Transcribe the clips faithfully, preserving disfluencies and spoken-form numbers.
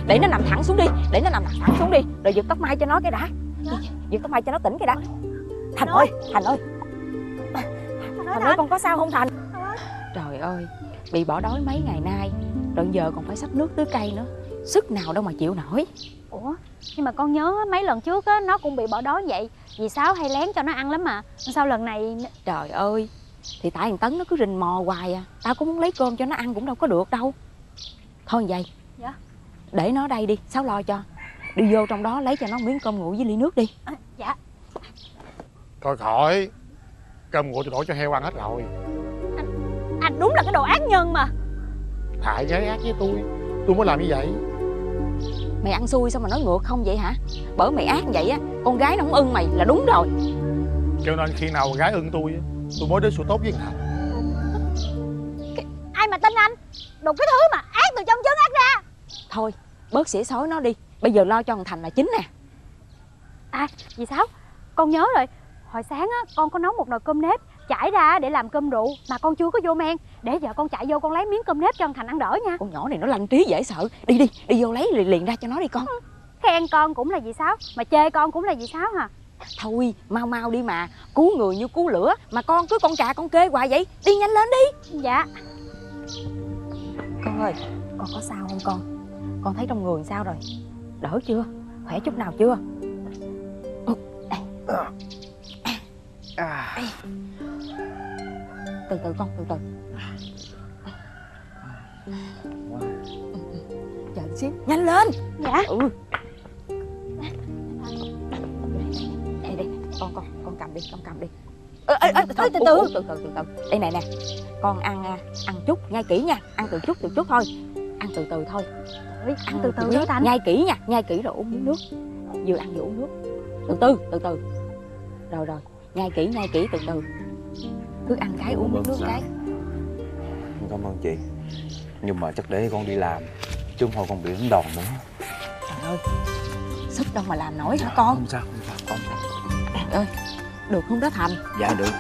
Để nó nằm thẳng xuống đi. Để nó nằm thẳng xuống đi. Rồi giật tóc mai cho nó cái đã. Giật tóc mai cho nó tỉnh cái đã. Thành ơi, Thành ơi, Thành ơi, con có sao không Thành? Trời ơi, bị bỏ đói mấy ngày nay, rồi giờ còn phải xách nước tưới cây nữa, sức nào đâu mà chịu nổi. Ủa, nhưng mà con nhớ mấy lần trước á, nó cũng bị bỏ đói vậy. Dì Sáu hay lén cho nó ăn lắm mà. Sao lần này... Trời ơi, thì tại thằng Tấn nó cứ rình mò hoài à. Tao cũng muốn lấy cơm cho nó ăn cũng đâu có được đâu. Thôi vậy. Dạ. Để nó ở đây đi, Sáu lo cho. Đi vô trong đó lấy cho nó miếng cơm nguội với ly nước đi. À, dạ. Thôi khỏi, cơm nguội tôi đổ cho heo ăn hết rồi. Anh, anh đúng là cái đồ ác nhân mà. Thại gái ác với tôi, tôi mới làm như vậy. Mày ăn xui sao mà nói ngược không vậy hả? Bởi mày ác vậy á, con gái nó không ưng mày là đúng rồi. Cho nên khi nào gái ưng tôi, tôi mới đối xử tốt với thằng Thành. Cái... Ai mà tin anh? Đồ cái thứ mà ác từ trong chân ác ra. Thôi, bớt xỉa xói nó đi. Bây giờ lo cho thằng Thành là chính nè. À, dì Sáu, con nhớ rồi. Hồi sáng á, con có nấu một nồi cơm nếp chải ra để làm cơm rượu mà con chưa có vô men. Để giờ con chạy vô con lấy miếng cơm nếp cho thằng Thành ăn đỡ nha. Con nhỏ này nó lanh trí dễ sợ. Đi đi, đi vô lấy liền, liền ra cho nó đi con. Khen con cũng là dì Sáu, mà chê con cũng là dì Sáu hả? Thôi, mau mau đi mà. Cứu người như cứu lửa. Mà con cứ con cà con kê hoài vậy. Đi nhanh lên đi. Dạ. Con ơi, con có sao không con? Con thấy trong người sao rồi? Đỡ chưa? Khỏe chút nào chưa? À. Từ từ con, từ từ. Chờ xíu, nhanh lên. Dạ. Ừ. Đây đây, con con con cầm đi, con cầm đi. Ê, ê, ê, từ từ từ từ từ từ từ. Đây này nè, con ăn ăn chút, nhai kỹ nha, ăn từ chút từ chút thôi, ăn từ từ thôi. Ôi, ăn từ từ đó Thành. Nhai kỹ nha, nhai kỹ rồi uống miếng nước. Vừa ăn vừa uống nước. Từ từ, từ từ. Rồi rồi, nhai kỹ, nhai kỹ từ từ. Cứ ăn cái uống miếng nước cái. Cảm ơn chị. Nhưng mà chắc để con đi làm, chứ không thôi con bị đánh đòn nữa. Trời ơi, sức đâu mà làm nổi hả con? Không sao, không sao, không sao. Trời ơi, được không đó Thành? Dạ được.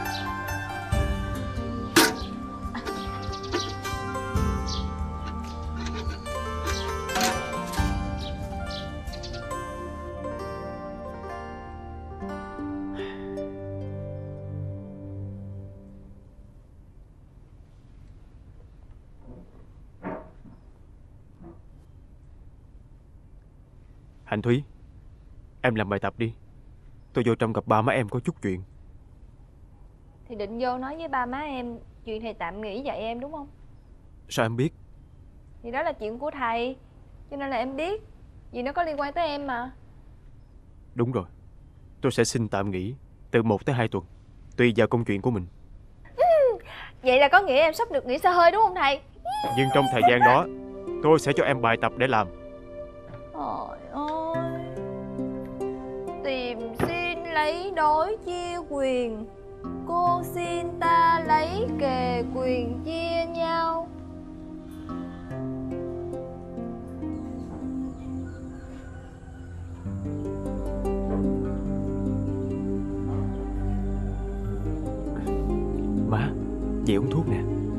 Hạnh Thúy, em làm bài tập đi. Tôi vô trong gặp ba má em có chút chuyện. Thì định vô nói với ba má em chuyện thầy tạm nghỉ dạy em đúng không? Sao em biết? Thì đó là chuyện của thầy, cho nên là em biết. Vì nó có liên quan tới em mà. Đúng rồi, tôi sẽ xin tạm nghỉ từ một tới hai tuần, tùy vào công chuyện của mình. Ừ, vậy là có nghĩa em sắp được nghỉ xe hơi đúng không thầy? Nhưng trong thời gian đó, tôi sẽ cho em bài tập để làm. Trời ơi, tìm xin lấy đối chia quyền, cô xin ta lấy kề quyền chia nhau. Má, về uống thuốc nè.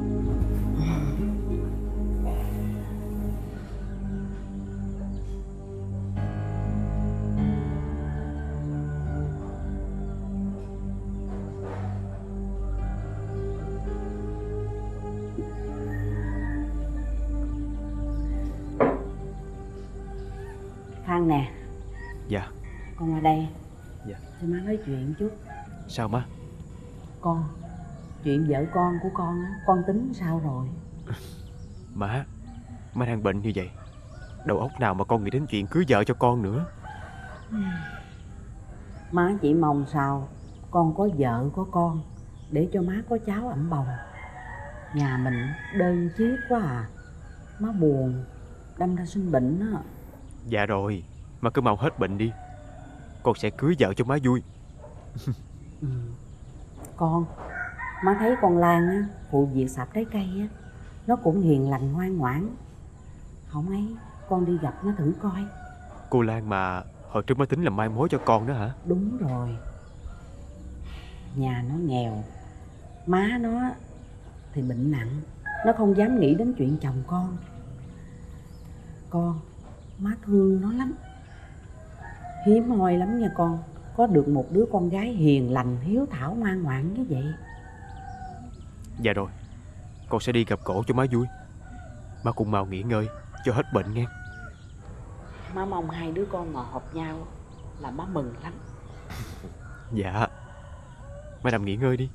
Phan nè. Dạ. Con qua đây. Dạ. Cho má nói chuyện chút. Sao má? Con, chuyện vợ con của con á, con tính sao rồi? Má, má đang bệnh như vậy, đầu óc nào mà con nghĩ đến chuyện cưới vợ cho con nữa. Má chỉ mong sao con có vợ có con để cho má có cháu ẵm bồng. Nhà mình đơn chiếc quá à. Má buồn, đâm ra sinh bệnh á. Dạ rồi, má cứ mau hết bệnh đi, con sẽ cưới vợ cho má vui. Ừ. Con, má thấy con Lan á, phụ việc sạp trái cây á, nó cũng hiền lành ngoan ngoãn. Không ấy, con đi gặp nó thử coi. Cô Lan mà hồi trước má tính làm mai mối cho con đó hả? Đúng rồi. Nhà nó nghèo, má nó thì bệnh nặng, nó không dám nghĩ đến chuyện chồng con. Con, má thương nó lắm. Hiếm hoi lắm nha con, có được một đứa con gái hiền lành, hiếu thảo, ngoan ngoãn như vậy. Dạ rồi, con sẽ đi gặp cổ cho má vui. Má cùng mau nghỉ ngơi cho hết bệnh nghe. Má mong hai đứa con ngọt hợp nhau là má mừng lắm. Dạ, má nằm nghỉ ngơi đi.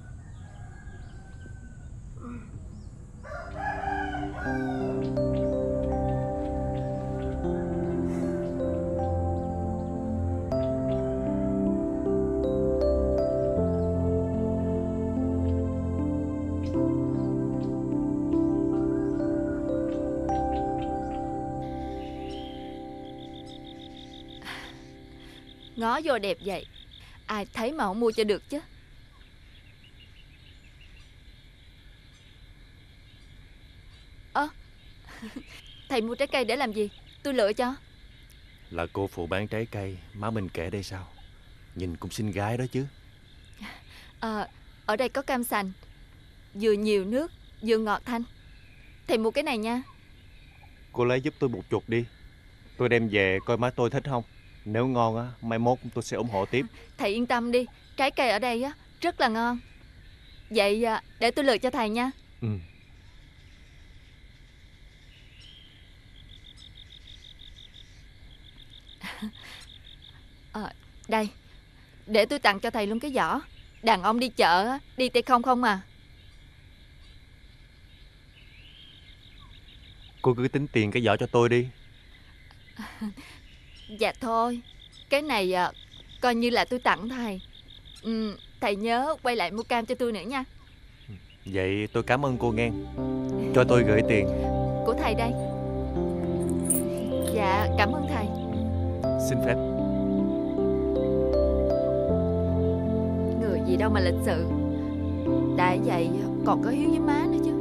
Ngó vô đẹp vậy, ai thấy mà không mua cho được chứ. Ơ à, thầy mua trái cây để làm gì? Tôi lựa cho. Là cô phụ bán trái cây, má mình kể đây sao? Nhìn cũng xinh gái đó chứ. À, ở đây có cam sành, vừa nhiều nước vừa ngọt thanh. Thầy mua cái này nha. Cô lấy giúp tôi một chục đi. Tôi đem về coi má tôi thích không. Nếu ngon á, mai mốt tôi sẽ ủng hộ tiếp. Thầy yên tâm đi, trái cây ở đây á rất là ngon. Vậy để tôi lựa cho thầy nha. Ừ. À, đây, để tôi tặng cho thầy luôn cái giỏ. Đàn ông đi chợ á, đi tay không không à. Cô cứ tính tiền cái giỏ cho tôi đi. Dạ thôi, cái này à, coi như là tôi tặng thầy. ừ, Thầy nhớ quay lại mua cam cho tôi nữa nha. Vậy tôi cảm ơn cô nghe. Cho tôi gửi tiền. Của thầy đây. Dạ cảm ơn thầy. Xin phép. Người gì đâu mà lịch sự. Đã vậy còn có hiếu với má nữa chứ.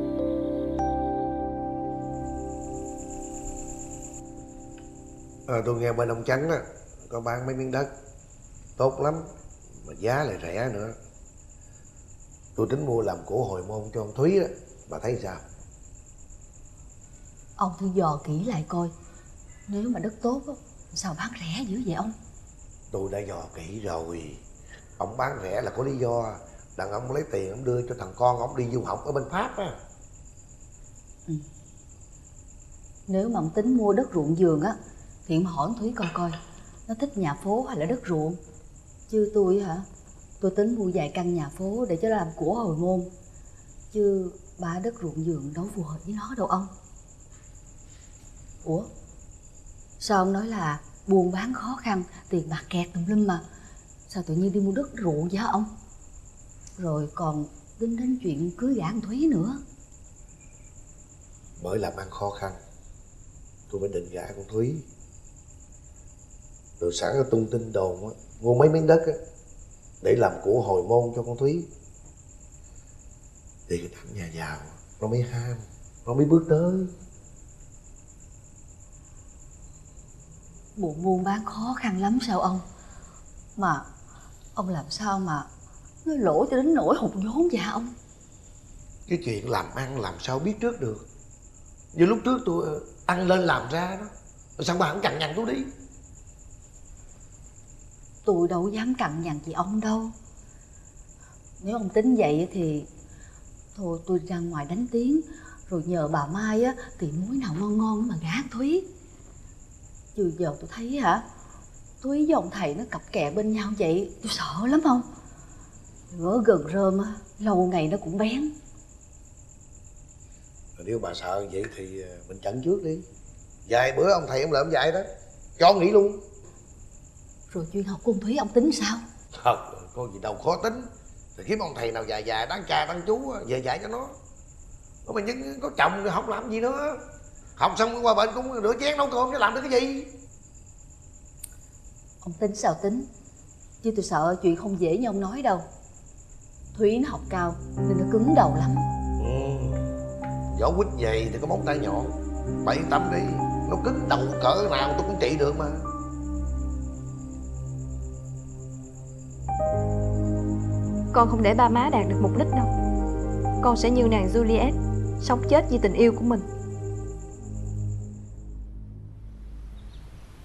À, tôi nghe bên ông Chánh á có bán mấy miếng đất tốt lắm mà giá lại rẻ nữa. Tôi tính mua làm của hồi môn cho ông Thúy á, bà thấy sao? Ông thử dò kỹ lại coi, nếu mà đất tốt á, sao bán rẻ dữ vậy ông? Tôi đã dò kỹ rồi, ông bán rẻ là có lý do. Đàn ông lấy tiền ông đưa cho thằng con ông đi du học ở bên Pháp á. Ừ. Nếu mà ông tính mua đất ruộng vườn á thì ông hỏi ông Thúy coi coi nó thích nhà phố hay là đất ruộng. Chứ tôi hả, tôi tính mua vài căn nhà phố để cho nó làm của hồi môn, chứ ba đất ruộng vườn đâu phù hợp với nó đâu ông. Ủa, sao ông nói là buôn bán khó khăn, tiền bạc kẹt tùm lum mà sao tự nhiên đi mua đất ruộng vậy hả ông? Rồi còn tính đến chuyện cưới gả con Thúy nữa. Bởi làm ăn khó khăn tôi mới định gả con Thúy. Rồi sẵn có tung tin đồn á, mua mấy miếng đất á để làm của hồi môn cho con Thúy. Thì cái thằng nhà giàu nó mới ham, nó mới bước tới. Bộ buôn bán khó khăn lắm sao ông? Mà ông làm sao mà nó lỗ cho đến nỗi hụt vốn vậy ông? Cái chuyện làm ăn làm sao biết trước được. Như lúc trước tôi ăn lên làm ra đó, sao bà không cằn nhằn tôi đi? Tôi đâu dám cằn nhằn gì ông đâu. Nếu ông tính vậy thì thôi tôi ra ngoài đánh tiếng, rồi nhờ bà Mai á tìm muối nào ngon ngon mà gả Thúy. Chứ giờ tôi thấy hả, Thúy với ông thầy nó cặp kè bên nhau vậy, tôi sợ lắm không? Ngỡ gần rơm á, lâu ngày nó cũng bén. Nếu bà sợ vậy thì mình chặn trước đi. Vài bữa ông thầy ông lợm dạy đó, cho nghỉ luôn. Rồi chuyên học của ông Thúy ông tính sao? Thật, có gì đâu khó tính. Thì kiếm ông thầy nào dài dài đáng cha đáng chú về dạy cho nó. Nó mà những có chồng thì học làm gì nữa. Học xong qua bệnh cũng rửa chén nấu cơm chứ làm được cái gì. Ông tính sao tính, chứ tôi sợ chuyện không dễ như ông nói đâu. Thúy nó học cao nên nó cứng đầu lắm. Ừ, vỏ quýt vậy thì có móng tay nhọn. Bà yên tâm đi, nó cứng đầu cỡ nào tôi cũng trị được mà. Con không để ba má đạt được mục đích đâu. Con sẽ như nàng Juliet, sống chết vì tình yêu của mình.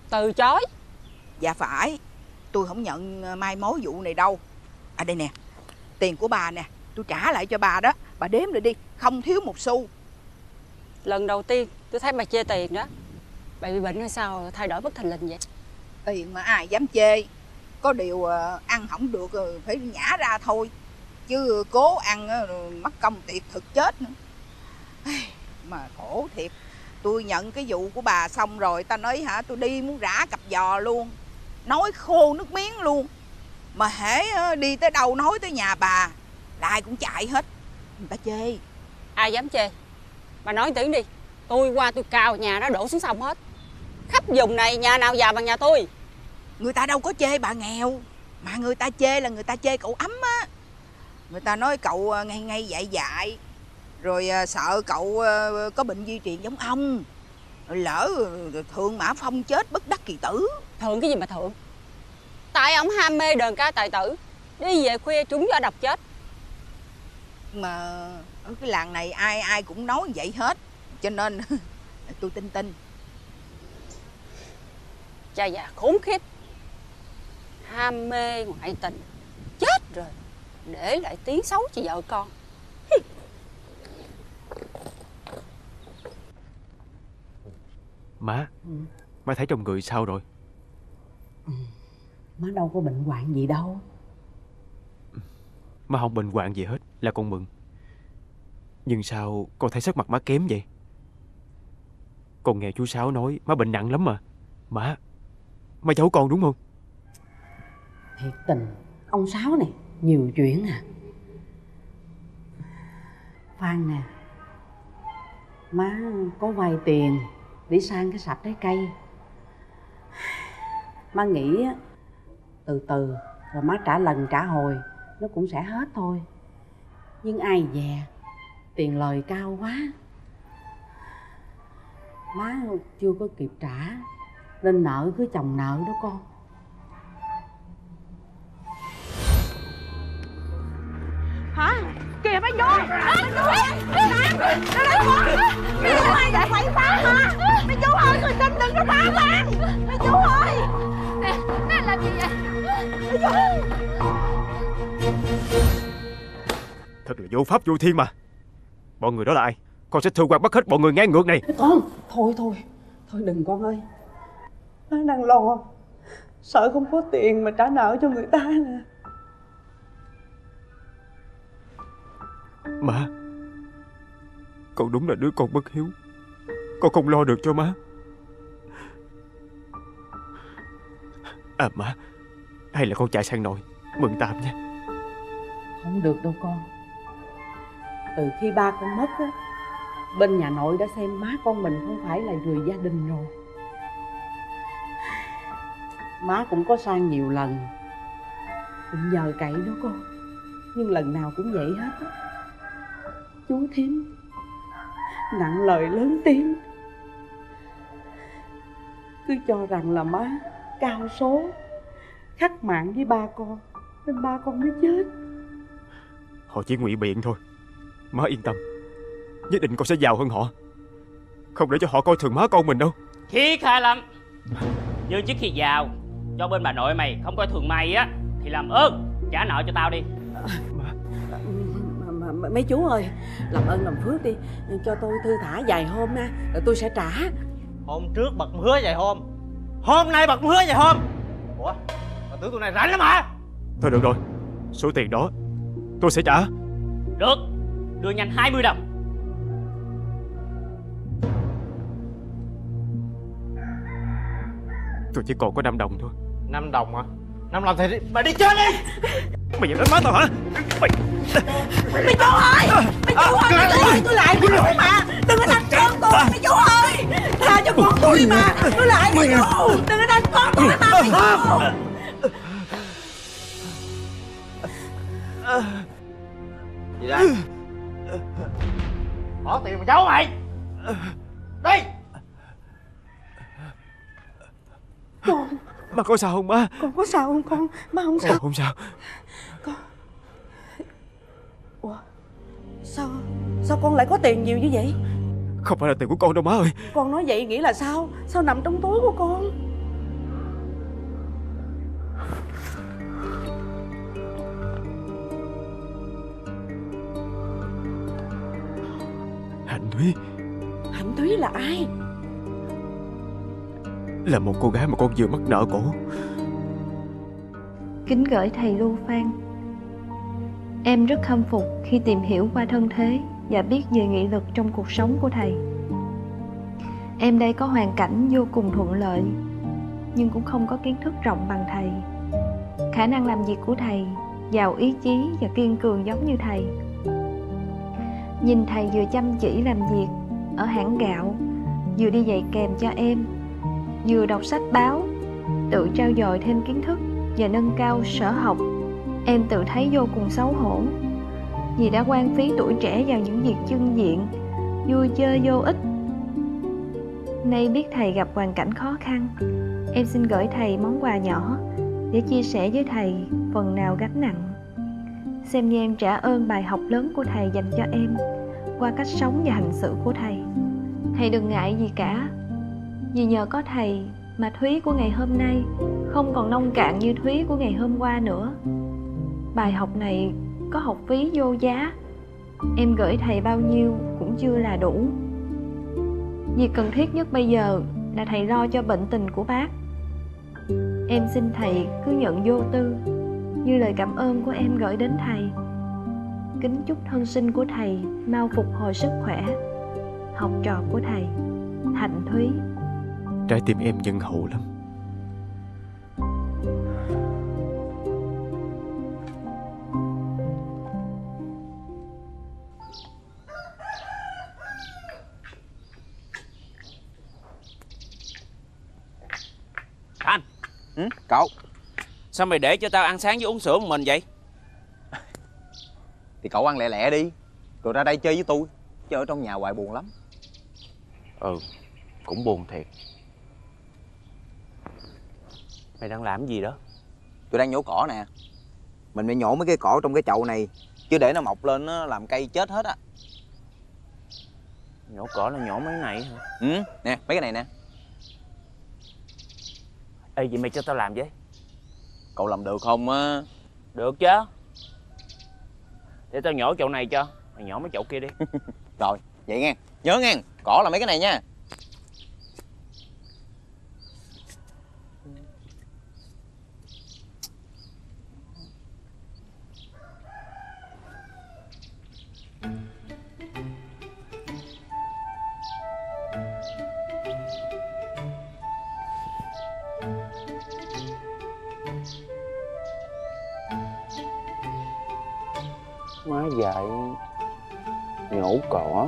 Từ chối. Dạ phải, tôi không nhận mai mối vụ này đâu. À đây nè, tiền của bà nè, tôi trả lại cho bà đó. Bà đếm lại đi, không thiếu một xu. Lần đầu tiên tôi thấy bà chê tiền đó. Bà bị bệnh hay sao thay đổi bất thình lình vậy? Tiền mà ai dám chê. Có điều ăn không được phải nhả ra thôi. Chứ cố ăn mất công tiệt thực chết nữa. Mà khổ thiệt. Tôi nhận cái vụ của bà xong rồi, ta nói hả, tôi đi muốn rã cặp giò luôn, nói khô nước miếng luôn. Mà hễ đi tới đâu nói tới nhà bà là ai cũng chạy hết, người ta chê. Ai dám chê? Bà nói tiếng đi, tôi qua tôi cào nhà đó đổ xuống sông hết. Khắp vùng này nhà nào giàu bằng nhà tôi. Người ta đâu có chê bà nghèo, mà người ta chê là người ta chê cậu ấm á. Người ta nói cậu ngay ngay dại dại, rồi sợ cậu có bệnh di truyền giống ông, lỡ Thượng Mã Phong chết bất đắc kỳ tử. Thượng cái gì mà Thượng? Tại ông ham mê đờn ca tài tử, đi về khuya trúng gió độc chết. Mà ở cái làng này ai ai cũng nói vậy hết, cho nên tôi tin tin. Cha già khốn khiếp, ham mê ngoại tình, chết rồi để lại tiếng xấu cho vợ con. Má, ừ. Má thấy trong người sao rồi? Ừ. Má đâu có bệnh hoạn gì đâu. Má không bệnh hoạn gì hết là con mừng. Nhưng sao con thấy sắc mặt má kém vậy? Con nghe chú Sáu nói má bệnh nặng lắm mà. Má, má giấu con đúng không? Thiệt tình, ông Sáu này nhiều chuyện à. Phan nè, má có vay tiền để sang cái sạp trái cây. Má nghĩ từ từ rồi má trả lần trả hồi nó cũng sẽ hết thôi. Nhưng ai dè tiền lời cao quá, má chưa có kịp trả nên nợ cứ chồng nợ đó con. Hả? Kìa mấy chú! Mấy chú ơi! Nó đánh con! Mấy chú ơi, để quậy phá hả? Mấy chú ơi, người tin đừng có phá quan! Mấy chú ơi! Nè, nè làm gì vậy? Mấy chú! Thật là vô pháp vô thiên mà. Bọn người đó là ai? Con sẽ thương quan bắt hết bọn người ngang ngược này. Con, thôi thôi, thôi đừng con ơi. Má đang lo, sợ không có tiền mà trả nợ cho người ta nè. Má, con đúng là đứa con bất hiếu. Con không lo được cho má. À má, hay là con chạy sang nội mừng tạm nha. Không được đâu con. Từ khi ba con mất á, bên nhà nội đã xem má con mình không phải là người gia đình rồi. Má cũng có sang nhiều lần, cũng nhờ cậy đó con, nhưng lần nào cũng vậy hết á. Chú thím nặng lời lớn tiếng, cứ cho rằng là má cao số, khắc mạng với ba con nên ba con mới chết. Họ chỉ ngụy biện thôi. Má yên tâm, nhất định con sẽ giàu hơn họ. Không để cho họ coi thường má con mình đâu. Thiệt hay lắm. Nhưng trước khi giàu, cho bên bà nội mày không coi thường mày á, thì làm ơn trả nợ cho tao đi. Mấy chú ơi, làm ơn làm phước đi, cho tôi thư thả vài hôm nha, rồi tôi sẽ trả. Hôm trước bật hứa vài hôm, hôm nay bật hứa vài hôm. Ủa, bà tưởng tụi này rảnh lắm hả? Thôi được rồi, số tiền đó tôi sẽ trả. Được, đưa nhanh hai mươi đồng. Tôi chỉ còn có năm đồng thôi. Năm đồng hả? Năm đồng thì đi, mày đi chết đi. Mày dám đánh má tao hả? Mày... Mày chú ơi! Mày chú ơi! Mày chú ơi! Tôi lại tôi lại mà! Đừng có đánh con tôi! Mày chú ơi! Tha cho con tôi mà! Tôi lại mày chú! Đừng có đánh con tôi mà! Mày chú! Gì đây? Bỏ tiền mà giấu mày! Đi! Con! Má có sao không má? Con có sao không con? Má không sao. Con không sao. Con... Ủa? Sao? Sao con lại có tiền nhiều như vậy? Không phải là tiền của con đâu má ơi. Con nói vậy nghĩa là sao? Sao nằm trong túi của con? Thúy. Hạnh Thúy là ai? Là một cô gái mà con vừa mắc nợ cổ. Kính gửi thầy Lưu Phan. Em rất khâm phục khi tìm hiểu qua thân thế và biết về nghị lực trong cuộc sống của thầy. Em đây có hoàn cảnh vô cùng thuận lợi, nhưng cũng không có kiến thức rộng bằng thầy. Khả năng làm việc của thầy giàu ý chí và kiên cường giống như thầy. Nhìn thầy vừa chăm chỉ làm việc ở hãng gạo, vừa đi dạy kèm cho em, vừa đọc sách báo, tự trau dồi thêm kiến thức và nâng cao sở học. Em tự thấy vô cùng xấu hổ vì đã quan phí tuổi trẻ vào những việc chưng diện, vui chơi vô ích. Nay biết thầy gặp hoàn cảnh khó khăn, em xin gửi thầy món quà nhỏ để chia sẻ với thầy phần nào gánh nặng. Xem như em trả ơn bài học lớn của thầy dành cho em qua cách sống và hành xử của thầy. Thầy đừng ngại gì cả, vì nhờ có thầy mà Thúy của ngày hôm nay không còn nông cạn như Thúy của ngày hôm qua nữa. Bài học này có học phí vô giá, em gửi thầy bao nhiêu cũng chưa là đủ. Việc cần thiết nhất bây giờ là thầy lo cho bệnh tình của bác. Em xin thầy cứ nhận vô tư như lời cảm ơn của em gửi đến thầy. Kính chúc thân sinh của thầy mau phục hồi sức khỏe. Học trò của thầy, Hạnh Thúy. Trái tim em nhân hậu lắm. Thanh. Ừ, cậu. Sao mày để cho tao ăn sáng với uống sữa một mình vậy? Thì cậu ăn lẹ lẹ đi, rồi ra đây chơi với tôi, chứ ở trong nhà hoài buồn lắm. Ừ, cũng buồn thiệt. Mày đang làm cái gì đó? Tôi đang nhổ cỏ nè. Mình phải nhổ mấy cái cỏ trong cái chậu này, chứ để nó mọc lên nó làm cây chết hết á. Nhổ cỏ là nhổ mấy cái này hả? Ừ, nè, mấy cái này nè. Ê, vậy mày cho tao làm với. Cậu làm được không á? Được chứ. Để tao nhổ chậu này cho, mày nhổ mấy chậu kia đi. Rồi, vậy nghe. Nhớ nghe, cỏ là mấy cái này nha. Má dạy nhổ cỏ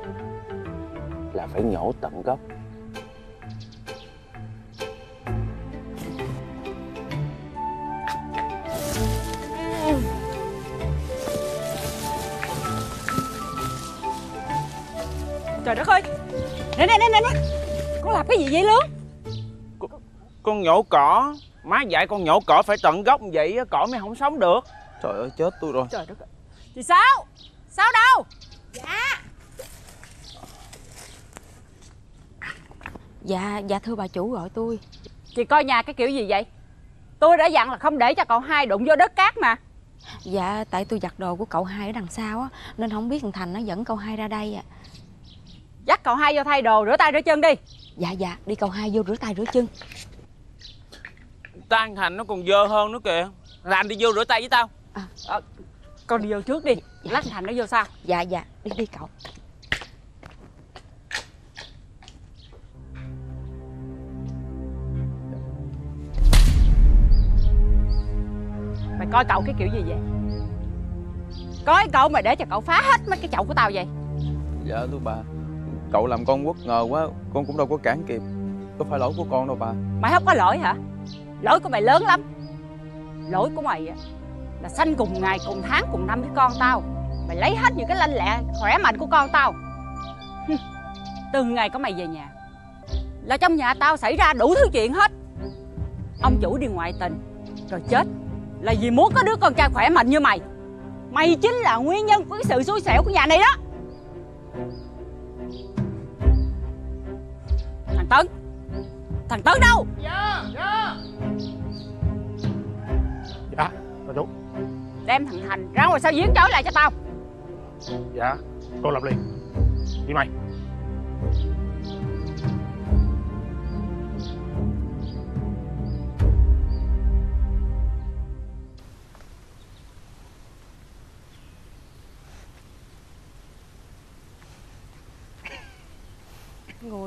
là phải nhổ tận gốc. Trời đất ơi. Nè nè nè nè nè. Con làm cái gì vậy Lương? Con, con nhổ cỏ. Má dạy con nhổ cỏ phải tận gốc vậy cỏ mới không sống được. Trời ơi chết tôi rồi. Trời đất ơi. Chị Sáu. Sáu đâu? Dạ. Dạ, dạ thưa bà chủ gọi tôi. Chị coi nhà cái kiểu gì vậy? Tôi đã dặn là không để cho cậu hai đụng vô đất cát mà. Dạ, tại tôi giặt đồ của cậu hai ở đằng sau á, nên không biết thằng Thành nó dẫn cậu hai ra đây à. Dắt cậu hai vô thay đồ, rửa tay rửa chân đi. Dạ dạ, đi cậu hai vô rửa tay rửa chân. Tan Thành nó còn dơ hơn nữa kìa. Thành đi vô rửa tay với tao. À, à, con đi vô trước đi, dạ, lát Thành nó vô sau. Dạ dạ, đi đi cậu. Mày coi cậu cái kiểu gì vậy? Coi cậu mà để cho cậu phá hết mấy cái chậu của tao vậy? Dạ thưa bà, cậu làm con bất ngờ quá, con cũng đâu có cản kịp. Có phải lỗi của con đâu bà. Mày không có lỗi hả? Lỗi của mày lớn lắm. Lỗi của mày là sanh cùng ngày cùng tháng cùng năm với con tao. Mày lấy hết những cái lanh lẹ khỏe mạnh của con tao. Từng ngày có mày về nhà là trong nhà tao xảy ra đủ thứ chuyện hết. Ông chủ đi ngoại tình rồi chết là vì muốn có đứa con trai khỏe mạnh như mày. Mày chính là nguyên nhân của cái sự xui xẻo của nhà này đó. Thằng Tấn. Thằng Tấn đâu? Dạ, dạ. Dạ, bà chủ. Đem thằng Thành ra ngoài sau giếng trói lại cho tao. Dạ, con làm liền. Đi mày.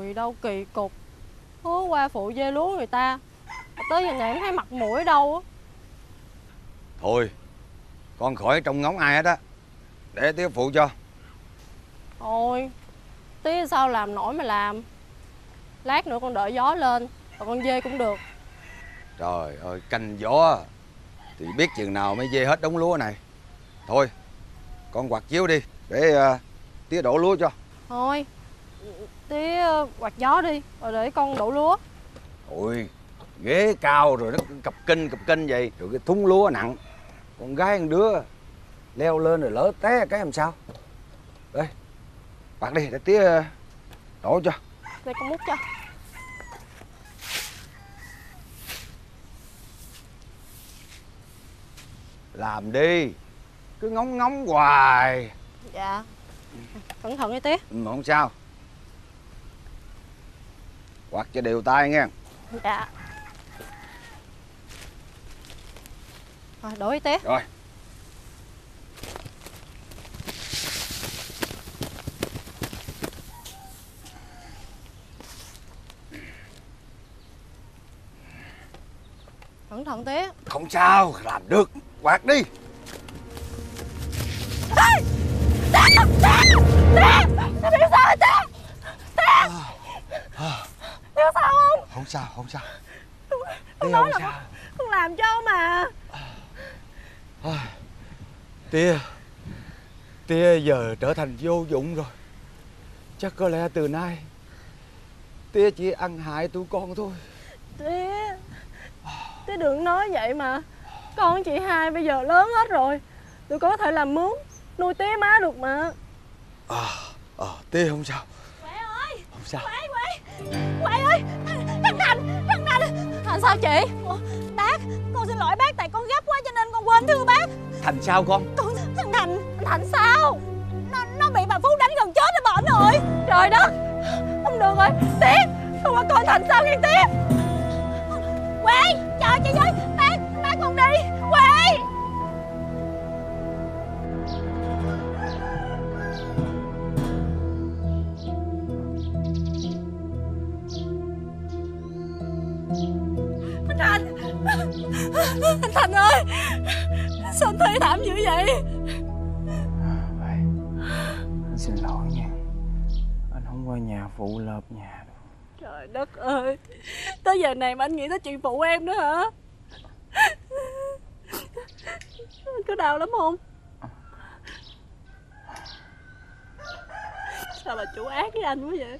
mùi đâu kỳ cục. Hứa qua phụ dê lúa người ta, tới giờ này không thấy mặt mũi ở đâu á. Thôi con khỏi trông ngóng ai hết á, để tía phụ cho. Thôi tía sao làm nổi mà làm. Lát nữa con đợi gió lên rồi con dê cũng được. Trời ơi, canh gió thì biết chừng nào mới dê hết đống lúa này. Thôi con quạt chiếu đi, để uh, tía đổ lúa cho. Thôi tía quạt gió đi rồi để con đổ lúa. Ôi ghế cao rồi nó cặp kinh cặp kinh vậy, rồi cái thúng lúa nặng, con gái một đứa leo lên rồi lỡ té cái làm sao. Đây quạt đi để tía đổ cho. Đây con múc cho. Làm đi, cứ ngóng ngóng hoài. Dạ. Cẩn thận đi tía. Ừ, không sao. Quạt cho đều tay nghe. Dạ. Rồi đổ đi tía. Rồi. Cẩn thận tía. Không sao, làm được. Quạt đi. Tía! Tía! Tía! Tía bị sao tía? Tía! Tía sao không? Không sao, không sao. Con nói là con, con làm cho mà. Tía, tía giờ trở thành vô dụng rồi. Chắc có lẽ từ nay tía chỉ ăn hại tụi con thôi. Tía, tía đừng nói vậy mà. Con chị hai bây giờ lớn hết rồi, tụi con có thể làm mướn nuôi tía má được mà. À, à tía không sao. Quệ ơi, không sao. Quệ, Quệ, Quệ ơi, thằng Thành, thằng Thành. Thành sao chị? Ủa, bác, con xin lỗi bác tại con gấp quá cho nên con quên thưa bác. Thành sao con? Con, thằng Thành, thằng Thành sao? Nó, nó bị bà Phú đánh gần chết nó bệnh rồi. Trời đất, không được rồi, tía, con qua coi Thành sao nghe tía. Quệ, chờ chị với, bác, bác con đi, Quệ. Thành, anh Thành ơi, sao anh thê thảm dữ vậy? Anh xin lỗi nha, anh không qua nhà phụ lợp nhà đâu. Trời đất ơi, tới giờ này mà anh nghĩ tới chuyện phụ em nữa hả? Anh có đau lắm không? Sao bà chủ ác với anh quá vậy?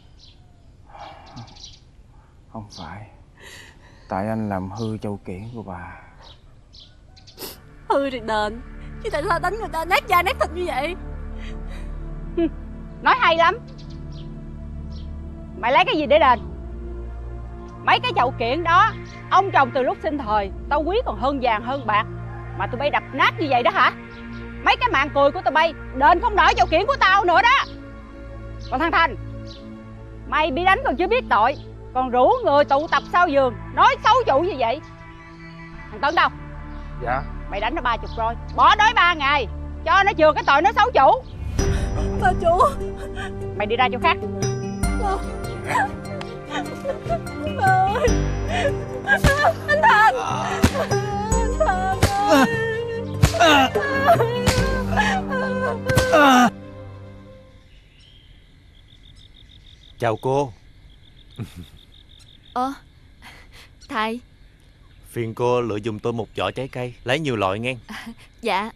Không phải, tại anh làm hư châu kiển của bà. Hư thì đền, chứ tại sao đánh người ta nát da nát thịt như vậy? Nói hay lắm. Mày lấy cái gì để đền? Mấy cái chậu kiện đó ông trồng từ lúc sinh thời, tao quý còn hơn vàng hơn bạc, mà tụi bay đập nát như vậy đó hả? Mấy cái màn cười của tụi bay đền không nổi chậu kiện của tao nữa đó. Còn thằng Thành, mày bị đánh còn chưa biết tội, còn rủ người tụ tập sau giường nói xấu chủ như vậy. Thằng Tấn đâu? Dạ. Mày đánh nó ba chục rồi, bỏ đói ba ngày cho nó chừa cái tội nó xấu chủ. Bà chủ. Mày đi ra chỗ khác. Bà, bà ơi, anh Thành, anh Thành ơi. Chào cô. Ơ, thầy. Phiền cô lựa giùm tôi một giỏ trái cây, lấy nhiều loại nghe. Dạ.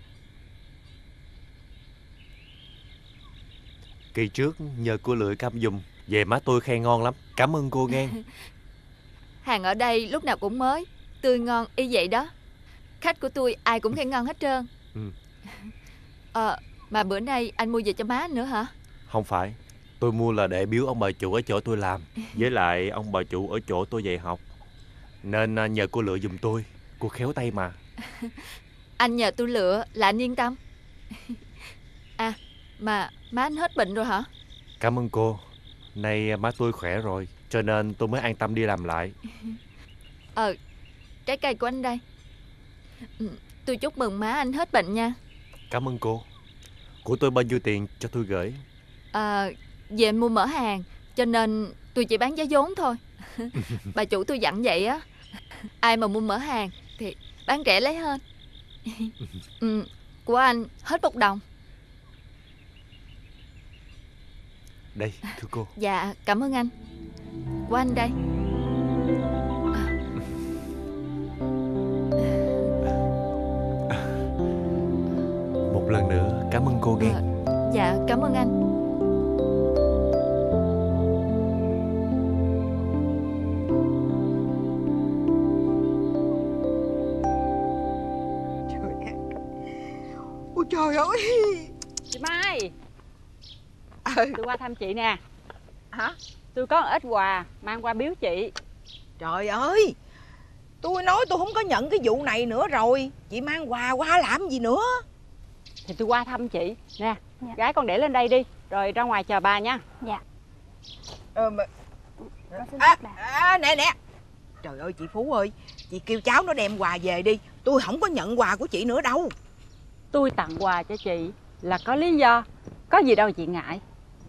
Kỳ trước nhờ cô lựa cam giùm, về má tôi khen ngon lắm. Cảm ơn cô nghe. Hàng ở đây lúc nào cũng mới, tươi ngon y vậy đó. Khách của tôi ai cũng khen ngon hết trơn. Ừ. Ờ, mà bữa nay anh mua về cho má nữa hả? Không phải, tôi mua là để biếu ông bà chủ ở chỗ tôi làm, với lại ông bà chủ ở chỗ tôi dạy học, nên nhờ cô lựa giùm tôi. Cô khéo tay mà. Anh nhờ tôi lựa là anh yên tâm. À, mà má anh hết bệnh rồi hả? Cảm ơn cô. Nay má tôi khỏe rồi, cho nên tôi mới an tâm đi làm lại. Ờ, trái cây của anh đây. Tôi chúc mừng má anh hết bệnh nha. Cảm ơn cô. Của tôi bao nhiêu tiền cho tôi gửi? À, về anh mua mở hàng, cho nên Tôi chỉ bán giá vốn thôi. Bà chủ tôi dặn vậy á. Ai mà mua mở hàng thì bán rẻ lấy hơn. Ừ, của anh hết một đồng. Đây, thưa cô. Dạ, cảm ơn anh. Của anh đây. Một lần nữa cảm ơn cô nghe. Dạ, cảm ơn anh. Ôi trời ơi. Chị Mai. Ừ. Tôi qua thăm chị nè. Hả? Tôi có một ít quà mang qua biếu chị. Trời ơi, tôi nói tôi không có nhận cái vụ này nữa rồi. Chị mang quà qua làm gì nữa? Thì tôi qua thăm chị. Nè, dạ. Gái con để lên đây đi, rồi ra ngoài chờ bà nha. Dạ. Ờ, mà... à, à, nè nè. Trời ơi chị Phú ơi, chị kêu cháu nó đem quà về đi. Tôi không có nhận quà của chị nữa đâu. Tôi tặng quà cho chị là có lý do. Có gì đâu chị ngại.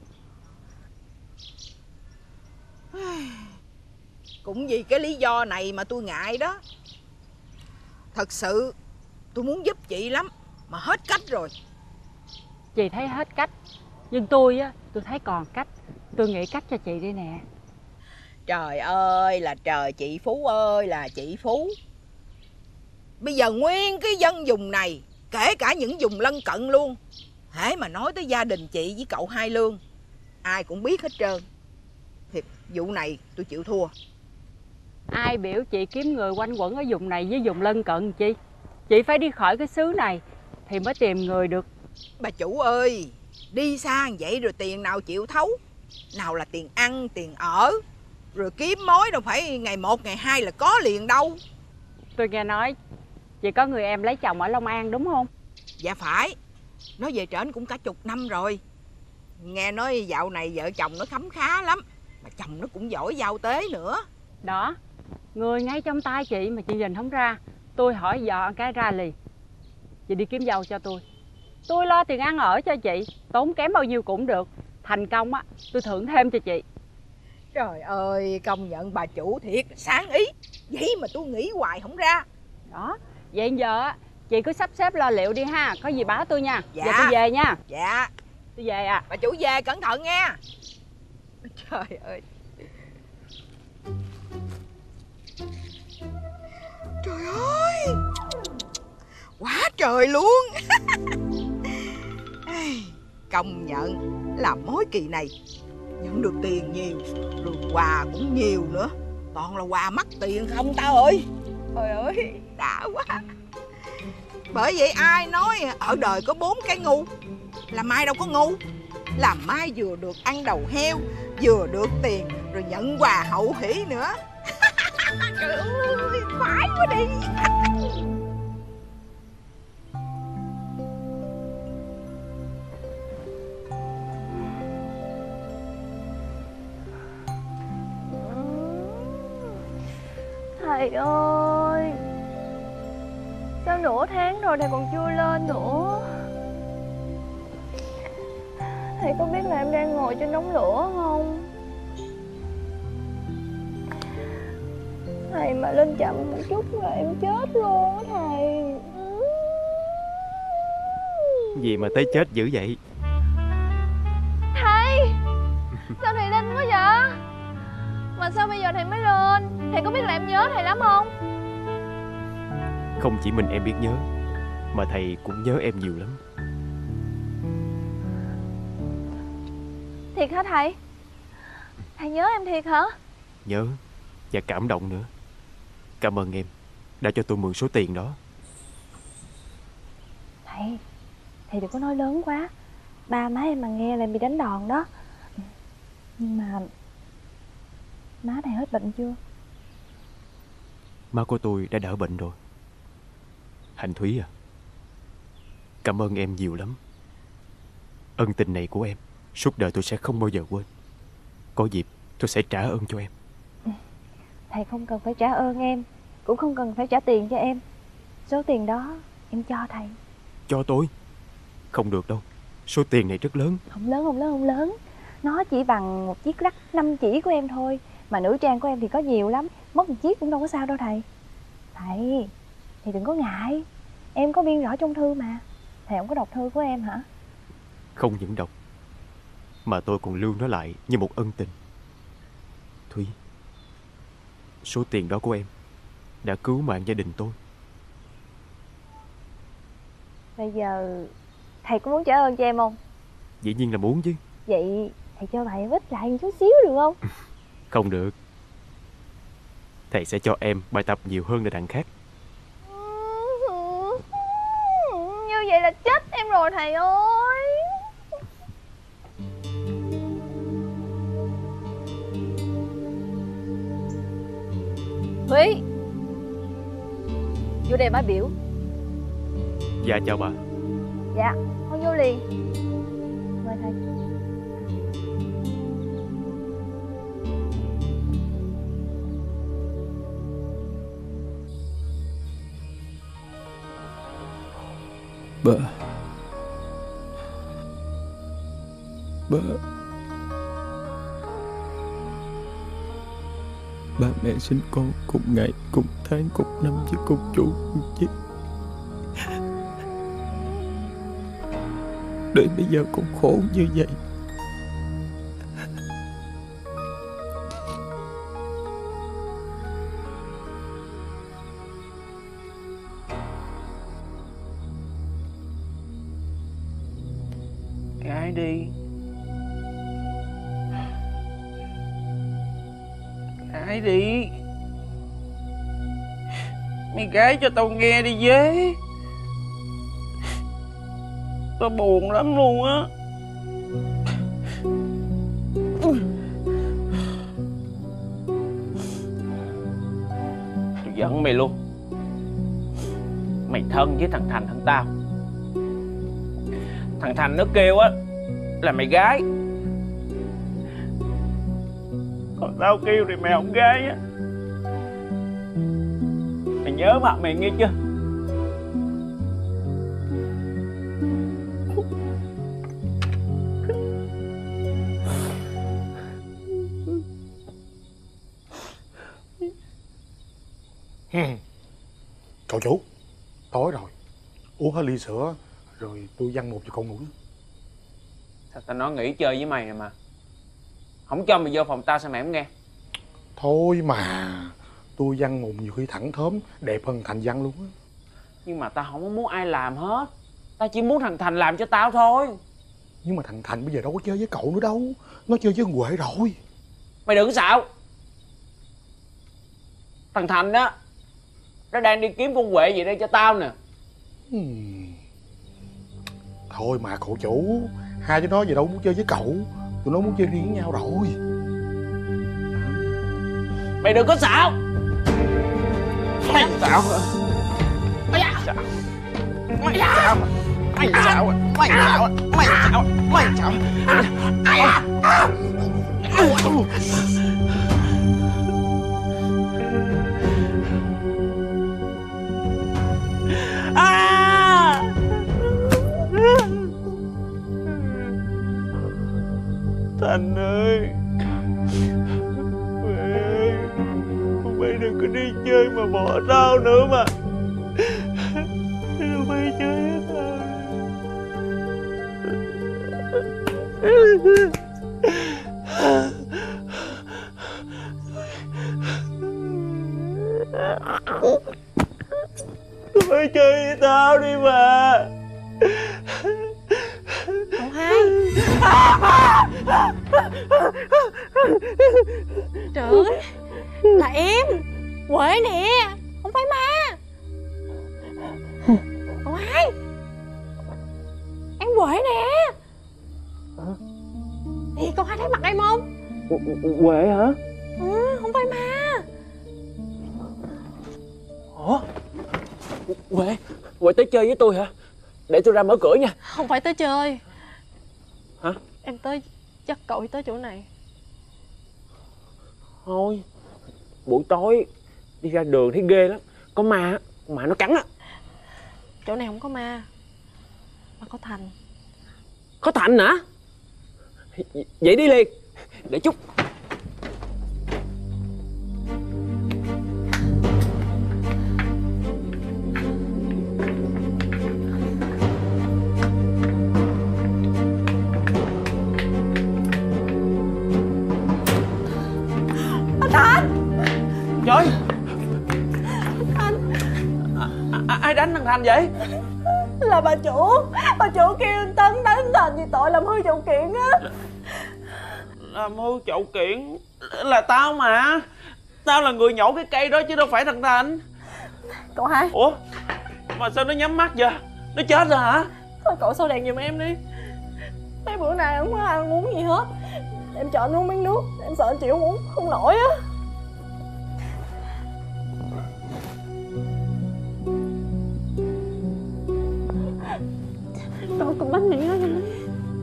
Cũng vì cái lý do này mà tôi ngại đó. Thật sự tôi muốn giúp chị lắm mà hết cách rồi. Chị thấy hết cách, nhưng tôi á, tôi thấy còn cách. Tôi nghĩ cách cho chị đây nè. Trời ơi là trời, chị Phú ơi là chị Phú. Bây giờ nguyên cái dân vùng này, kể cả những vùng lân cận luôn, hễ mà nói tới gia đình chị với cậu Hai Lương, ai cũng biết hết trơn. Thiệt, vụ này tôi chịu thua. Ai biểu chị kiếm người quanh quẩn ở vùng này với vùng lân cận chị? Chị phải đi khỏi cái xứ này thì mới tìm người được. Bà chủ ơi, đi xa vậy rồi tiền nào chịu thấu? Nào là tiền ăn, tiền ở, rồi kiếm mối đâu phải ngày một, ngày hai là có liền đâu. Tôi nghe nói chị có người em lấy chồng ở Long An đúng không? Dạ phải. Nó về trển cũng cả chục năm rồi. Nghe nói dạo này vợ chồng nó khấm khá lắm. Mà chồng nó cũng giỏi giao tế nữa. Đó, người ngay trong tay chị mà chị nhìn không ra. Tôi hỏi dò cái ra liền. Chị đi kiếm dâu cho tôi. Tôi lo tiền ăn ở cho chị, tốn kém bao nhiêu cũng được. Thành công á, tôi thưởng thêm cho chị. Trời ơi, công nhận bà chủ thiệt sáng ý. Vậy mà tôi nghĩ hoài không ra. Đó, vậy giờ á, chị cứ sắp xếp lo liệu đi ha. Có gì báo tôi nha. Dạ. Giờ tôi về nha. Dạ. Tôi về à. Bà chủ về cẩn thận nha. Trời ơi. Trời ơi, quá trời luôn. Công nhận làm mối kỳ này nhận được tiền nhiều, rồi quà cũng nhiều nữa. Toàn là quà mắc tiền không tao ơi. Trời ơi, đã quá. Bởi vậy ai nói ở đời có bốn cái ngu, làm Mai đâu có ngu. Làm Mai vừa được ăn đầu heo, vừa được tiền, rồi nhận quà hậu hỷ nữa. Trời ơi, khoái quá đi. Thầy ơi, sao nửa tháng rồi thầy còn chưa lên nữa? Thầy có biết là em đang ngồi trên đống lửa không? Thầy mà lên chậm một chút là em chết luôn á thầy. Gì mà tới chết dữ vậy? Thầy, sao thầy linh quá vậy? Mà sao bây giờ thầy mới lên? Thầy có biết là em nhớ thầy lắm không? Không chỉ mình em biết nhớ, mà thầy cũng nhớ em nhiều lắm. Thiệt hả thầy? Thầy nhớ em thiệt hả? Nhớ và cảm động nữa. Cảm ơn em đã cho tôi mượn số tiền đó. Thầy, thầy đừng có nói lớn quá. Ba má em mà nghe là bị đánh đòn đó. Nhưng mà má thầy hết bệnh chưa? Má của tôi đã đỡ bệnh rồi. Hạnh Thúy à, cảm ơn em nhiều lắm. Ân tình này của em suốt đời tôi sẽ không bao giờ quên. Có dịp tôi sẽ trả ơn cho em. Thầy không cần phải trả ơn em, cũng không cần phải trả tiền cho em. Số tiền đó em cho thầy. Cho tôi? Không được đâu. Số tiền này rất lớn. Không lớn, không lớn, không lớn. Nó chỉ bằng một chiếc lắc năm chỉ của em thôi. Mà nữ trang của em thì có nhiều lắm, mất một chiếc cũng đâu có sao đâu thầy. Thầy, thì đừng có ngại. Em có biên rõ trong thư mà. Thầy không có đọc thư của em hả? Không những đọc, mà tôi còn lưu nó lại như một ân tình. Thúy, số tiền đó của em đã cứu mạng gia đình tôi. Bây giờ thầy có muốn trả ơn cho em không? Dĩ nhiên là muốn chứ. Vậy thầy cho thầy em ít lại một chút xíu được không? Không được. Thầy sẽ cho em bài tập nhiều hơn là đằng khác. Như vậy là chết em rồi thầy ơi. Thúy, vô đây má biểu. Dạ chào bà. Dạ, con vô liền. Mời thầy. Bà Bà Ba mẹ sinh con cùng ngày, cùng tháng, cùng năm chứ cùng chủ chứ. Để bây giờ còn khổ như vậy. Gái đi. Gái đi. Mày gái cho tao nghe đi với. Tao buồn lắm luôn á. Tao giận mày luôn. Mày thân với thằng Thành hơn tao. Thằng Thành nó kêu á là mày gái, còn tao kêu thì mày không gái á. Mày nhớ mặt mày nghe chưa? Cậu chủ, tối rồi, uống hết ly sữa rồi tôi văng một cho cậu ngủ. Sao tao nói nghỉ chơi với mày nè mà. Không cho mày vô phòng tao sao mày không nghe? Thôi mà, tôi văng mùng nhiều khi thẳng thớm đẹp hơn Thành văng luôn á. Nhưng mà tao không có muốn ai làm hết. Tao chỉ muốn thằng Thành làm cho tao thôi. Nhưng mà thằng Thành bây giờ đâu có chơi với cậu nữa đâu. Nó chơi với con Huệ rồi. Mày đừng xạo. Thằng Thành á, nó đang đi kiếm con Huệ gì đây cho tao nè. Hmm. Thôi mà cậu chủ, hai đứa nó gì đâu muốn chơi với cậu. Tụi nó muốn chơi riêng với nhau rồi. Mày đừng có xạo. Mày xạo hả? Mày xạo. Mày xạo. Mày xạo. Mày xạo. Mày xạo. Mày xạo. Ai à? À! Thành ơi, mẹ ơi, mày đừng có đi chơi mà bỏ tao nữa mà. Đừng mày chơi với tao. Mày chơi với tao đi mà. Cậu hai. Trời ơi, là em Huệ nè, không phải ma. Cậu hai, em Huệ nè. Thì cậu hai thấy mặt em không? Huệ hả? Ừ, không phải ma. Ủa? Huệ, Huệ tới chơi với tôi hả? Để tôi ra mở cửa nha. Không phải tới chơi. Hả? Em tới dắt cậu tới chỗ này. Thôi, buổi tối đi ra đường thấy ghê lắm. Có ma, mà nó cắn á. Chỗ này không có ma, mà có Thành. Có Thành hả? Vậy đi liền. Để chút. Anh Thành. Trời, Anh. À, ai đánh thằng Thành vậy? Là bà chủ. Bà chủ kêu anh Tấn đánh Thành vì tội làm hư chậu kiện á. Làm hư chậu kiện? Là tao mà. Tao là người nhổ cái cây đó chứ đâu phải thằng Thành. Cậu hai. Ủa mà sao nó nhắm mắt vậy? Nó chết rồi hả? Thôi cậu soi đèn giùm em đi. Mấy bữa nay không có ăn uống gì hết. Em cho anh uống miếng nước. Em sợ anh chịu uống không nổi á. Cậu cầm bánh miệng đó cho nó.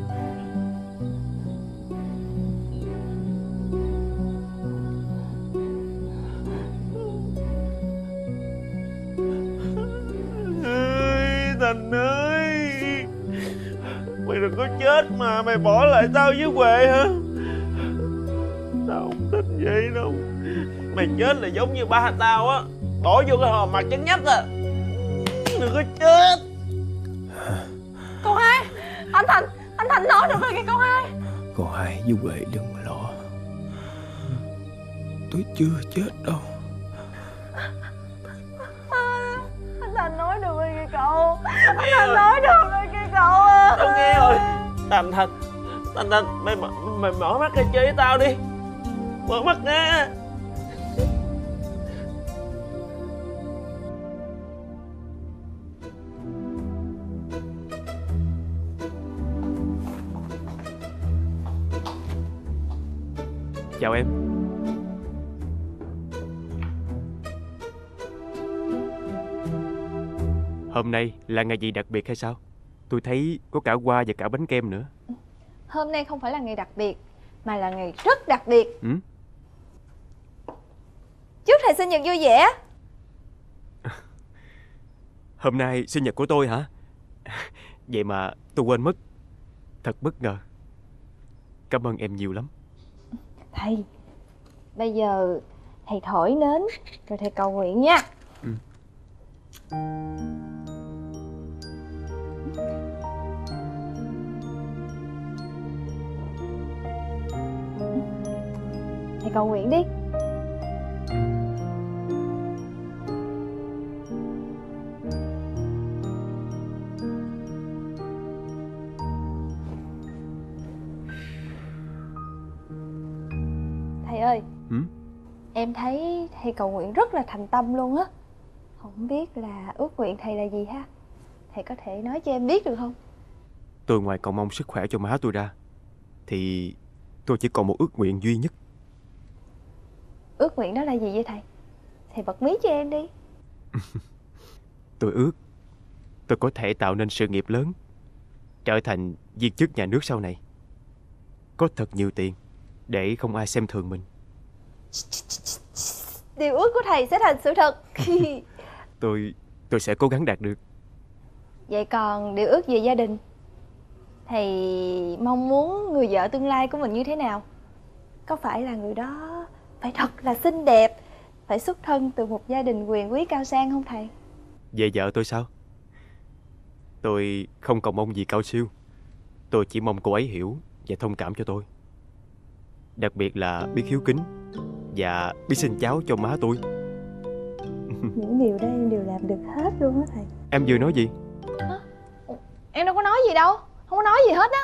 Thành ơi, mày đừng có chết mà mày bỏ lại tao với Huệ hả? Tao không thích vậy đâu. Mày chết là giống như ba tao á, bỏ vô cái hòm mặt trắng nhách à. Đừng có chết. Cậu hai, anh Thành, anh Thành nói được rồi kìa cậu hai. Cô hai với Huệ đừng lo. Tôi chưa chết đâu. Anh Thành nói được rồi kìa cậu. Anh Thành nói được rồi kìa cậu. Tao nghe rồi. Thành Thành, Thành Thành, mày, mày, mày mở mắt ra chơi với tao đi. Mở mắt ra. Chào em. Hôm nay là ngày gì đặc biệt hay sao? Tôi thấy có cả hoa và cả bánh kem nữa. Hôm nay không phải là ngày đặc biệt, mà là ngày rất đặc biệt. Ừ? Chúc thầy sinh nhật vui vẻ. Hôm nay sinh nhật của tôi hả? Vậy mà tôi quên mất. Thật bất ngờ. Cảm ơn em nhiều lắm. Thầy, bây giờ thầy thổi nến rồi thầy cầu nguyện nha. Ừ. Thầy cầu nguyện đi. Thầy ơi. Ừ? Em thấy thầy cầu nguyện rất là thành tâm luôn á. Không biết là ước nguyện thầy là gì ha? Thầy có thể nói cho em biết được không? Tôi ngoài cầu mong sức khỏe cho má tôi ra, thì tôi chỉ còn một ước nguyện duy nhất. Ước nguyện đó là gì vậy thầy? Thầy bật mí cho em đi. Tôi ước tôi có thể tạo nên sự nghiệp lớn, trở thành viên chức nhà nước sau này, có thật nhiều tiền để không ai xem thường mình. Điều ước của thầy sẽ thành sự thật. Tôi tôi sẽ cố gắng đạt được. Vậy còn điều ước về gia đình, thầy mong muốn người vợ tương lai của mình như thế nào? Có phải là người đó phải thật là xinh đẹp, phải xuất thân từ một gia đình quyền quý cao sang không thầy? Về vợ tôi sao? Tôi không cầu mong gì cao siêu. Tôi chỉ mong cô ấy hiểu và thông cảm cho tôi. Đặc biệt là biết hiếu kính và biết sinh cháu cho má tôi. Những điều đó em đều làm được hết luôn á thầy. Em vừa nói gì? Hả? Em đâu có nói gì đâu. Không có nói gì hết á.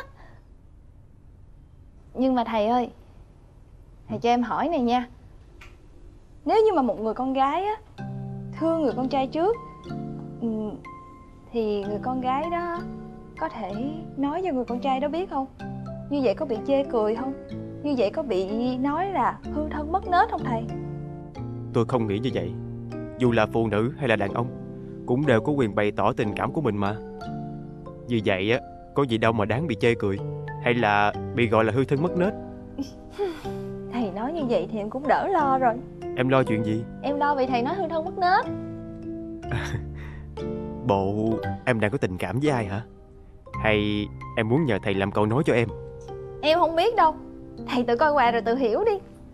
Nhưng mà thầy ơi, thầy cho em hỏi này nha. Nếu như mà một người con gái á thương người con trai trước, thì người con gái đó có thể nói cho người con trai đó biết không? Như vậy có bị chê cười không? Như vậy có bị nói là hư thân mất nết không thầy? Tôi không nghĩ như vậy. Dù là phụ nữ hay là đàn ông cũng đều có quyền bày tỏ tình cảm của mình mà. Như vậy á, có gì đâu mà đáng bị chê cười hay là bị gọi là hư thân mất nết. Thầy nói như vậy thì em cũng đỡ lo rồi. Em lo chuyện gì? Em lo bị thầy nói hư thân mất nết. Bộ em đang có tình cảm với ai hả? Hay em muốn nhờ thầy làm câu nói cho em? Em không biết đâu. Thầy tự coi quà rồi tự hiểu đi.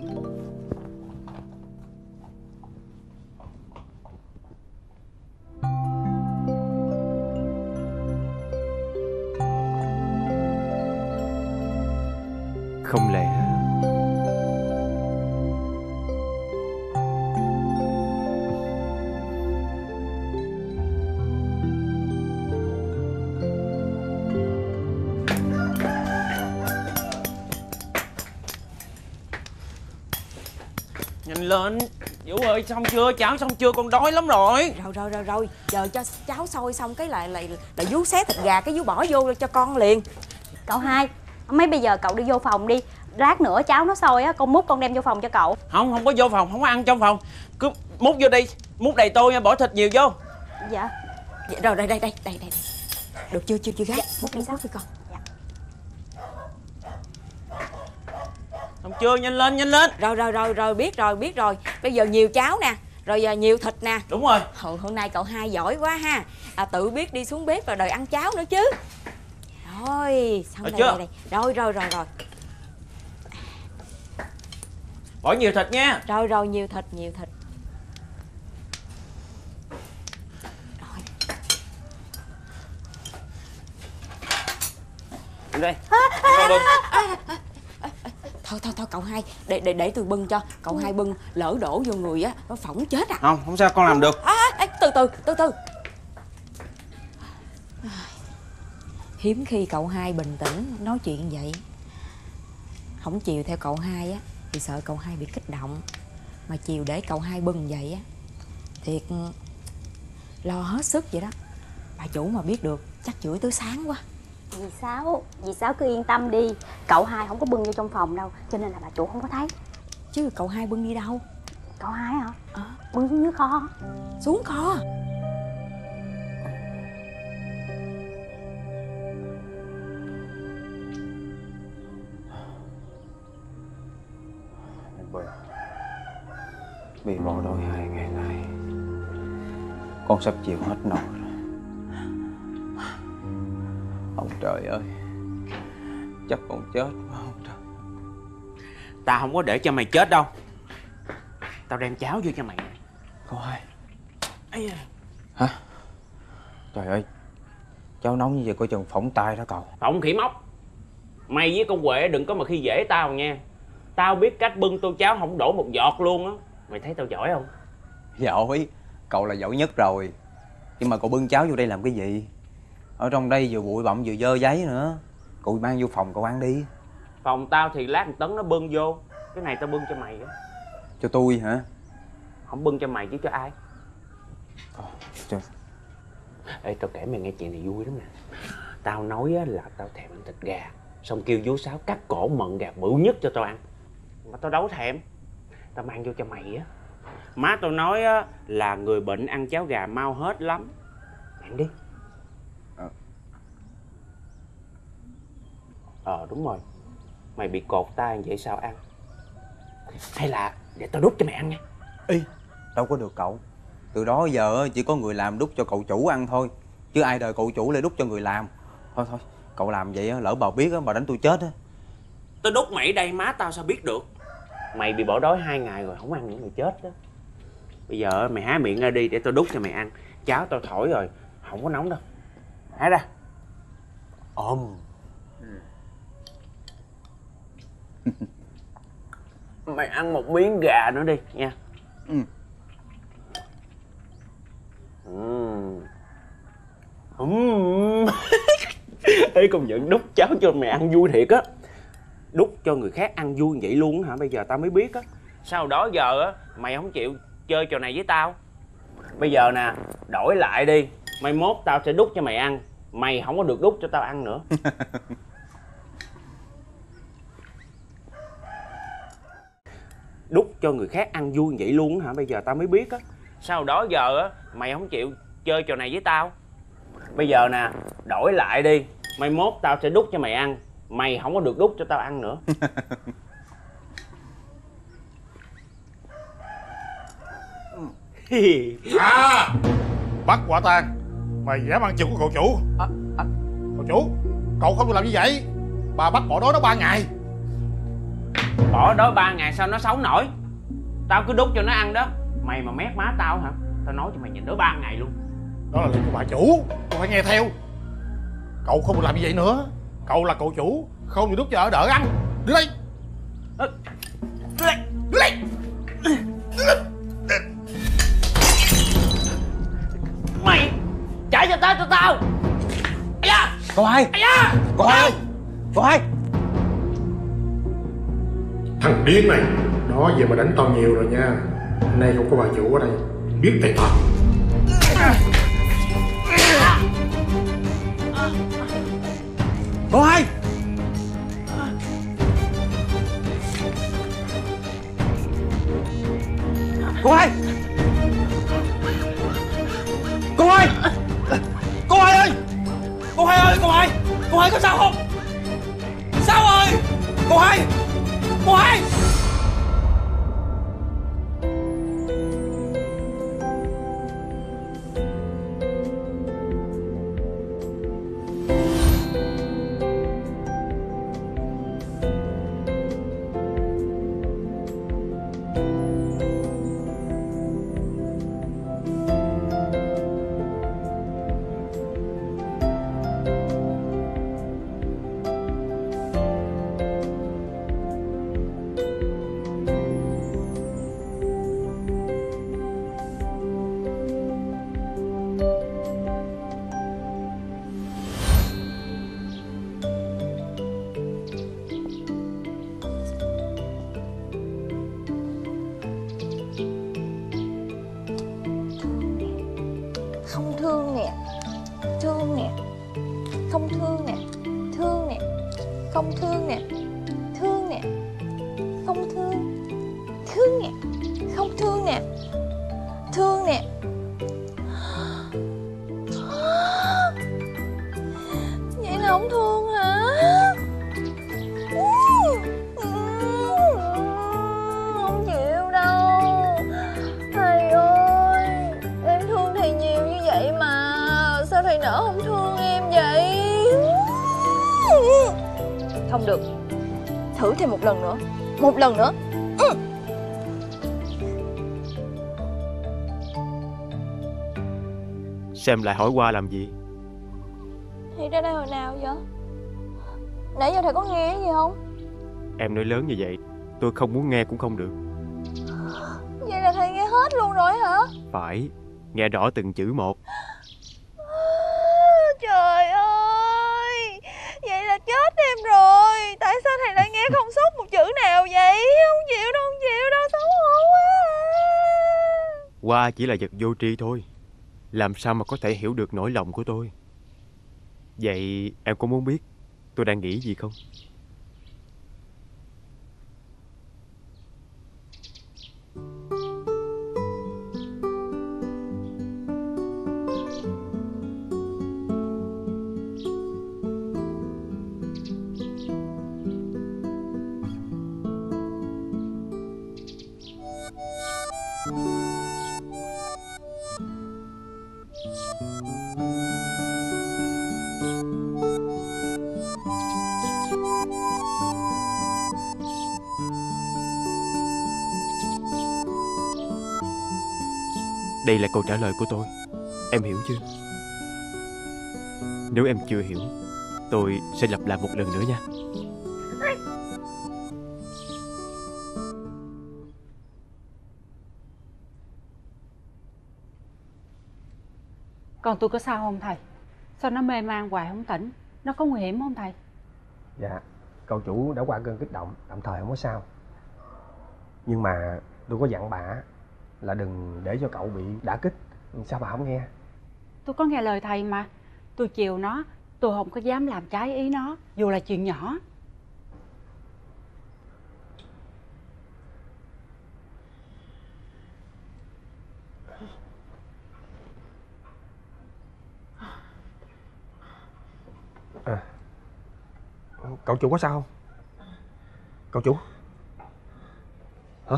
Không lẽ nhanh lên Vũ ơi, xong chưa? Cháo xong chưa? Con đói lắm rồi. Rồi rồi rồi rồi, giờ cho cháo sôi xong cái lại lại lại vú xé thịt gà, cái vú bỏ vô cho con liền. Cậu hai, mấy bây giờ cậu đi vô phòng đi. Lát nữa cháo nó sôi á, con múc con đem vô phòng cho cậu. Không, không có vô phòng, không có ăn trong phòng. Cứ múc vô đi, múc đầy tô nha, bỏ thịt nhiều vô. Dạ. Dạ, rồi đây đây đây đây đây. Được chưa chưa chưa gái? Dạ, múc đi múc đi con. Dạ. Xong chưa? Nhanh lên, nhanh lên. Rồi rồi rồi rồi, biết rồi biết rồi. Bây giờ nhiều cháo nè, rồi giờ nhiều thịt nè. Đúng rồi. Hồi hôm nay cậu hai giỏi quá ha. À, tự biết đi xuống bếp rồi đòi ăn cháo nữa chứ. Rồi, xong Được đây, chưa? đây đây. Rồi rồi rồi rồi. Bỏ nhiều thịt nha. Rồi rồi, nhiều thịt nhiều thịt. Đi đây. Thôi thôi thôi cậu hai, để để để tôi bưng cho. Cậu hai bưng lỡ đổ vô người á, nó phỏng chết à. Không, không sao, con làm được. À, à, từ từ từ từ. Hiếm khi cậu hai bình tĩnh nói chuyện vậy. Không chiều theo cậu hai á thì sợ cậu hai bị kích động, mà chiều để cậu hai bưng vậy á thiệt lo hết sức vậy đó. Bà chủ mà biết được chắc chửi tới sáng quá. Dì Sáu, dì Sáu cứ yên tâm đi. Cậu hai không có bưng vô trong phòng đâu, cho nên là bà chủ không có thấy. Chứ cậu hai bưng đi đâu? Cậu hai hả? Ờ. Bưng xuống dưới kho. Xuống kho? Bị bỏ đói hai ngày nay, con sắp chịu hết nổi rồi. Ông trời ơi, chắc con chết quá ông trời. Tao không có để cho mày chết đâu. Tao đem cháo vô cho mày. Cậu hai. Ây da. Hả? Trời ơi, cháo nóng như vậy coi chừng phỏng tay đó cậu. Phỏng khỉ móc. Mày với con Huệ đừng có mà khi dễ tao nha. Tao biết cách bưng tô cháo không đổ một giọt luôn á. Mày thấy tao giỏi không? Giỏi, cậu là giỏi nhất rồi. Nhưng mà cậu bưng cháo vô đây làm cái gì? Ở trong đây vừa bụi bặm vừa dơ giấy nữa. Cậu mang vô phòng cậu ăn đi. Phòng tao thì lát một tấn nó bưng vô. Cái này tao bưng cho mày á. Cho tôi hả? Không bưng cho mày chứ cho ai? Ờ, cho... Ê, tao kể mày nghe chuyện này vui lắm nè. Tao nói á, là tao thèm ăn thịt gà. Xong kêu vú Sáu cắt cổ mận gà bự nhất cho tao ăn. Mà tao đâu thèm. Tao mang vô cho mày á. Má tao nói á, là người bệnh ăn cháo gà mau hết lắm. Ăn đi. Ờ Ờ đúng rồi. Mày bị cột tay vậy sao ăn? Hay là để tao đút cho mày ăn nha. Ê, đâu có được cậu. Từ đó giờ chỉ có người làm đút cho cậu chủ ăn thôi. Chứ ai đời cậu chủ lại đút cho người làm. Thôi thôi, cậu làm vậy lỡ bà biết bà đánh tôi chết á. Tao đút mày đây, má tao sao biết được. Mày bị bỏ đói hai ngày rồi không ăn nữa mày chết đó. Bây giờ mày há miệng ra đi để tao đút cho mày ăn. Cháo tao thổi rồi, không có nóng đâu. Há ra. Ôm. Mày ăn một miếng gà nữa đi nha. Ừ. Uhm. Uhm. Ê, công nhận đút cháo cho mày ăn vui thiệt á. Đút cho người khác ăn vui vậy luôn hả? Bây giờ tao mới biết á. Sau đó giờ á mày không chịu chơi trò này với tao. Bây giờ nè, đổi lại đi. Mai mốt tao sẽ đút cho mày ăn. Mày không có được đút cho tao ăn nữa. Đút cho người khác ăn vui vậy luôn hả? Bây giờ tao mới biết á. Sau đó giờ á mày không chịu chơi trò này với tao. Bây giờ nè, đổi lại đi. Mai mốt tao sẽ đút cho mày ăn. Mày không có được đút cho tao ăn nữa. À, bắt quả tang mày dám ăn chừng của cậu chủ. À, à. Cậu chủ, cậu không được làm như vậy. Bà bắt bỏ đói nó ba ngày. Bỏ đói ba ngày sao nó sống nổi? Tao cứ đút cho nó ăn đó. Mày mà mét má tao hả? Tao nói cho mày nhìn đói ba ngày luôn. Đó là lệnh của bà chủ, cậu phải nghe theo. Cậu không được làm như vậy nữa. Cậu là cậu chủ, không được đút cho ở đỡ ăn. Đưa đây. Đưa đây. Đưa đây. Mày trả cho tao cho tao. Ây da. Cô hai. Ây da. Cô hai. Cô hai. Thằng điên này, đó giờ mà đánh tao nhiều rồi nha. Nay không có bà chủ ở đây, biết tay tao. Cô hai. Cô hai. Cô hai. Cô hai ơi. Cô hai ơi, cô hai. Cô hai có sao không? Sao ơi. Cô hai. Cô hai. Không thương nè, thương nè, không thương nè, thương nè, không thương nè, thương nè, không thương, thương nè, không thương nè, thương nè. Vậy là không thương hả? Không chịu đâu. Thầy ơi, em thương thầy nhiều như vậy mà sao thầy nỡ không thương em vậy? Không được, thử thêm một lần nữa. Một lần nữa. Ừ. Xem lại hỏi qua làm gì? Thầy ra đây hồi nào vậy? Nãy giờ thầy có nghe gì không? Em nói lớn như vậy, tôi không muốn nghe cũng không được. Vậy là thầy nghe hết luôn rồi hả? Phải, nghe rõ từng chữ một. Trời ơi, vậy là chết em rồi. Tại sao thầy lại nghe không sót một chữ nào vậy? Không chịu đâu, không chịu đâu, xấu hổ quá. Qua chỉ là vật vô tri thôi, làm sao mà có thể hiểu được nỗi lòng của tôi. Vậy em có muốn biết tôi đang nghĩ gì không? Đây là câu trả lời của tôi. Em hiểu chưa? Nếu em chưa hiểu, tôi sẽ lặp lại một lần nữa nha. Con tôi có sao không thầy? Sao nó mê man hoài không tỉnh? Nó có nguy hiểm không thầy? Dạ, cậu chủ đã qua cơn kích động, tạm thời không có sao. Nhưng mà tôi có dặn bà là đừng để cho cậu bị đả kích. Sao bà không nghe? Tôi có nghe lời thầy mà. Tôi chiều nó, tôi không có dám làm trái ý nó, dù là chuyện nhỏ. À, cậu chủ có sao không? Cậu chủ? Hả?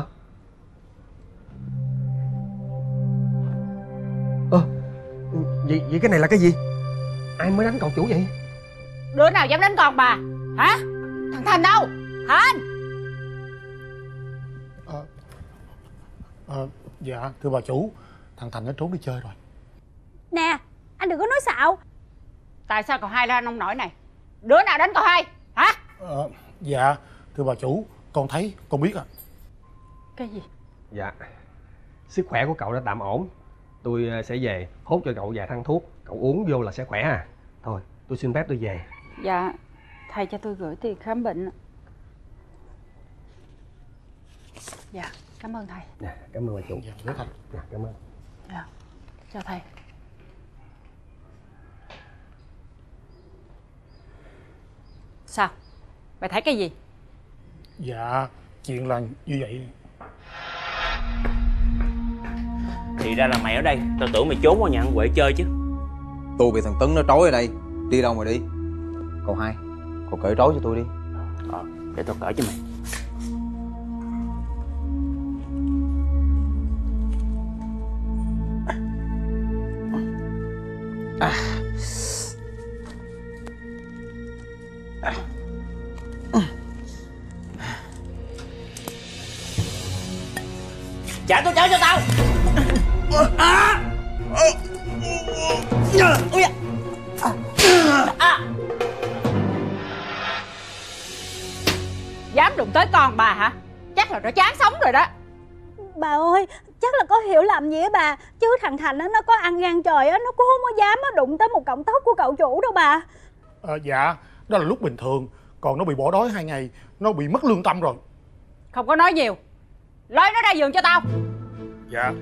Ơ, à, vậy, vậy cái này là cái gì? Ai mới đánh cậu chủ vậy? Đứa nào dám đánh con bà? Hả? Thằng Thành đâu? Thành! à, à, Dạ thưa bà chủ, thằng Thành nó trốn đi chơi rồi. Nè, anh đừng có nói xạo. Tại sao cậu hai ra nông nổi này? Đứa nào đánh cậu hai? Hả? à, Dạ thưa bà chủ, con thấy, con biết à. Cái gì? Dạ, sức khỏe của cậu đã tạm ổn. Tôi sẽ về hốt cho cậu vài thang thuốc, cậu uống vô là sẽ khỏe à. Thôi, tôi xin phép tôi về. Dạ, thầy cho tôi gửi tiền khám bệnh. Dạ, cảm ơn thầy. Dạ, cảm ơn bà chủ. Dạ, thầy. Dạ, cảm ơn. Dạ, chào thầy. Sao? Mày thấy cái gì? Dạ, chuyện là như vậy. Thì ra là mày ở đây. Tao tưởng mày trốn qua nhà ăn Huệ chơi chứ. Tôi bị thằng Tấn nó trói ở đây. Đi đâu mà đi. Cậu hai, cậu cởi trói cho tôi đi. Ờ, để tao cởi cho mày. À. Trả tôi chở cho tao. À. Ui à. Dám đụng tới con bà hả? Chắc là nó chán sống rồi đó. Bà ơi, chắc là có hiểu lầm gì á bà. Chứ thằng Thành á, nó có ăn gan trời á, nó cũng không có dám á, đụng tới một cọng tóc của cậu chủ đâu bà. à, Dạ, đó là lúc bình thường. Còn nó bị bỏ đói hai ngày, nó bị mất lương tâm rồi. Không có nói nhiều. Lôi nó ra giường cho tao. Dạ.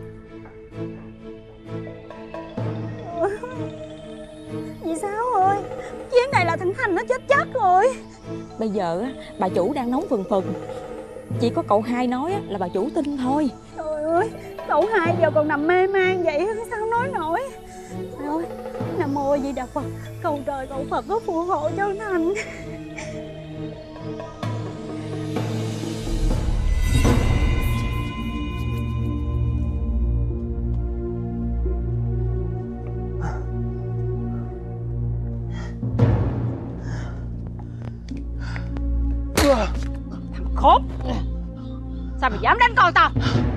Dì Sáu ơi, chuyến này là thằng Thành nó chết chắc rồi. Bây giờ bà chủ đang nóng phừng phừng. Chỉ có cậu hai nói là bà chủ tin thôi. Trời ơi, cậu hai giờ còn nằm mê man vậy sao nói nổi. Trời ơi, Nam Mô Di Đà Phật, cầu trời cầu Phật có phù hộ cho Thành. Thằng khốn, sao mày dám đánh con tao?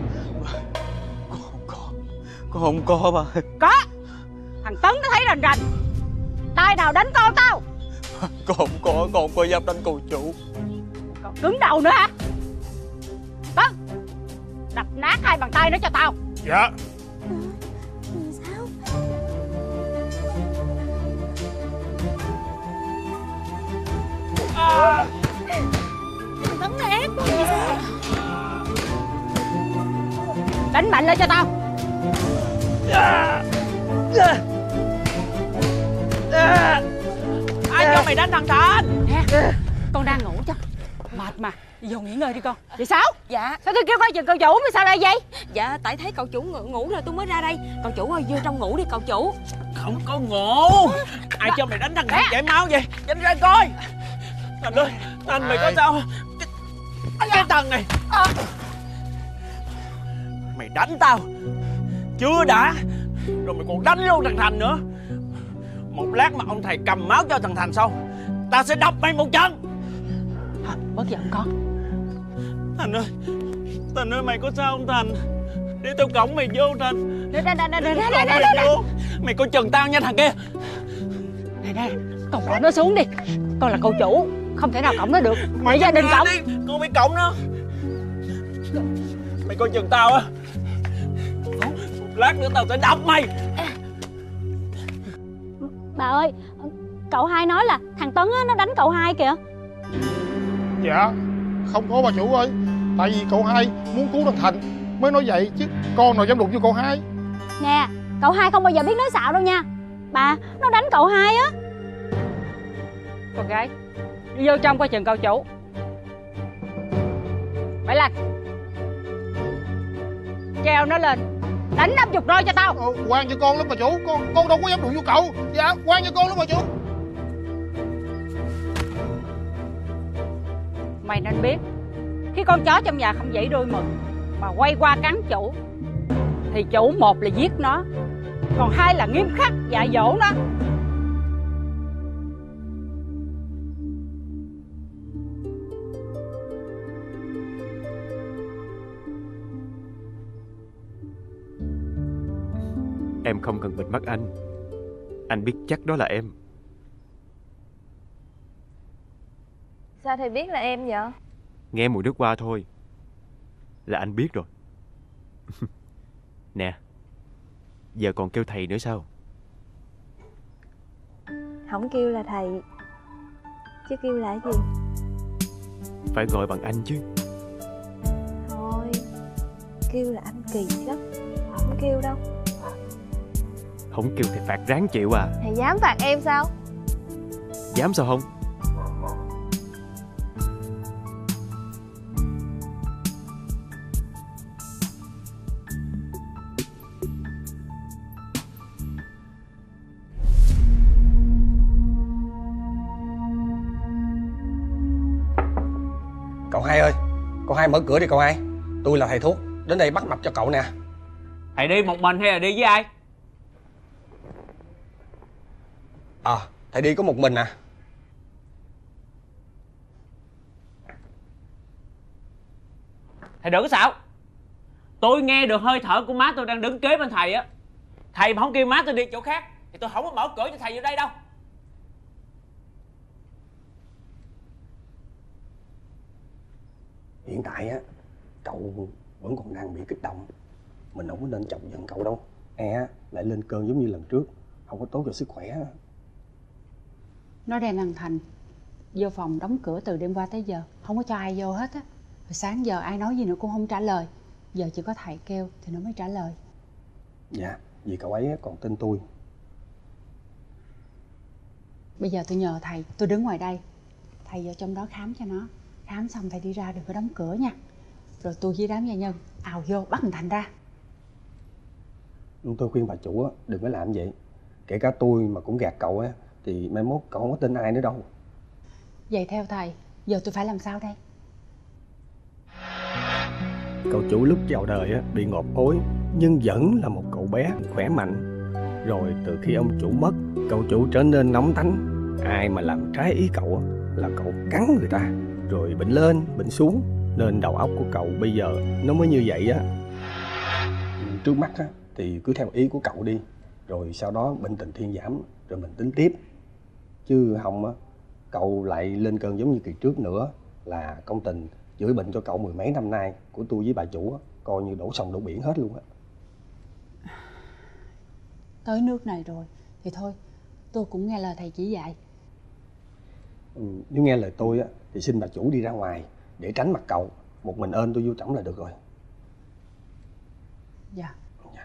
Con không có bà. Có. Thằng Tấn nó thấy rành rành. Tay nào đánh con tao? Con không có, con không có dám đánh cô chủ. Còn cứng đầu nữa hả? Tấn, đập nát hai bàn tay nó cho tao. Dạ. Sao? À. Thằng Tấn nó ép con gì sao? Đánh mạnh lên cho tao. À. À. À. Ai cho mày đánh thằng Thành? Nè, con đang ngủ chứ. Mệt mà, đi vô nghỉ ngơi đi con. Chị Sáu? Dạ. Sao tôi kêu coi chừng cậu chủ mà sao lại vậy? Dạ, tại thấy cậu chủ ngủ, ngủ rồi tôi mới ra đây. Cậu chủ ơi, vô trong ngủ đi cậu chủ. Không có ngủ. Ai cho mày đánh thằng Thành chảy máu vậy? Nhanh ra coi. Thành ơi, Thành mày có sao? Cái, cái thằng này à. Mày đánh tao chưa đã, rồi mày còn đánh luôn thằng Thành nữa. Một lát mà ông thầy cầm máu cho thằng Thành xong, tao sẽ đập mày một chân. Thôi, bớt giận con. Thành ơi, Thành ơi, mày có sao không Thành? Đi theo cổng mày vô Thành. Nè nè nè nè nè nè nè nè. Mày coi chừng tao nha thằng kia. Nè nè, con bỏ nó xuống đi. Con là cậu chủ, không thể nào cõng nó được. Mày gia đình cõng. Con bị cõng nó. Mày coi chừng tao á. Lát nữa tao sẽ đập mày. Bà ơi, cậu hai nói là thằng Tấn á, nó đánh cậu hai kìa. Dạ, không có bà chủ ơi. Tại vì cậu hai muốn cứu thằng Thành mới nói vậy chứ con nào dám đụng vô cậu hai. Nè, cậu hai không bao giờ biết nói xạo đâu nha. Bà, nó đánh cậu hai á. Con gái, đi vô trong coi chừng cậu chủ. Bảy Lành, treo nó lên, đánh năm chục roi cho tao. Ờ, quan cho con lắm bà chủ. Con con đâu có dám đụng vô cậu. Dạ, quan cho con lắm bà chủ. Mày nên biết, khi con chó trong nhà không dãy đuôi mừng mà quay qua cắn chủ, thì chủ một là giết nó, còn hai là nghiêm khắc dạy dỗ nó. Em không cần bịt mắt anh. Anh biết chắc đó là em. Sao thầy biết là em vậy? Nghe mùi nước hoa thôi là anh biết rồi. Nè, giờ còn kêu thầy nữa sao? Không kêu là thầy, chứ kêu là gì? Phải gọi bằng anh chứ. Thôi, kêu là anh kỳ lắm. Không kêu đâu. Không kêu thì phạt ráng chịu à. Thầy dám phạt em sao? Dám sao không? Cậu hai ơi, cậu hai mở cửa đi cậu hai. Tôi là thầy thuốc, đến đây bắt mạch cho cậu nè. Thầy đi một mình hay là đi với ai? Ờ, à, thầy đi có một mình à. Thầy đừng có xạo. Tôi nghe được hơi thở của má tôi đang đứng kế bên thầy á. Thầy mà không kêu má tôi đi chỗ khác thì tôi không có mở cửa cho thầy vô đây đâu. Hiện tại á, cậu vẫn còn đang bị kích động. Mình không có nên chọc giận cậu đâu. E lại lên cơn giống như lần trước, không có tốt cho sức khỏe. Nó đem thằng Thành vô phòng đóng cửa từ đêm qua tới giờ, không có cho ai vô hết á. Rồi sáng giờ ai nói gì nữa cũng không trả lời. Giờ chỉ có thầy kêu thì nó mới trả lời. Dạ, vì cậu ấy còn tin tôi. Bây giờ tôi nhờ thầy, tôi đứng ngoài đây, thầy vào trong đó khám cho nó. Khám xong thầy đi ra, đừng có đóng cửa nha. Rồi tôi với đám gia nhân ào vô bắt thằng Thành ra. Tôi khuyên bà chủ á, đừng có làm vậy. Kể cả tôi mà cũng gạt cậu á, thì mai mốt cậu không có tin ai nữa đâu. Vậy theo thầy, giờ tôi phải làm sao đây? Cậu chủ lúc chào đời á, bị ngộp ối, nhưng vẫn là một cậu bé khỏe mạnh. Rồi từ khi ông chủ mất, cậu chủ trở nên nóng tánh. Ai mà làm trái ý cậu á, là cậu cắn người ta. Rồi bệnh lên, bệnh xuống. Nên đầu óc của cậu bây giờ nó mới như vậy á. Trước mắt á, thì cứ theo ý của cậu đi. Rồi sau đó bệnh tình thuyên giảm, rồi mình tính tiếp. Chứ không á, cậu lại lên cơn giống như kỳ trước nữa. Là công tình chữa bệnh cho cậu mười mấy năm nay của tôi với bà chủ á, coi như đổ sông đổ biển hết luôn á. Tới nước này rồi thì thôi, tôi cũng nghe lời thầy chỉ dạy. Ừ, nếu nghe lời tôi á, thì xin bà chủ đi ra ngoài để tránh mặt cậu. Một mình ơn tôi vô trỏng là được rồi. Dạ.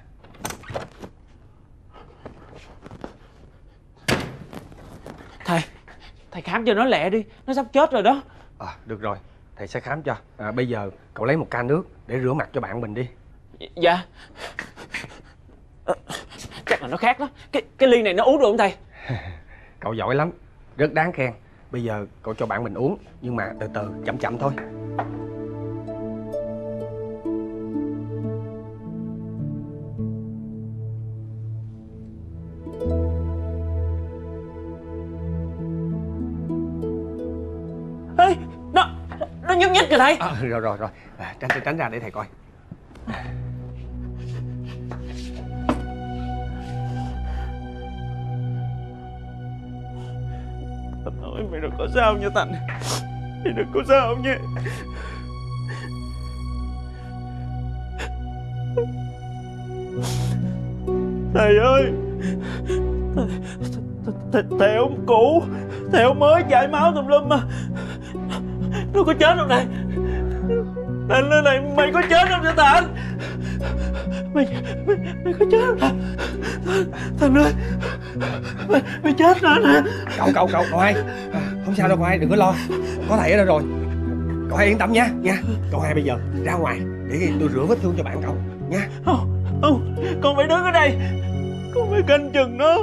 Thầy, thầy khám cho nó lẹ đi, nó sắp chết rồi đó. À, được rồi, thầy sẽ khám cho. À, bây giờ cậu lấy một ca nước để rửa mặt cho bạn mình đi. Dạ. À, chắc là nó khác đó. Cái cái ly này nó uống được không thầy? Cậu giỏi lắm, rất đáng khen. Bây giờ cậu cho bạn mình uống, nhưng mà từ từ, chậm chậm thôi. Ê, nó nó nhúc nhích kìa thầy. À, rồi rồi rồi, à, tránh tránh ra để thầy coi. Thành ơi, mày đừng có sao nha Thành. Mày đừng có sao nha. Thầy ơi, thầy, thầy, thầy, thầy ông cũ, thầy ông mới chảy máu tùm lum mà. Nó có chết không thầy? Thành ơi, này mày có chết không vậy Thành? Mày, mày, mày có chết không Thành? Thành ơi, mày, mày chết rồi nè. Cậu, cậu, cậu, cậu hai, à, không sao đâu cậu hai, đừng có lo. Có thầy ở đây rồi. Cậu hai yên tâm nha, nha. Cậu hai bây giờ ra ngoài để tôi rửa vết thương cho bạn cậu, nha. Không, không, con phải đứng ở đây. Con phải canh chừng nó.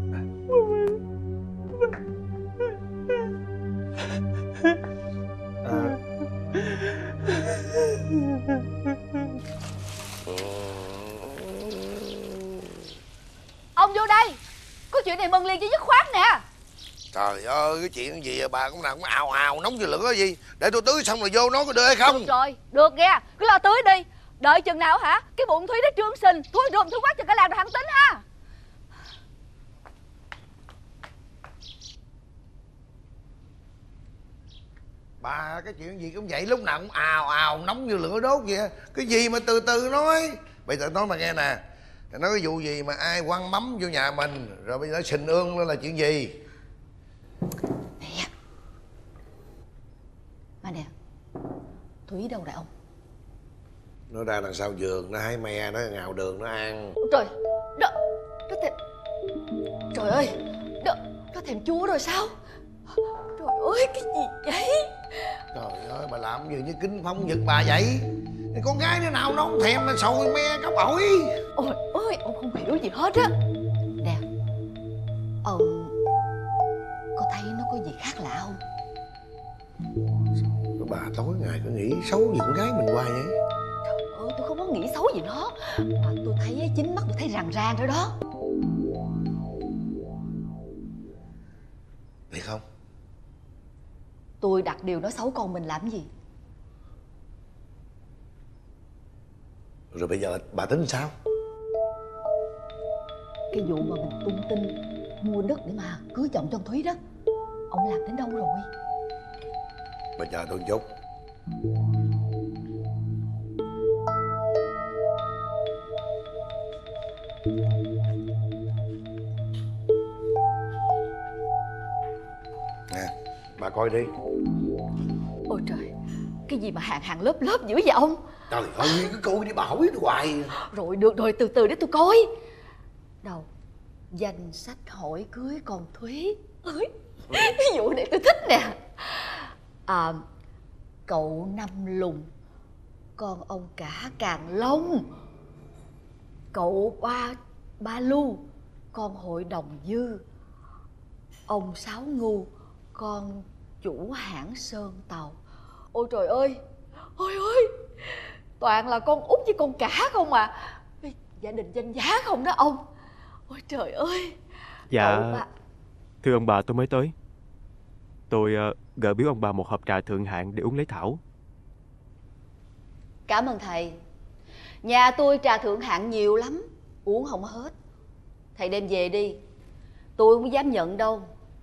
À. Ông vô đây, có chuyện này mừng liền cho dứt khoát nè. Trời ơi, cái chuyện gì à, bà cũng nào cũng ào ào nóng như lửa gì. Để tôi tưới xong rồi vô nói có được hay không? Được rồi, được nghe, cứ lo tưới đi. Đợi chừng nào hả? Cái bụng Thúy nó trương sình, Thúi rùm Thúi quát cho cả làng rồi hẳn tính ha. Bà cái chuyện gì cũng vậy, lúc nào cũng ào ào nóng như lửa đốt vậy. Cái gì mà từ từ nói. Bây giờ nói mà nghe nè. Nói cái vụ gì mà ai quăng mắm vô nhà mình rồi bây giờ sình ương lên là chuyện gì? Nè. Mà nè, Thúy đâu rồi ông? Nó ra đằng sau vườn, nó hái me, nó ngào đường nó ăn. Trời, đó, nó thèm... Trời ơi, đó, nó thèm chua rồi sao? Trời ơi, cái gì vậy? Trời ơi, bà làm gì như Kinh Phong giật bà vậy? Cái con gái đứa nào nó không thèm mà sồi me cốc ổi. Ôi ơi, ông không hiểu gì hết á. Nè, ông có thấy nó có gì khác lạ không? Bà tối ngày cứ nghĩ xấu gì con gái mình hoài vậy? Trời ơi, tôi không có nghĩ xấu gì nó. Mà tôi thấy chính mắt tôi thấy ràng ràng rồi đó. Thiệt không? Tôi đặt điều nói xấu con mình làm gì? Rồi bây giờ bà tính sao? Cái vụ mà mình tung tin mua đất để mà cưới chồng cho Thúy đó, ông làm đến đâu rồi? Bà chờ tôi một chút. Nè, bà coi đi. Ôi trời, cái gì mà hàng hàng lớp lớp dữ vậy ông? Trời ơi, cứ coi đi, bà hỏi tôi hoài. Rồi được rồi, từ từ để tôi coi. Đâu, danh sách hỏi cưới con Thúy. Ơi, cái vụ này tôi thích nè. À, cậu Năm Lùng, con ông Cả Càng Long. Cậu Ba Ba Lu, con Hội Đồng Dư. Ông Sáu Ngu, con chủ hãng Sơn Tàu. Ôi trời ơi, ôi ơi, toàn là con út với con Cả không à. Gia đình danh giá không đó ông. Ôi trời ơi. Dạ bà... thưa ông bà, tôi mới tới. Tôi uh, gửi biếu ông bà một hộp trà thượng hạng để uống lấy thảo. Cảm ơn thầy. Nhà tôi trà thượng hạng nhiều lắm, uống không hết. Thầy đem về đi, tôi không dám nhận đâu.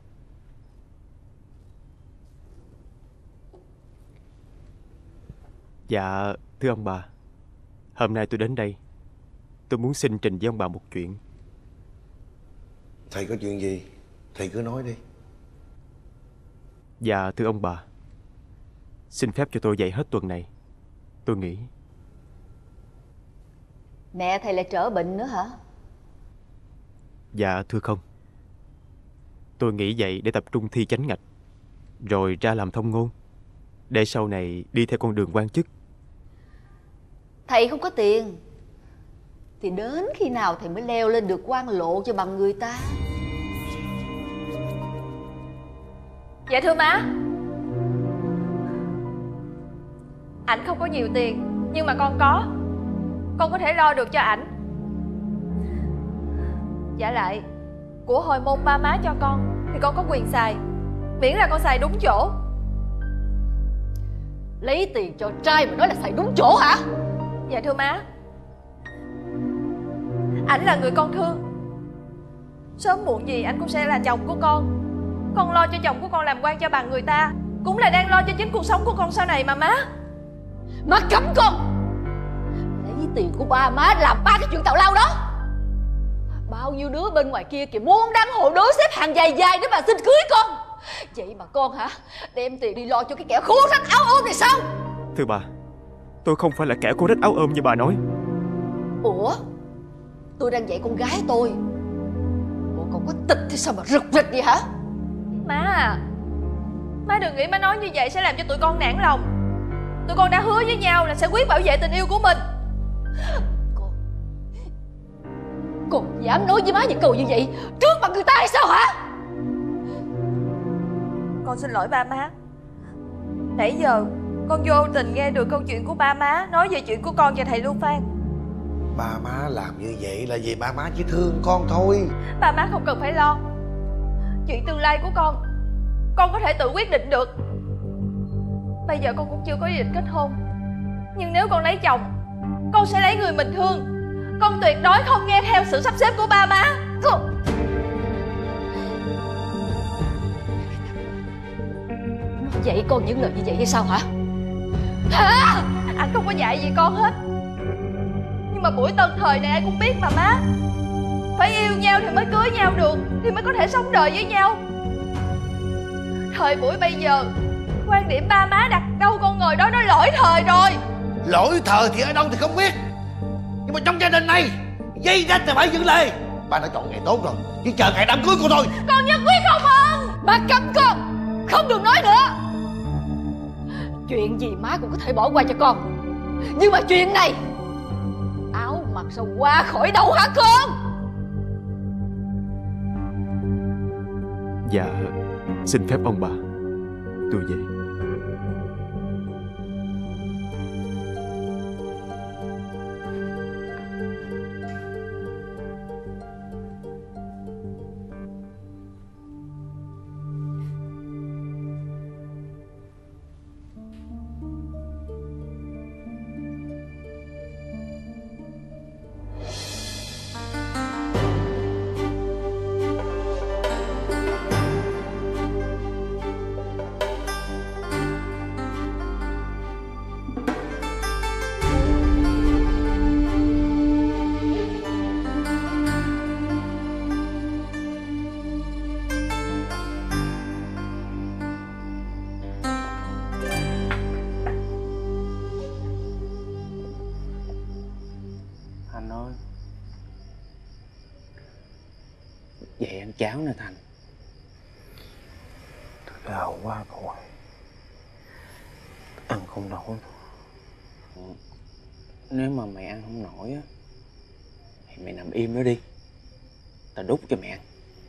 Dạ thưa ông bà, hôm nay tôi đến đây, tôi muốn xin trình với ông bà một chuyện. Thầy có chuyện gì? Thầy cứ nói đi. Dạ thưa ông bà, xin phép cho tôi dạy hết tuần này. Tôi nghĩ. Mẹ thầy lại trở bệnh nữa hả? Dạ thưa không. Tôi nghĩ vậy để tập trung thi chánh ngạch, rồi ra làm thông ngôn, để sau này đi theo con đường quan chức. Thầy không có tiền thì đến khi nào thầy mới leo lên được quan lộ cho bằng người ta? Dạ thưa má, ảnh không có nhiều tiền, nhưng mà con có. Con có thể lo được cho ảnh. Giả lại, của hồi môn ba má cho con thì con có quyền xài, miễn là con xài đúng chỗ. Lấy tiền cho trai mà nói là xài đúng chỗ hả? Dạ thưa má, ảnh là người con thương. Sớm muộn gì anh cũng sẽ là chồng của con. Con lo cho chồng của con làm quan cho bằng người ta, cũng là đang lo cho chính cuộc sống của con sau này mà má. Má cấm con lấy tiền của ba má làm ba cái chuyện tào lao đó. Bao nhiêu đứa bên ngoài kia kìa muốn đăng hộ đối xếp hàng dài dài để mà xin cưới con. Vậy mà con hả, đem tiền đi lo cho cái kẻ khố rách áo ôm này sao? Thưa bà, tôi không phải là kẻ cố rách áo ôm như bà nói. Ủa, tôi đang dạy con gái tôi, bộ còn có tịch thì sao mà rực rịch vậy hả? Má à, má đừng nghĩ má nói như vậy sẽ làm cho tụi con nản lòng. Tụi con đã hứa với nhau là sẽ quyết bảo vệ tình yêu của mình. Con Con dám nói với má những câu như vậy trước mặt người ta hay sao hả? Con xin lỗi ba má. Nãy giờ con vô tình nghe được câu chuyện của ba má nói về chuyện của con và thầy Lưu Phan. Ba má làm như vậy là vì ba má chỉ thương con thôi. Ba má không cần phải lo. Chuyện tương lai của con, con có thể tự quyết định được. Bây giờ con cũng chưa có ý định kết hôn, nhưng nếu con lấy chồng con sẽ lấy người mình thương. Con tuyệt đối không nghe theo sự sắp xếp của ba má. Dạy con những lời như vậy hay sao hả? Hả? Anh không có dạy gì con hết. Nhưng mà buổi tân thời này ai cũng biết mà má. Phải yêu nhau thì mới cưới nhau được, thì mới có thể sống đời với nhau. Thời buổi bây giờ, quan điểm ba má đặt đâu con người đó nó lỗi thời rồi. Lỗi thời thì ở đâu thì không biết, nhưng mà trong gia đình này dây rách thì phải giữ lề. Ba đã chọn ngày tốt rồi, chỉ chờ ngày đám cưới của tôi. Con nhất quyết không ơn. Ba cấm con, không được nói nữa. Chuyện gì má cũng có thể bỏ qua cho con, nhưng mà chuyện này áo mặc sao qua khỏi đầu hả con? Dạ, xin phép ông bà, tôi về. Thành ơi, vậy ăn cháo nè Thành. Tôi đau quá cậu ạ, ăn không nổi. Nếu mà mày ăn không nổi á thì mày nằm im đó đi, tao đút cho mày ăn.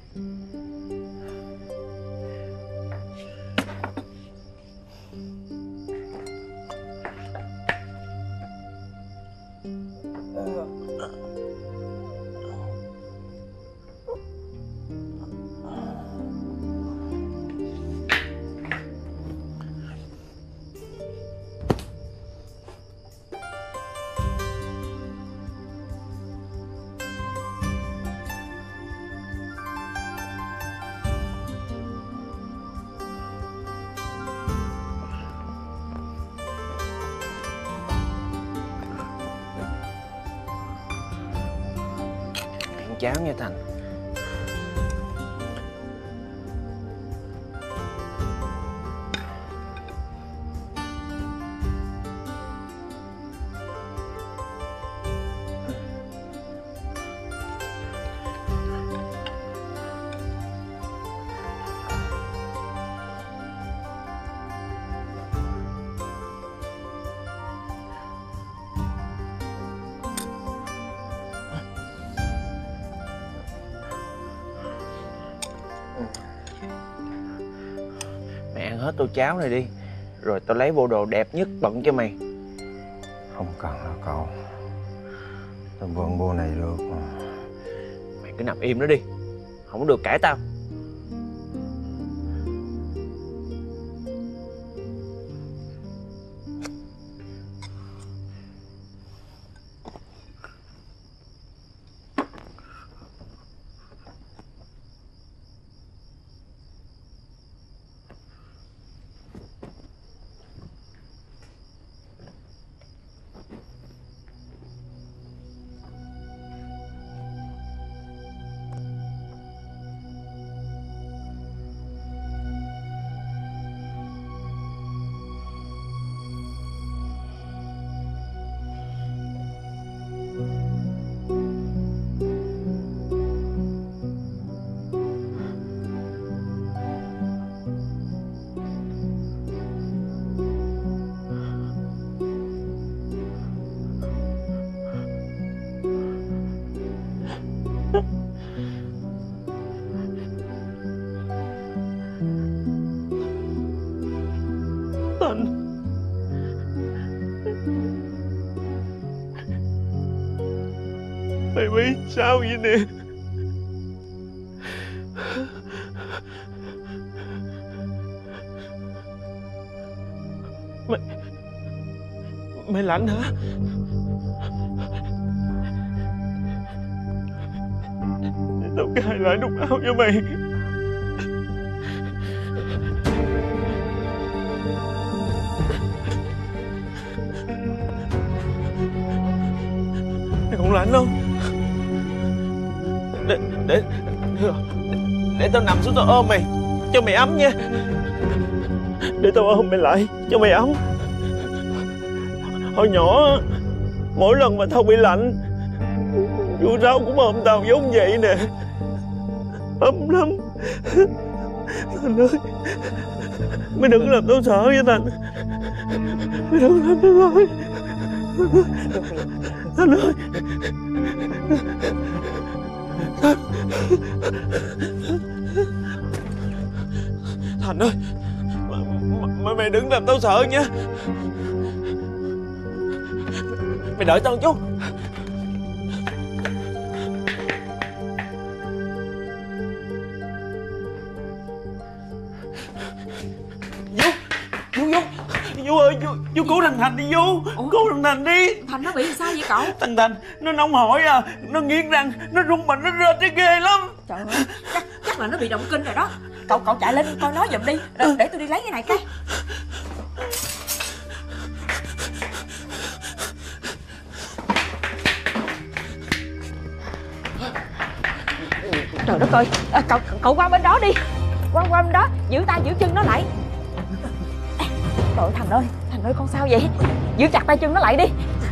Cháo nha Thành. Mày ăn hết tô cháo này đi, rồi tao lấy bộ đồ đẹp nhất bận cho mày. Không cần đâu cậu, tao bận bộ này được mà. Mày cứ nằm im đó đi, không được cãi tao. Thành, mày biết sao vậy nè? Mày Mày lạnh hả? Tao cài lại nút áo cho mày. Mày còn lạnh không? Để, để, để, để tao nằm xuống tao ôm mày, cho mày ấm nha. Để tao ôm mày lại, cho mày ấm. Hồi nhỏ, mỗi lần mà tao bị lạnh, chú Sáu cũng ôm tao giống vậy nè. Ấm lắm. Thành ơi, mày đừng làm tao sợ vậy Thành. Mày đừng làm tao ơi. Thành ơi. Thành. Thành ơi, mày, mày đừng làm tao sợ nha. Mày đợi tao một chút. Vô, vô, vô, vô ơi, vô, vô cứu thằng Thành đi vô. Cứu thằng Thành đi. Thành nó bị sao vậy cậu? Thằng Thành nó nóng hổi à, nó nghiến răng, nó rung mạnh, nó rên thấy ghê lắm. Trời ơi, chắc, chắc là nó bị động kinh rồi đó. Cậu cậu chạy lên coi nó giùm đi. Để, để tôi đi lấy cái này cái. Trời đất ơi, à, cậu cậu qua bên đó đi. Qua qua bên đó, giữ tay giữ chân nó lại. Trời ơi, Thành ơi, Thành ơi con sao vậy? Giữ chặt tay chân nó lại đi.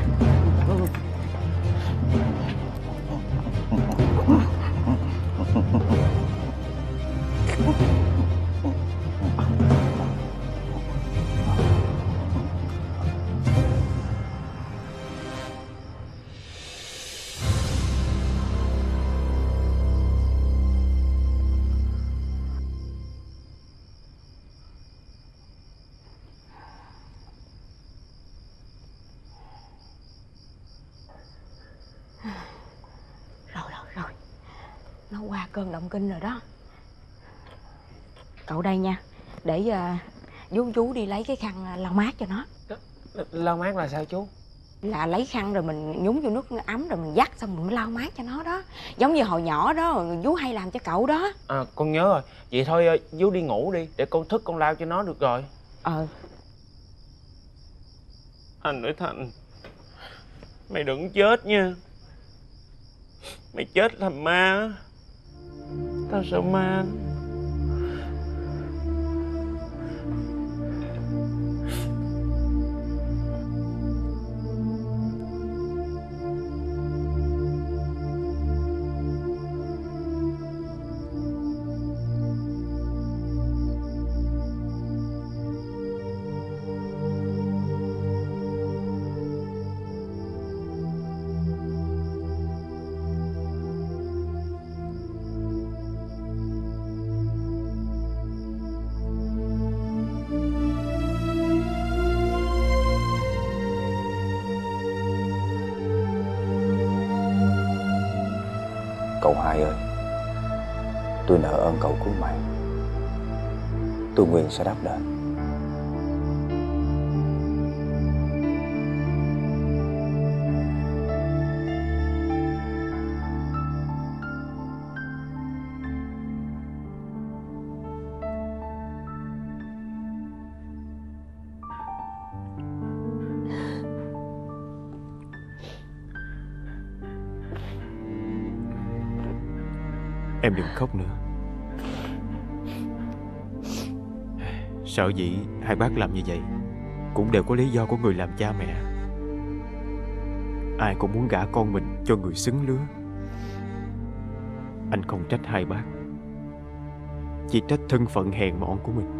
Nó qua cơn động kinh rồi đó. Cậu đây nha. Để uh, vú chú đi lấy cái khăn lau mát cho nó. Lau mát là sao chú? Là lấy khăn rồi mình nhúng vô nước ấm rồi mình vắt xong mình mới lau mát cho nó đó. Giống như hồi nhỏ đó vú hay làm cho cậu đó. À con nhớ rồi. Vậy thôi vú đi ngủ đi. Để con thức con lau cho nó được rồi. Ờ. Thành ơi Thành, mày đừng chết nha. Mày chết thành ma. Tao sợ ma. Cậu Hai ơi, tôi nợ ơn cậu cứu mạng. Tôi nguyện sẽ đáp đền. Em đừng khóc nữa. Sợ dĩ hai bác làm như vậy cũng đều có lý do của người làm cha mẹ. Ai cũng muốn gả con mình cho người xứng lứa. Anh không trách hai bác, chỉ trách thân phận hèn mọn của mình.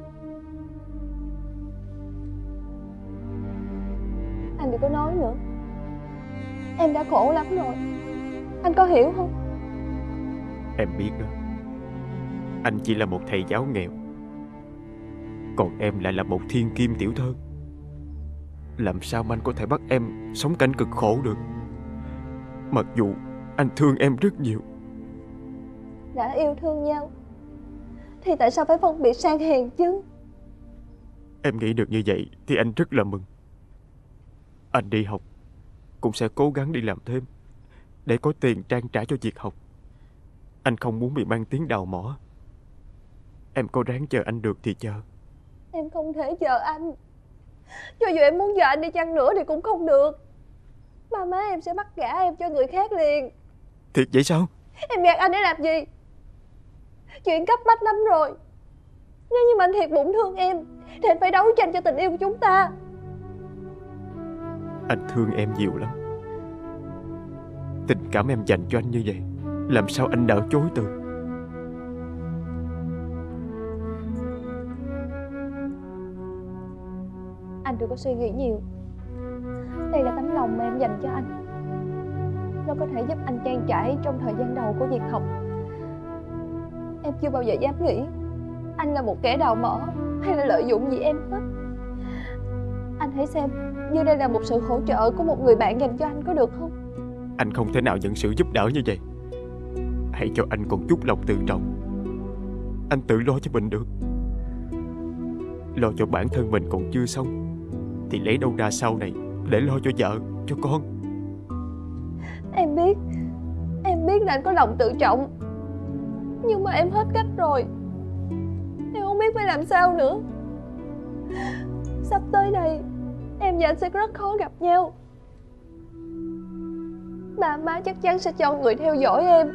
Anh đừng có nói nữa. Em đã khổ lắm rồi. Anh có hiểu không? Em biết đó. Anh chỉ là một thầy giáo nghèo, còn em lại là một thiên kim tiểu thơ. Làm sao mà anh có thể bắt em sống cảnh cực khổ được? Mặc dù anh thương em rất nhiều. Đã yêu thương nhau thì tại sao phải phân biệt sang hèn chứ? Em nghĩ được như vậy thì anh rất là mừng. Anh đi học cũng sẽ cố gắng đi làm thêm để có tiền trang trải cho việc học. Anh không muốn bị mang tiếng đào mỏ. Em có ráng chờ anh được thì chờ. Em không thể chờ anh. Cho dù em muốn chờ anh đi chăng nữa thì cũng không được. Ba má em sẽ bắt gả em cho người khác liền. Thiệt vậy sao? Em gạt anh để làm gì? Chuyện cấp bách lắm rồi. Nếu như mà anh thiệt bụng thương em thì anh phải đấu tranh cho tình yêu của chúng ta. Anh thương em nhiều lắm. Tình cảm em dành cho anh như vậy, làm sao anh nỡ chối từ? Anh đừng có suy nghĩ nhiều. Đây là tấm lòng mà em dành cho anh. Nó có thể giúp anh trang trải trong thời gian đầu của việc học. Em chưa bao giờ dám nghĩ anh là một kẻ đào mỏ hay là lợi dụng gì em hết. Anh hãy xem như đây là một sự hỗ trợ của một người bạn dành cho anh, có được không? Anh không thể nào nhận sự giúp đỡ như vậy. Hãy cho anh còn chút lòng tự trọng. Anh tự lo cho mình được. Lo cho bản thân mình còn chưa xong thì lấy đâu ra sau này để lo cho vợ, cho con. Em biết Em biết là anh có lòng tự trọng, nhưng mà em hết cách rồi. Em không biết phải làm sao nữa. Sắp tới đây em và anh sẽ rất khó gặp nhau. Ba má chắc chắn sẽ cho người theo dõi em.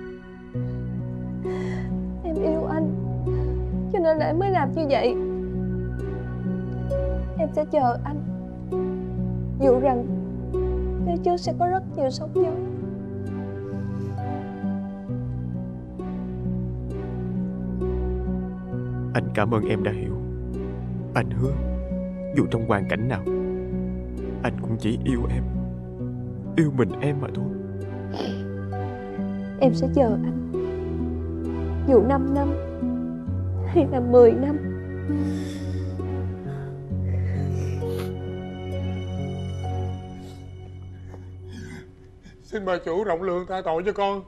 Em yêu anh, cho nên là em mới làm như vậy. Em sẽ chờ anh, dù rằng phía trước sẽ có rất nhiều sóng gió. Anh cảm ơn em đã hiểu. Anh hứa dù trong hoàn cảnh nào anh cũng chỉ yêu em, yêu mình em mà thôi. Em sẽ chờ anh, dù năm năm hay là mười năm. Xin bà chủ rộng lượng tha tội cho con.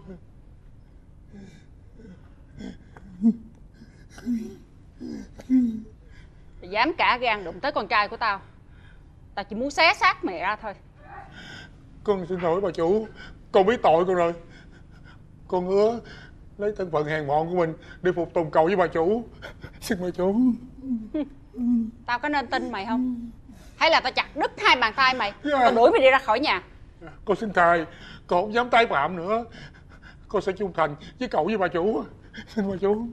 Dám cả gan đụng tới con trai của tao, tao chỉ muốn xé xác mẹ ra thôi. Con xin lỗi bà chủ, con biết tội con rồi. Con hứa lấy thân phận hèn mọn của mình để phục tùng cầu với bà chủ. Xin bà chủ. Tao có nên tin mày không? Hay là tao chặt đứt hai bàn tay mày, tao đuổi mày đi ra khỏi nhà? Con xin thề, con không dám tái phạm nữa. Con sẽ trung thành với cậu với bà chủ. Xin bà chủ.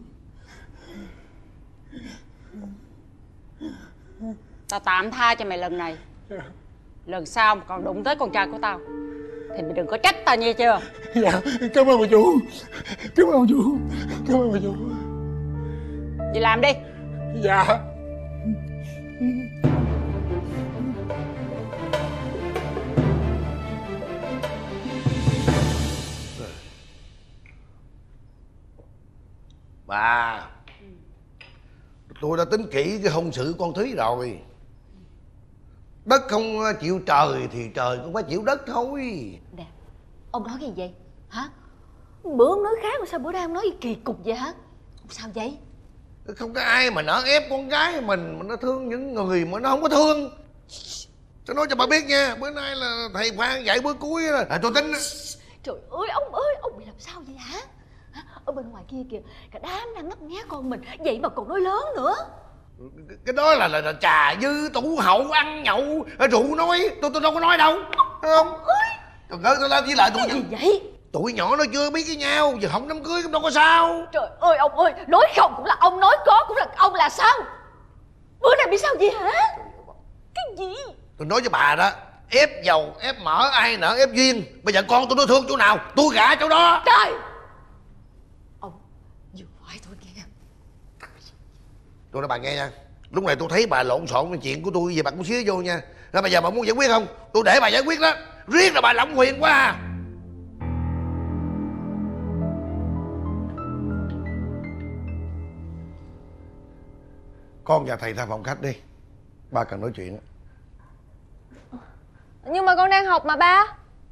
Tao tạm tha cho mày lần này. Lần sau mà còn đụng tới con trai của tao thì mày đừng có trách tao nghe chưa? Dạ, cảm ơn bà chủ. Cảm ơn bà chủ. Cảm ơn bà chủ. Đi làm đi. Dạ. Bà, tôi đã tính kỹ cái hôn sự con Thúy rồi. Đất không chịu trời thì trời cũng phải chịu đất thôi. Nè, ông nói cái gì vậy? Hả? Bữa ông nói khác mà sao bữa nay ông nói kỳ cục vậy hả? Ông sao vậy? Không có ai mà nỡ ép con gái mình mà nó thương những người mà nó không có thương. Tôi nói cho bà biết nha, bữa nay là thầy Phan dạy bữa cuối là tôi tính. Trời ơi, ông ơi, ông bị làm sao vậy hả? Ở bên ngoài kia kìa, cả đám đang ngấp nghé con mình, vậy mà còn nói lớn nữa. Cái đó là, là, là trà dư tủ hậu, ăn nhậu rượu nói. Tôi tôi đâu có nói đâu, thấy không? Còn ngỡ tôi lên với lại tụi gì vậy? Tụi nhỏ nó chưa biết với nhau, giờ không đám cưới cũng đâu có sao. Trời ơi ông ơi, nói không cũng là ông, nói có cũng là ông, là sao? Bữa nay bị sao vậy hả? Cái gì? Tôi nói cho bà đó, ép dầu ép mỡ ai nỡ ép duyên. Bây giờ con tôi nó thương chỗ nào tôi gả chỗ đó. Trời, ông vừa phải thôi kìa. Tôi nói bà nghe nha, lúc này tôi thấy bà lộn xộn chuyện của tôi, về bà cũng xía vô nha. Rồi bây giờ bà muốn giải quyết không? Tôi để bà giải quyết đó. Riết là bà lộng quyền quá à. Con và thầy ra phòng khách đi, ba cần nói chuyện. Nhưng mà con đang học mà ba.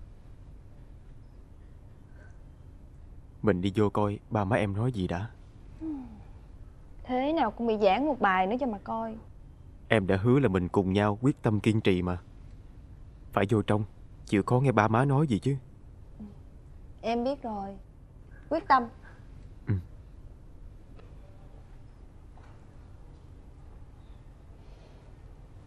Mình đi vô coi ba má em nói gì đã. Thế nào cũng bị giảng một bài nữa cho mà coi. Em đã hứa là mình cùng nhau quyết tâm kiên trì mà. Phải vô trong, chịu khó nghe ba má nói gì chứ. Em biết rồi. Quyết tâm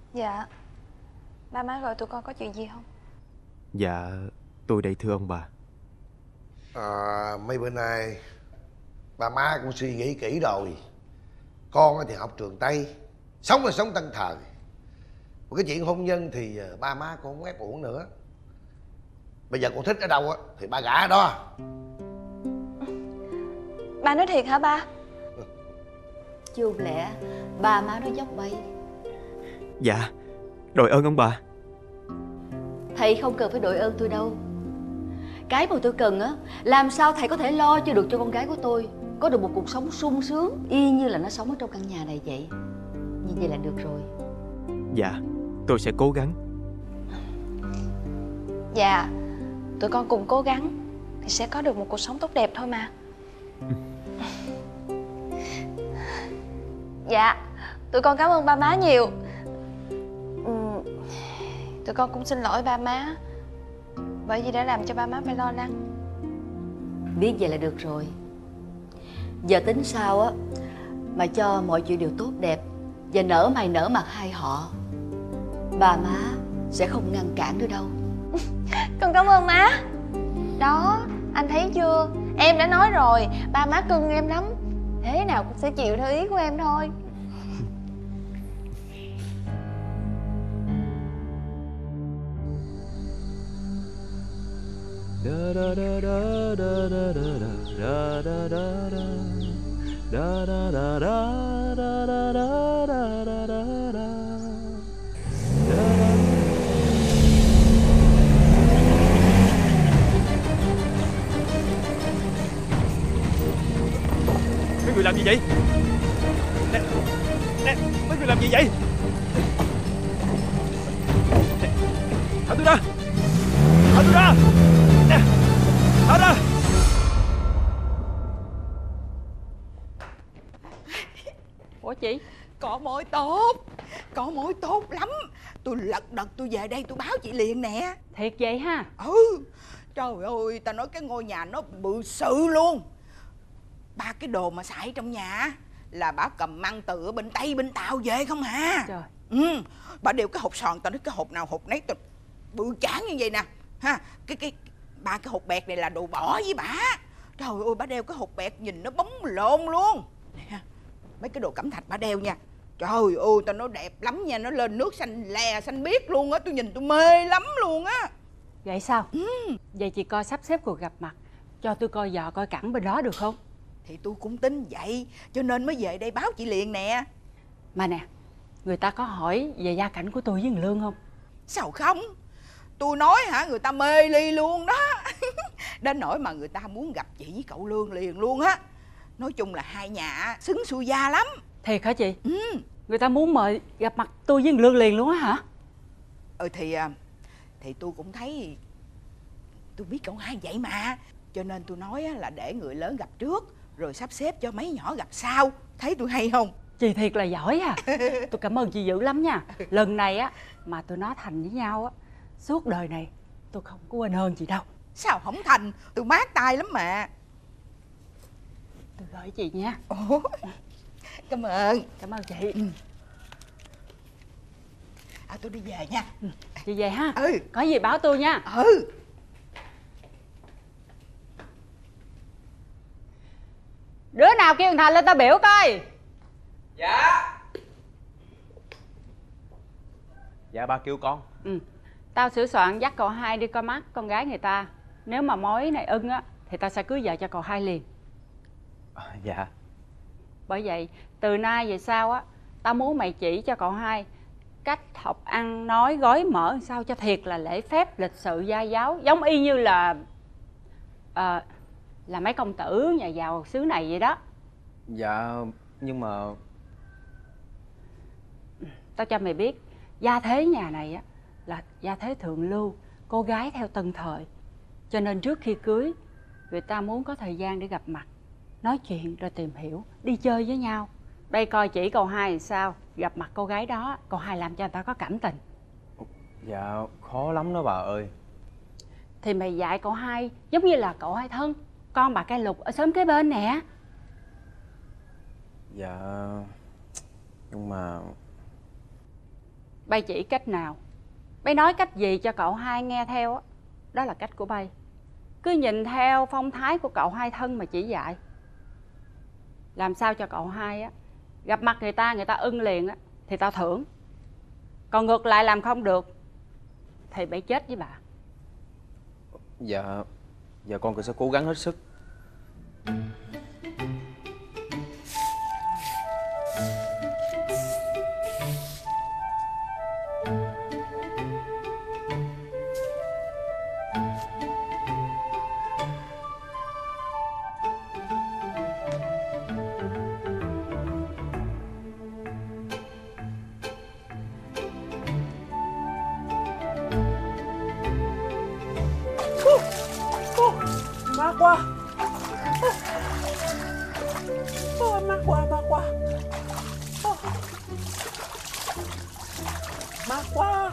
Dạ. Ba má gọi tụi con có chuyện gì không? Dạ, tôi đây thưa ông bà. À, mấy bữa nay ba má cũng suy nghĩ kỹ rồi. Con thì học trường Tây, sống là sống tân thời. Một cái chuyện hôn nhân thì ba má con không ép uổng nữa. Bây giờ con thích ở đâu á thì ba gả ở đó. Ba nói thiệt hả ba? Chứ không lẽ ba má nói dốc bay. Dạ, đội ơn ông bà. Thầy không cần phải đội ơn tôi đâu. Cái mà tôi cần á, làm sao thầy có thể lo cho được cho con gái của tôi có được một cuộc sống sung sướng y như là nó sống ở trong căn nhà này vậy. Như vậy là được rồi. Dạ, tôi sẽ cố gắng. Dạ, tụi con cùng cố gắng thì sẽ có được một cuộc sống tốt đẹp thôi mà. Dạ, tụi con cảm ơn ba má nhiều. ừ, Tụi con cũng xin lỗi ba má bởi vì đã làm cho ba má phải lo lắng. Biết vậy là được rồi. Giờ tính sao á mà cho mọi chuyện đều tốt đẹp và nở mày nở mặt hai họ. Ba má sẽ không ngăn cản nữa đâu. Con cảm ơn má. Đó, anh thấy chưa? Em đã nói rồi, ba má cưng em lắm. Thế nào cũng sẽ chịu theo ý của em thôi. Mấy người làm gì vậy? Nè, nè, mấy người làm gì vậy? Nè, thả tôi ra! Thả tôi ra! Nè, thả ra! Ủa chị? Có mối tốt, có mối tốt lắm. Tôi lật đật tôi về đây tôi báo chị liền nè. Thiệt vậy ha? Ừ, trời ơi, ta nói cái ngôi nhà nó bự sự luôn. Ba cái đồ mà xài trong nhà là bà cầm măng từ ở bên Tây bên Tàu về không hả? Trời. Ừ, bà đều cái hộp sòn, tao nói cái hộp nào hộp nấy tao bự chán như vậy nè ha. Cái cái ba cái hộp bẹt này là đồ bỏ với bà. Trời ơi, bà đeo cái hộp bẹt nhìn nó bóng lộn luôn nè. Mấy cái đồ cẩm thạch bà đeo nha, trời ơi tao nói đẹp lắm nha. Nó lên nước xanh lè xanh biếc luôn á. Tôi nhìn tôi mê lắm luôn á. Vậy sao? Ừ. Vậy chị coi sắp xếp cuộc gặp mặt cho tôi coi vợ coi cẳng bên đó được không? Thì tôi cũng tính vậy cho nên mới về đây báo chị liền nè. Mà nè, người ta có hỏi về gia cảnh của tôi với thằng Lương không? Sao không? Tôi nói hả, người ta mê ly luôn đó. Đến nỗi mà người ta muốn gặp chị với cậu Lương liền luôn á. Nói chung là hai nhà xứng xuôi gia lắm. Thiệt hả chị? Ừ. Người ta muốn mời gặp mặt tôi với thằng Lương liền luôn á hả? Ừ thì Thì tôi cũng thấy, tôi biết cậu hai vậy mà. Cho nên tôi nói là để người lớn gặp trước rồi sắp xếp cho mấy nhỏ gặp sau. Thấy tôi hay không? Chị thiệt là giỏi à. Tôi cảm ơn chị dữ lắm nha. Lần này á mà tụi nó thành với nhau á, suốt đời này tôi không có quên ơn chị đâu. Sao không thành? Tôi mát tay lắm mà. Tôi gửi chị nha. Ồ, cảm ơn. Cảm ơn chị. Ừ. À, tôi đi về nha. Ừ. Chị về ha. Ừ. Có gì báo tôi nha. Ừ. Đứa nào kêu thằng Thành lên tao biểu coi. Dạ. Dạ ba kêu con. Ừ. Tao sửa soạn dắt cậu hai đi coi mắt con gái người ta. Nếu mà mối này ưng á thì tao sẽ cưới vợ cho cậu hai liền. À, dạ. Bởi vậy từ nay về sau á, tao muốn mày chỉ cho cậu hai cách học ăn nói gói mở sao cho thiệt là lễ phép lịch sự gia giáo, giống y như là à, là mấy công tử nhà giàu xứ này vậy đó. Dạ nhưng mà Tao cho mày biết gia thế nhà này á là gia thế thượng lưu, cô gái theo tân thời. Cho nên trước khi cưới, người ta muốn có thời gian để gặp mặt, nói chuyện rồi tìm hiểu, đi chơi với nhau. Đây coi chỉ cậu hai thì sao, gặp mặt cô gái đó, cậu hai làm cho người ta có cảm tình. dạ khó lắm đó bà ơi. Thì mày dạy cậu hai giống như là cậu hai thân, con bà Cây Lục ở xóm kế bên nè. Dạ nhưng mà Bay chỉ cách nào, bay nói cách gì cho cậu hai nghe theo á, đó là cách của bay. Cứ nhìn theo phong thái của cậu hai thân mà chỉ dạy. Làm sao cho cậu hai á gặp mặt người ta, người ta ưng liền á thì tao thưởng. Còn ngược lại làm không được thì bay chết với bà. Dạ, dạ con cũng sẽ cố gắng hết sức. Má quá. Ôi, má quá, má quá. Má quá.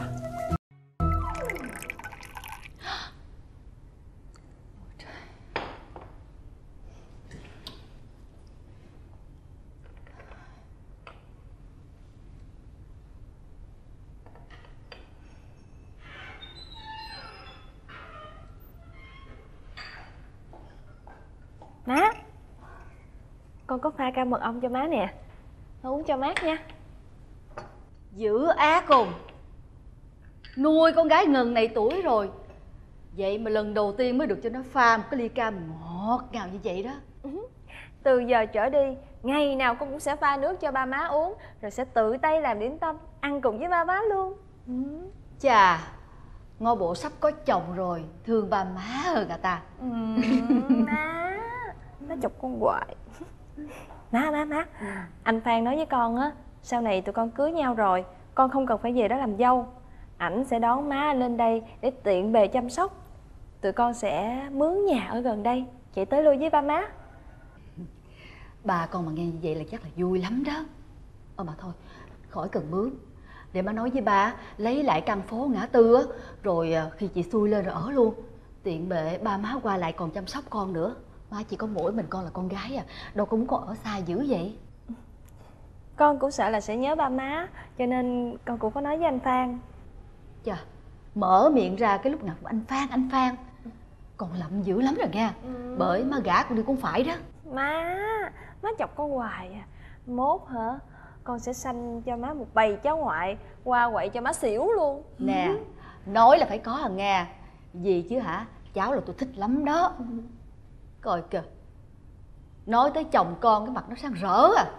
Má, con có pha cam mật ong cho má nè. Má uống cho mát nha. Dữ ác cùng. Nuôi con gái ngần này tuổi rồi, vậy mà lần đầu tiên mới được cho nó pha một cái ly cam ngọt ngào như vậy đó. Từ giờ trở đi, ngày nào con cũng sẽ pha nước cho ba má uống, rồi sẽ tự tay làm điểm tâm ăn cùng với ba má luôn. Chà, ngôi bộ sắp có chồng rồi, thương ba má hơn à ta. Ừ, má, nó chọc con hoài. Má, má, má, anh Phan nói với con á, sau này tụi con cưới nhau rồi, con không cần phải về đó làm dâu. Ảnh sẽ đón má lên đây để tiện bề chăm sóc. Tụi con sẽ mướn nhà ở gần đây, chạy tới lui với ba má. Bà con mà nghe như vậy là chắc là vui lắm đó. Ờ mà thôi, khỏi cần mướn. Để má nói với ba lấy lại căn phố ngã tư á, rồi khi chị xui lên rồi ở luôn. Tiện bệ ba má qua lại còn chăm sóc con nữa. Má chỉ có mỗi mình con là con gái à, đâu có muốn con ở xa dữ vậy. Con cũng sợ là sẽ nhớ ba má, cho nên con cũng có nói với anh Phan. Chà, mở miệng ra cái lúc nào cũng anh Phan, anh Phan. Con lậm dữ lắm rồi nha. Ừ. Bởi má gả con đi cũng phải đó. Má, má chọc con hoài à. Mốt hả, con sẽ sanh cho má một bầy cháu ngoại, qua quậy cho má xỉu luôn. Nè, nói là phải có à nghe. Gì chứ hả, cháu là tôi thích lắm đó. Coi kìa, nói tới chồng con cái mặt nó sáng rỡ à.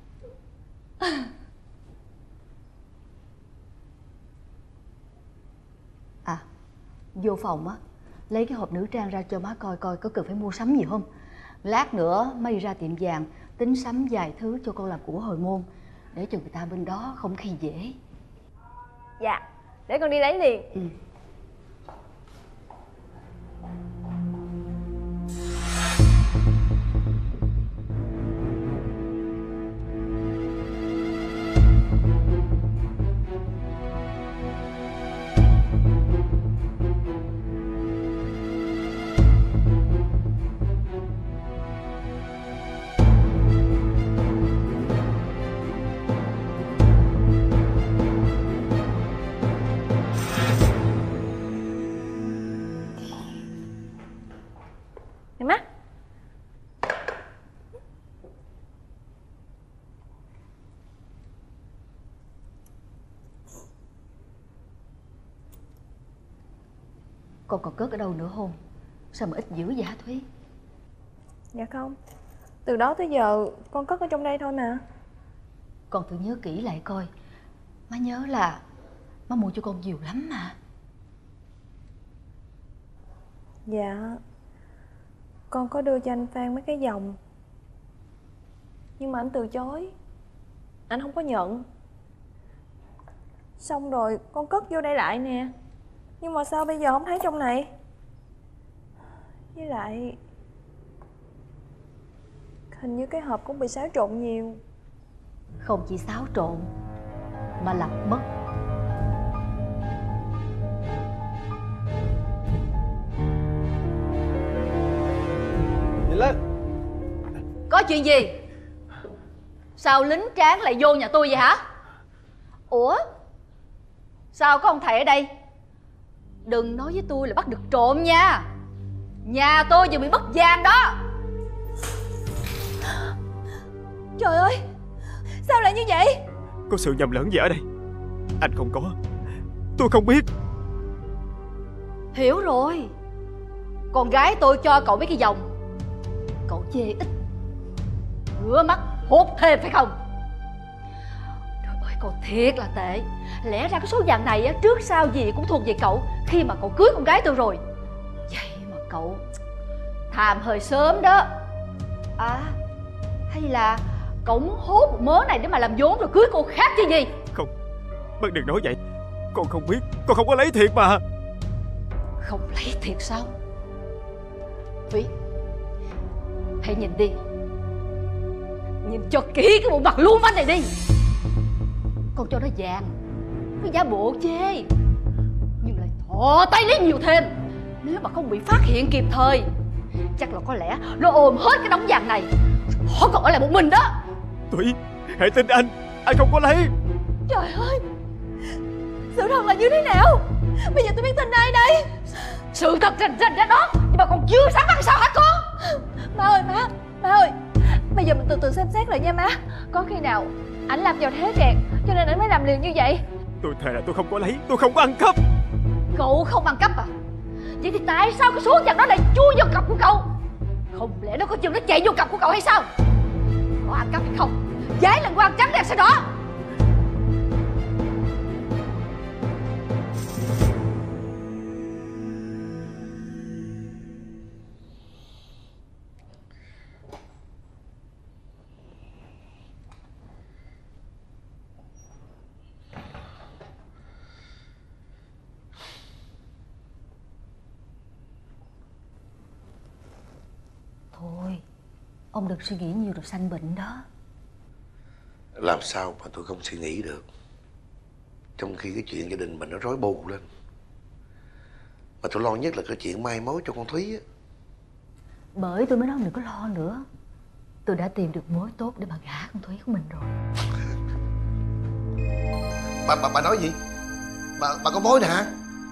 À, vô phòng á, lấy cái hộp nữ trang ra cho má coi coi có cần phải mua sắm gì không. Lát nữa má đi ra tiệm vàng tính sắm vài thứ cho con làm của hồi môn, để cho người ta bên đó không khi dễ. Dạ, để con đi lấy liền. Ừ. Con còn cất ở đâu nữa không? Sao mà ít dữ vậy hả Thúy? Dạ không, từ đó tới giờ con cất ở trong đây thôi mà. Con thử nhớ kỹ lại coi. Má nhớ là má mua cho con nhiều lắm mà. Dạ, con có đưa cho anh Phan mấy cái vòng, nhưng mà anh từ chối. Anh không có nhận. Xong rồi con cất vô đây lại nè, nhưng mà sao bây giờ không thấy trong này? Với lại hình như cái hộp cũng bị xáo trộn nhiều. Không chỉ xáo trộn mà làm mất. Nhìn lên. Có chuyện gì? Sao lính tráng lại vô nhà tôi vậy hả? Ủa, Sao có ông thầy ở đây? Đừng nói với tôi là bắt được trộm nha. Nhà tôi vừa bị mất vàng đó. Trời ơi, sao lại như vậy? Có sự nhầm lẫn gì ở đây? Anh không có. Tôi không biết. Hiểu rồi. Con gái tôi cho cậu mấy cái vòng, cậu chê ít, rửa mắt hốt thêm phải không? Trời ơi, cậu thiệt là tệ. Lẽ ra cái số vàng này á, trước sau gì cũng thuộc về cậu khi mà cậu cưới con gái tôi rồi. Vậy mà cậu tham hơi sớm đó. À, hay là cậu muốn hốt một mớ này để mà làm vốn rồi cưới cô khác chứ gì? Không, bác đừng nói vậy. Con không biết, con không có lấy thiệt mà. Không lấy thiệt sao? Thúy, hãy nhìn đi. Nhìn cho kỹ cái bộ mặt lưu manh này đi. Con cho nó vàng, nó giả bộ chê, nhưng lại thò tay lấy nhiều thêm. Nếu mà không bị phát hiện kịp thời, chắc là có lẽ nó ôm hết cái đống vàng này, nó còn ở lại một mình đó. Thúy, hãy tin anh, anh không có lấy. Trời ơi, sự thật là như thế nào? Bây giờ tôi biết tin ai đây? Sự thật rành rành ra đó, nhưng mà còn chưa sáng băng sao hả con? Má ơi, má, má ơi, bây giờ mình từ từ xem xét lại nha má. Có khi nào ảnh làm vào thế kẹt cho nên ảnh mới làm liền như vậy? Tôi thề là tôi không có lấy, tôi không có ăn cắp. Cậu không ăn cắp à? Vậy thì tại sao cái số vàng đó lại chui vào cặp của cậu? Không lẽ nó có chừng nó chạy vô cặp của cậu hay sao? Có ăn cắp hay không? Giấy lần quan trắng đen sau đó. Thôi, ông đừng suy nghĩ nhiều rồi sanh bệnh đó. Làm sao mà tôi không suy nghĩ được, trong khi cái chuyện gia đình mình nó rối bù lên. Mà tôi lo nhất là cái chuyện mai mối cho con Thúy á. Bởi tôi mới nói đừng có lo nữa. Tôi đã tìm được mối tốt để mà gả con Thúy của mình rồi. Bà, bà, bà nói gì? Bà, bà có mối nè hả?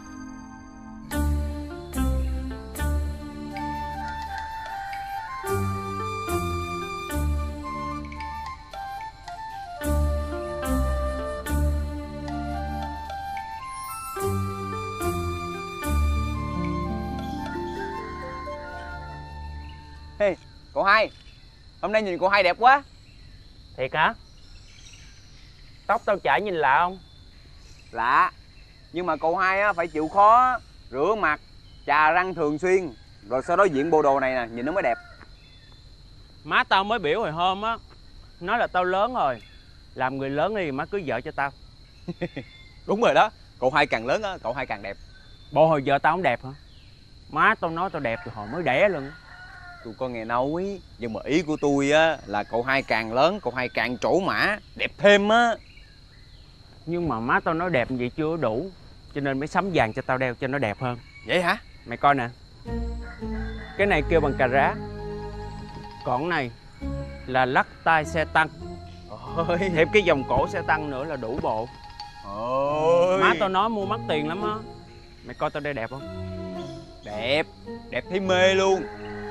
Hey, cậu hai, hôm nay nhìn cậu hai đẹp quá. Thiệt hả? Tóc tao chải nhìn lạ không? Lạ, nhưng mà cậu hai á phải chịu khó rửa mặt, chà răng thường xuyên, rồi sau đó diện bộ đồ này nè, nhìn nó mới đẹp. Má tao mới biểu hồi hôm á, nói là tao lớn rồi, làm người lớn đi má cưới vợ cho tao. Đúng rồi đó, cậu hai càng lớn á, cậu hai càng đẹp. Bộ hồi giờ tao không đẹp hả? Má tao nói tao đẹp từ hồi mới đẻ luôn. Tôi có nghe nói, nhưng mà ý của tôi á là cậu hai càng lớn, cậu hai càng trổ mã, đẹp thêm á. Nhưng mà má tao nói đẹp vậy chưa đủ, cho nên mới sắm vàng cho tao đeo cho nó đẹp hơn. Vậy hả? Mày coi nè, cái này kêu bằng cà rá, còn cái này là lắc tay xe tăng. Ôi, thêm cái vòng cổ xe tăng nữa là đủ bộ. Ôi, má tao nói mua mắc tiền lắm á. Mày coi tao đây đẹp không? Đẹp, đẹp thấy mê luôn.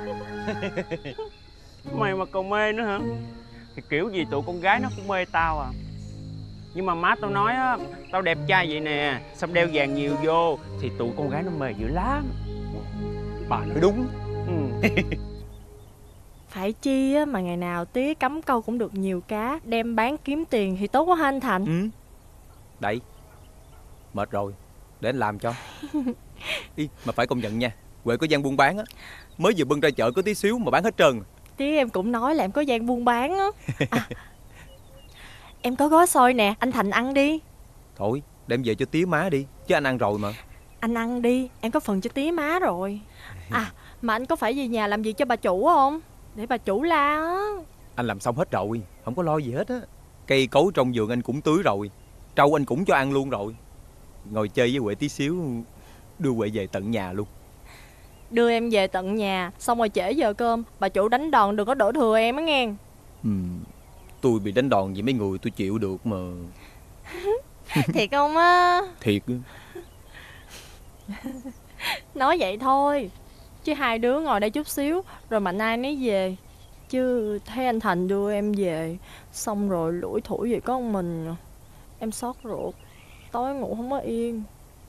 Mày mà còn mê nữa hả? Thì kiểu gì tụi con gái nó cũng mê tao à. Nhưng mà má tao nói á, tao đẹp trai vậy nè, xong đeo vàng nhiều vô thì tụi con gái nó mê dữ lắm. Bà nói đúng. Ừ. Phải chi á mà ngày nào tía cắm câu cũng được nhiều cá, đem bán kiếm tiền thì tốt quá ha anh Thành. Ừ. Đấy, mệt rồi, để anh làm cho. Ý, mà phải công nhận nha, Huệ có gian buôn bán á, mới vừa bưng ra chợ có tí xíu mà bán hết trơn. Tía em cũng nói là em có gian buôn bán á. À, em có gói xôi nè, anh Thành ăn đi. Thôi, đem về cho tía má đi, chứ anh ăn rồi mà. Anh ăn đi, em có phần cho tía má rồi. À, mà anh có phải về nhà làm việc cho bà chủ không? Để bà chủ la á. Anh làm xong hết rồi, không có lo gì hết á. Cây cối trong vườn anh cũng tưới rồi, trâu anh cũng cho ăn luôn rồi. Ngồi chơi với Huệ tí xíu, đưa Huệ về tận nhà luôn. Đưa em về tận nhà, xong rồi trễ giờ cơm, bà chủ đánh đòn đừng có đổ thừa em á nghe. Ừ, tôi bị đánh đòn vì mấy người tôi chịu được mà. Thiệt không á? Thiệt. Nói vậy thôi, chứ hai đứa ngồi đây chút xíu rồi mạnh ai nấy về. Chứ thấy anh Thành đưa em về, xong rồi lủi thủi về có một mình, em xót ruột, tối ngủ không có yên.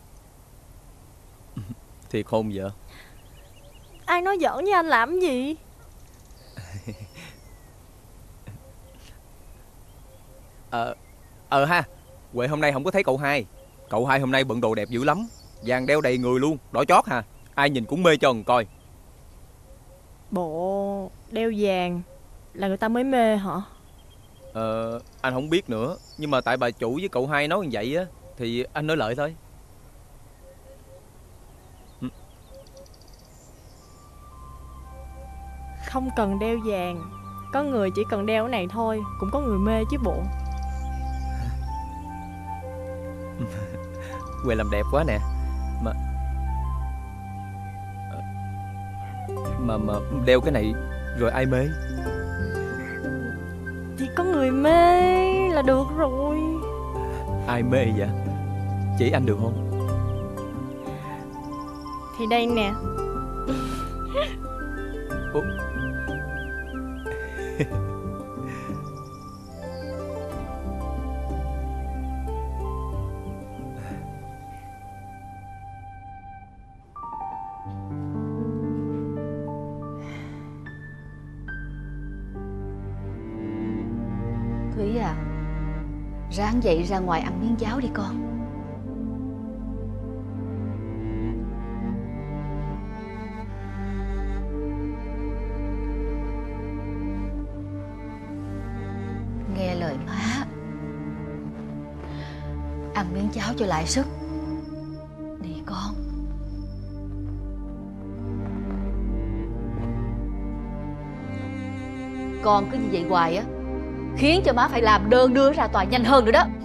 Thiệt không vợ? Ai nói giỡn với anh làm gì? Ờ Ờ ha, Huệ hôm nay không có thấy cậu hai. Cậu hai hôm nay bận đồ đẹp dữ lắm, vàng đeo đầy người luôn, đỏ chót hà. Ai nhìn cũng mê tròn coi. Bộ đeo vàng là người ta mới mê hả? Ờ anh không biết nữa, nhưng mà tại bà chủ với cậu hai nói như vậy á thì anh nói lợi thôi. Không cần đeo vàng, có người chỉ cần đeo cái này thôi cũng có người mê chứ bộ. Huệ làm đẹp quá nè. Mà Mà mà đeo cái này rồi ai mê? Thì có người mê là được rồi. Ai mê vậy? Chỉ anh được không? Thì đây nè. Ủa? Thúy à, ráng dậy ra ngoài ăn miếng cháo đi con. Nghe lời má, ăn miếng cháo cho lại sức. Đi con. Con cứ như vậy hoài á, khiến cho má phải làm đơn đưa ra tòa nhanh hơn nữa đó.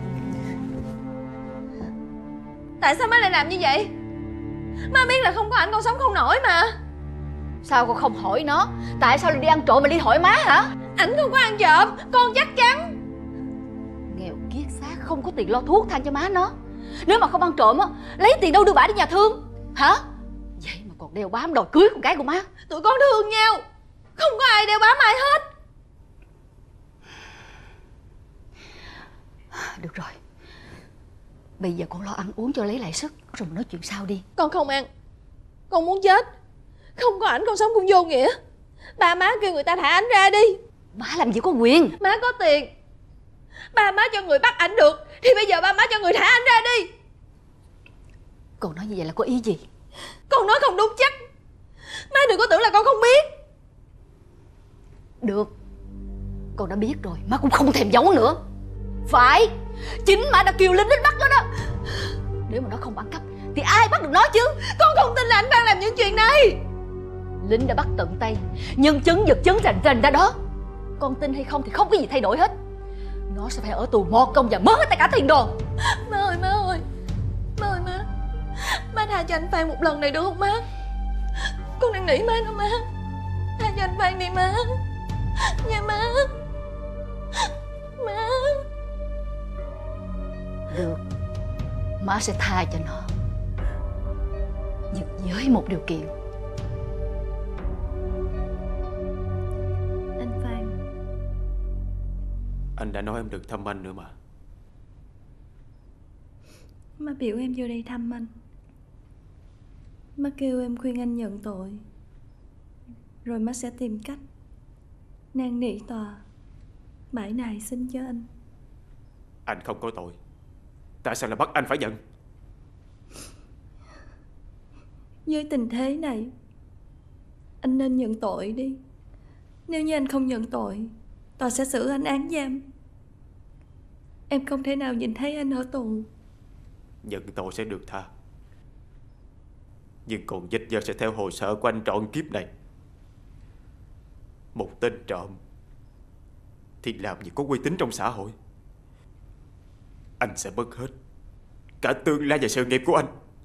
Tại sao má lại làm như vậy? Má biết là không có ảnh con sống không nổi mà. Sao con không hỏi nó? Tại sao lại đi ăn trộm mà đi hỏi má hả? Ảnh không có ăn trộm, con chắc chắn. Nghèo kiết xác, không có tiền lo thuốc thang cho má nó. Nếu mà không ăn trộm á, lấy tiền đâu đưa bả đi nhà thương hả? Vậy mà còn đeo bám đòi cưới con gái của má. Tụi con thương nhau, không có ai đeo bám ai hết. Được rồi, bây giờ con lo ăn uống cho lấy lại sức, rồi nói chuyện sau đi. Con không ăn, con muốn chết. Không có ảnh con sống cũng vô nghĩa. Ba má kêu người ta thả ảnh ra đi. Má làm gì có quyền. Má có tiền, ba má cho người bắt ảnh được, thì bây giờ ba má cho người thả ảnh ra đi. Con nói như vậy là có ý gì? Con nói không đúng chắc. Má đừng có tưởng là con không biết. Được, con đã biết rồi, má cũng không thèm giấu nữa. Phải, chính má đã kêu Linh đến bắt nó đó. Nếu mà nó không ăn cắp thì ai bắt được nó chứ? Con không tin là anh Phan làm những chuyện này. Linh đã bắt tận tay, nhân chứng vật chứng rành rành ra đó. Con tin hay không thì không có gì thay đổi hết. Nó sẽ phải ở tù một công và mất hết tất cả tiền đồ. Má ơi, má ơi, má ơi má, má tha cho anh Phan một lần này được không má? Con đang nỉ má đó má. Tha cho anh Phan đi má. Nha má. Má. Được, má sẽ tha cho nó, nhưng với một điều kiện. Anh Phan, anh đã nói em đừng thăm anh nữa mà. má biểu em vô đây thăm anh. Má kêu em khuyên anh nhận tội, rồi má sẽ tìm cách năn nỉ tòa bãi nài xin cho anh. Anh không có tội, tại sao lại bắt anh phải nhận? Với tình thế này, anh nên nhận tội đi. Nếu như anh không nhận tội, tòa sẽ xử anh án giam. Em không thể nào nhìn thấy anh ở tù. Nhận tội sẽ được tha, nhưng còn vết nhơ sẽ theo hồ sơ của anh trọn kiếp này. Một tên trộm thì làm gì có uy tín trong xã hội. Anh sẽ mất hết cả tương lai và sự nghiệp của anh.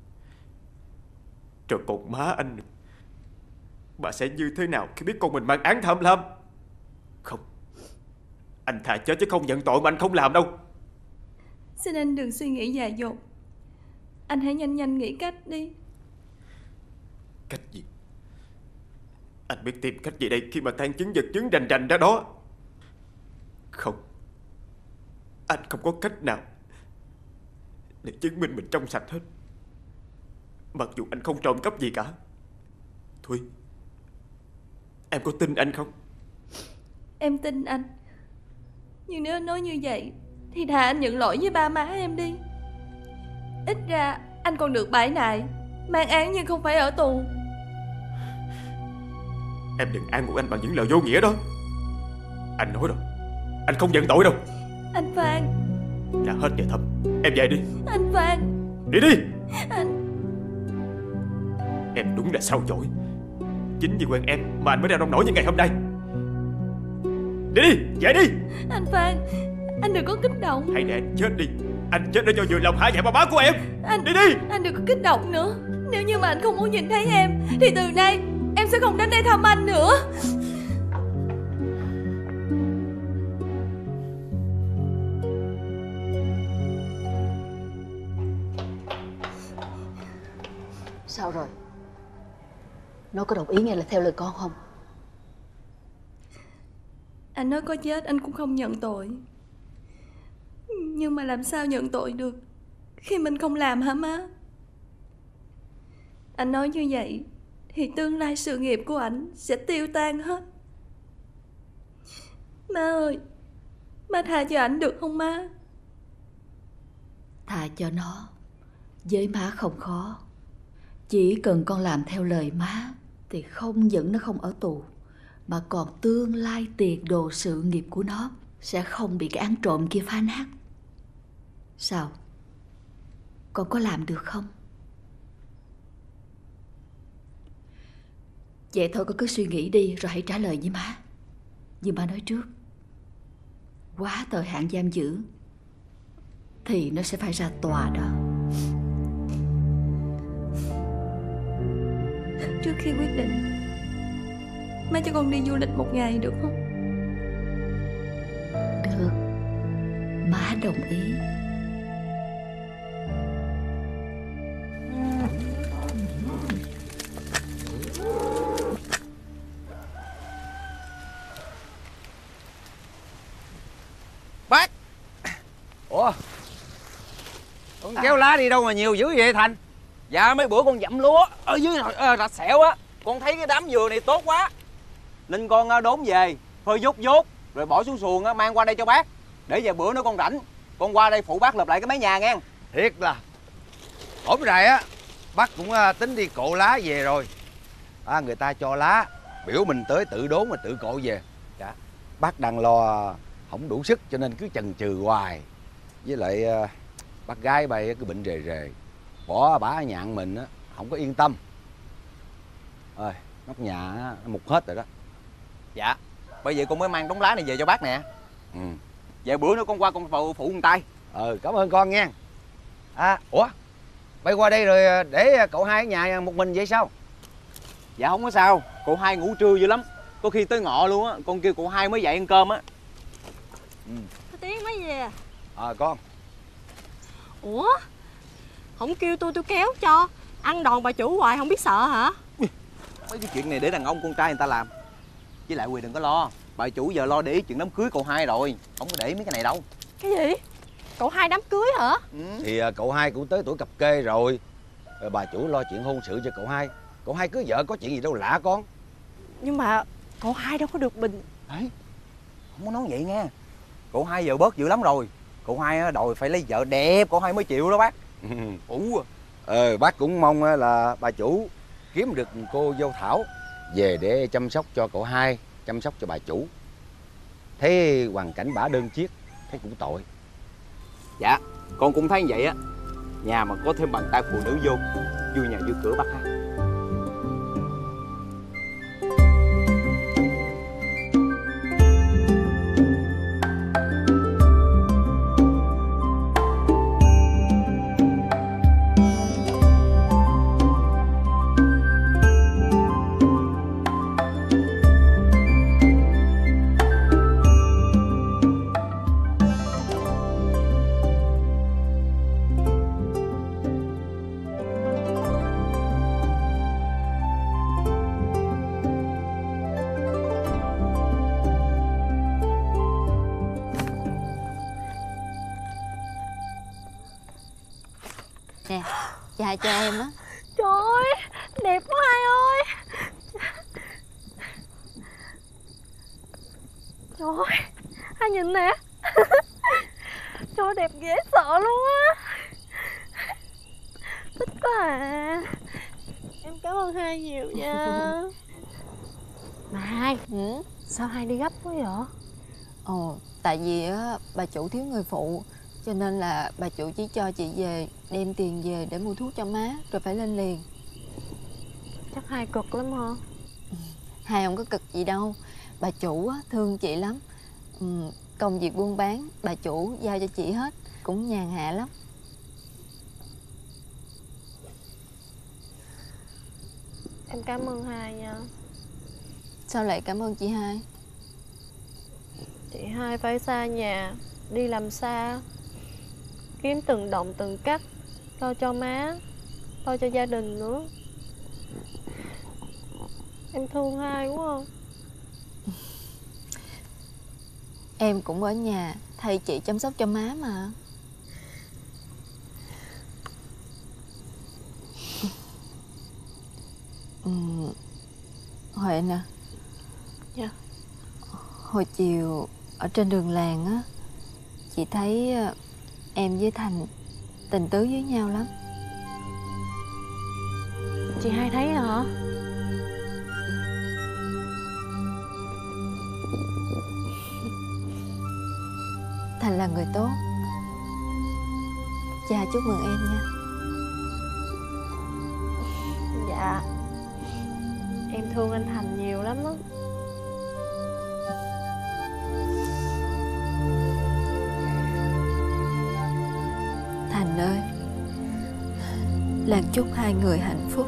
Rồi còn má anh, bà sẽ như thế nào khi biết con mình mang án tham lam? Không, anh thà chết chứ không nhận tội mà anh không làm đâu. Xin anh đừng suy nghĩ dại dột. Anh hãy nhanh nhanh nghĩ cách đi. Cách gì? Anh biết tìm cách gì đây khi mà than chứng vật chứng rành rành ra đó? Không, anh không có cách nào để chứng minh mình trong sạch hết. Mặc dù anh không trộm cắp gì cả. Thúy, em có tin anh không? Em tin anh. Nhưng nếu anh nói như vậy thì thà anh nhận lỗi với ba má em đi. Ít ra anh còn được bãi nại, mang án nhưng không phải ở tù. Em đừng an ủi anh bằng những lời vô nghĩa đó. Anh nói rồi, anh không nhận tội đâu. Anh Phan. Đã hết giờ thăm, em về đi. Anh Phan. Đi đi. Anh. Em đúng là sao chổi. Chính vì quen em mà anh mới ra nông nổi như ngày hôm nay. Đi đi, về đi. Anh Phan, anh đừng có kích động. Hãy để anh chết đi. Anh chết để cho vừa lòng hả dạ ba má của em. Anh đi đi. Anh đừng có kích động nữa. Nếu như mà anh không muốn nhìn thấy em thì từ nay em sẽ không đến đây thăm anh nữa. Sao rồi? Nó có đồng ý nghe là theo lời con không? Anh nói có chết anh cũng không nhận tội. Nhưng mà làm sao nhận tội được khi mình không làm hả má? Anh nói như vậy thì tương lai sự nghiệp của anh sẽ tiêu tan hết. Má ơi, má tha cho anh được không má? Tha cho nó với má không khó. Chỉ cần con làm theo lời má thì không những nó không ở tù, mà còn tương lai tiền đồ sự nghiệp của nó sẽ không bị cái án trộm kia phá nát. Sao? Con có làm được không? Vậy thôi con cứ suy nghĩ đi rồi hãy trả lời với má. Như má nói trước, quá thời hạn giam giữ thì nó sẽ phải ra tòa đó. Trước khi quyết định, má cho con đi du lịch một ngày được không? Được, má đồng ý. Bác. Ủa, con kéo lá đi đâu mà nhiều dữ vậy Thành? Dạ mấy bữa con dặm lúa ở dưới à, rạch xẻo á, con thấy cái đám dừa này tốt quá nên con à, đốn về phơi dốt dốt rồi bỏ xuống xuồng á, mang qua đây cho bác, để vài bữa nữa con rảnh con qua đây phụ bác lợp lại cái mái nhà nghe. Thiệt là ổn rồi á. Bác cũng à, tính đi cộ lá về rồi à, người ta cho lá biểu mình tới tự đốn mà tự cộ về. Dạ. Bác đang lo không đủ sức cho nên cứ chần chừ hoài. Với lại à, bác gái bay cứ bệnh rề rề, bỏ bả ở nhà mình á không có yên tâm. Ơi, nóc nhà á, nó mục hết rồi đó. Dạ, bởi vậy con mới mang đống lá này về cho bác nè. Ừ. Vài bữa nữa con qua con phụ phụ một tay. Ừ, cảm ơn con nha. À, ủa, bay qua đây rồi để cậu hai ở nhà một mình vậy sao? Dạ không có sao, cậu hai ngủ trưa dữ lắm, có khi tới ngọ luôn á, con kêu cậu hai mới dậy ăn cơm á. Ừ. Có tiếng mấy gì à? À con. Ủa, không kêu tôi tôi kéo cho, ăn đòn bà chủ hoài không biết sợ hả? Mấy cái chuyện này để đàn ông con trai người ta làm. Với lại Quỳ đừng có lo, bà chủ giờ lo để ý chuyện đám cưới cậu hai rồi, không có để ý mấy cái này đâu. Cái gì? Cậu hai đám cưới hả? Ừ. Thì à, cậu hai cũng tới tuổi cập kê rồi. Rồi bà chủ lo chuyện hôn sự cho cậu hai. Cậu hai cưới vợ có chuyện gì đâu lạ con. Nhưng mà cậu hai đâu có được bình. Đấy, không có nói vậy nghe. Cậu hai giờ bớt dữ lắm rồi. Cậu hai đòi phải lấy vợ đẹp cậu hai mới chịu đó bác. Ủ. Ờ, bác cũng mong là bà chủ kiếm được cô dâu Thảo về để chăm sóc cho cậu hai, chăm sóc cho bà chủ. Thấy hoàn cảnh bả đơn chiếc, thấy cũng tội. Dạ, con cũng thấy vậy á. Nhà mà có thêm bàn tay phụ nữ vô, vui nhà vui cửa bác ha. cha cho em á. Trời ơi, đẹp quá hai ơi. Trời ơi, hai nhìn nè. Trời, đẹp dễ sợ luôn á. Thích quá à. Em cảm ơn hai nhiều nha. Mà hai, ừ? Sao hai đi gấp quá vậy? Ồ, tại vì á bà chủ thiếu người phụ, cho nên là bà chủ chỉ cho chị về đem tiền về để mua thuốc cho má, rồi phải lên liền. Chắc hai cực lắm hả? Hai không có cực gì đâu. Bà chủ á, thương chị lắm. ừ, Công việc buôn bán bà chủ giao cho chị hết, cũng nhàn hạ lắm. Em cảm ơn hai nha. Sao lại cảm ơn chị hai? Chị hai phải xa nhà, đi làm xa, kiếm từng đồng từng cắt, lo cho má, lo cho gia đình nữa. Em thương hai quá không? Em cũng ở nhà thay chị chăm sóc cho má mà. ừ, Huệ nè. Dạ. Hồi chiều ở trên đường làng á, chị thấy em với Thành tình tứ với nhau lắm. Chị hai thấy hả? Thành là người tốt. Cha chúc mừng em nha. Dạ. Em thương anh Thành nhiều lắm á. Thành ơi, Lan chúc hai người hạnh phúc.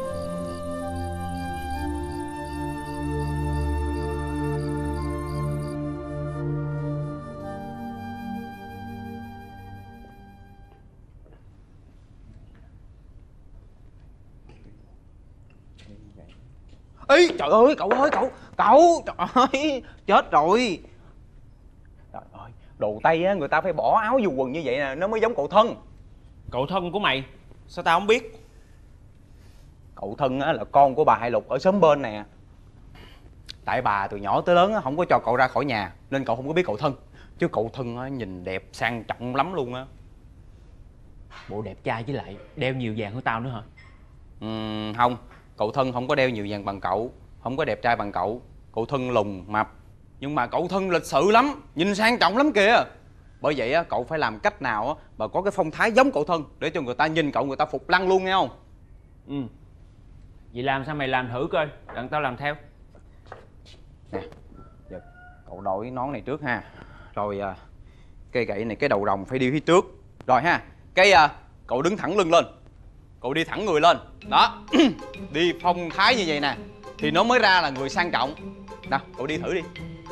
Ê trời ơi cậu ơi cậu cậu trời ơi chết rồi. Trời ơi, đồ Tây á, người ta phải bỏ áo dù quần như vậy nè nó mới giống cậu thân. Cậu thân của mày sao tao không biết? Cậu thân á là con của bà Hai Lục ở xóm bên nè. Tại bà từ nhỏ tới lớn á không có cho cậu ra khỏi nhà nên cậu không có biết cậu thân. Chứ cậu thân á nhìn đẹp sang trọng lắm luôn á. Bộ đẹp trai với lại đeo nhiều vàng hơn tao nữa hả? Ừ, không, cậu thân không có đeo nhiều vàng bằng cậu, không có đẹp trai bằng cậu. Cậu thân lùn mập, nhưng mà cậu thân lịch sự lắm, nhìn sang trọng lắm kìa. Bởi vậy á, cậu phải làm cách nào á mà có cái phong thái giống cậu thân để cho người ta nhìn cậu người ta phục lăng luôn nghe không? Ừ. Vậy làm sao mày làm thử coi, đặng tao làm theo. Nè, giờ cậu đội nón này trước ha. Rồi à, cây gậy này cái đầu rồng phải đi phía trước. Rồi ha, cái à, cậu đứng thẳng lưng lên. Cậu đi thẳng người lên. Đó. Đi phong thái như vậy nè thì nó mới ra là người sang trọng. Nào, cậu đi thử đi.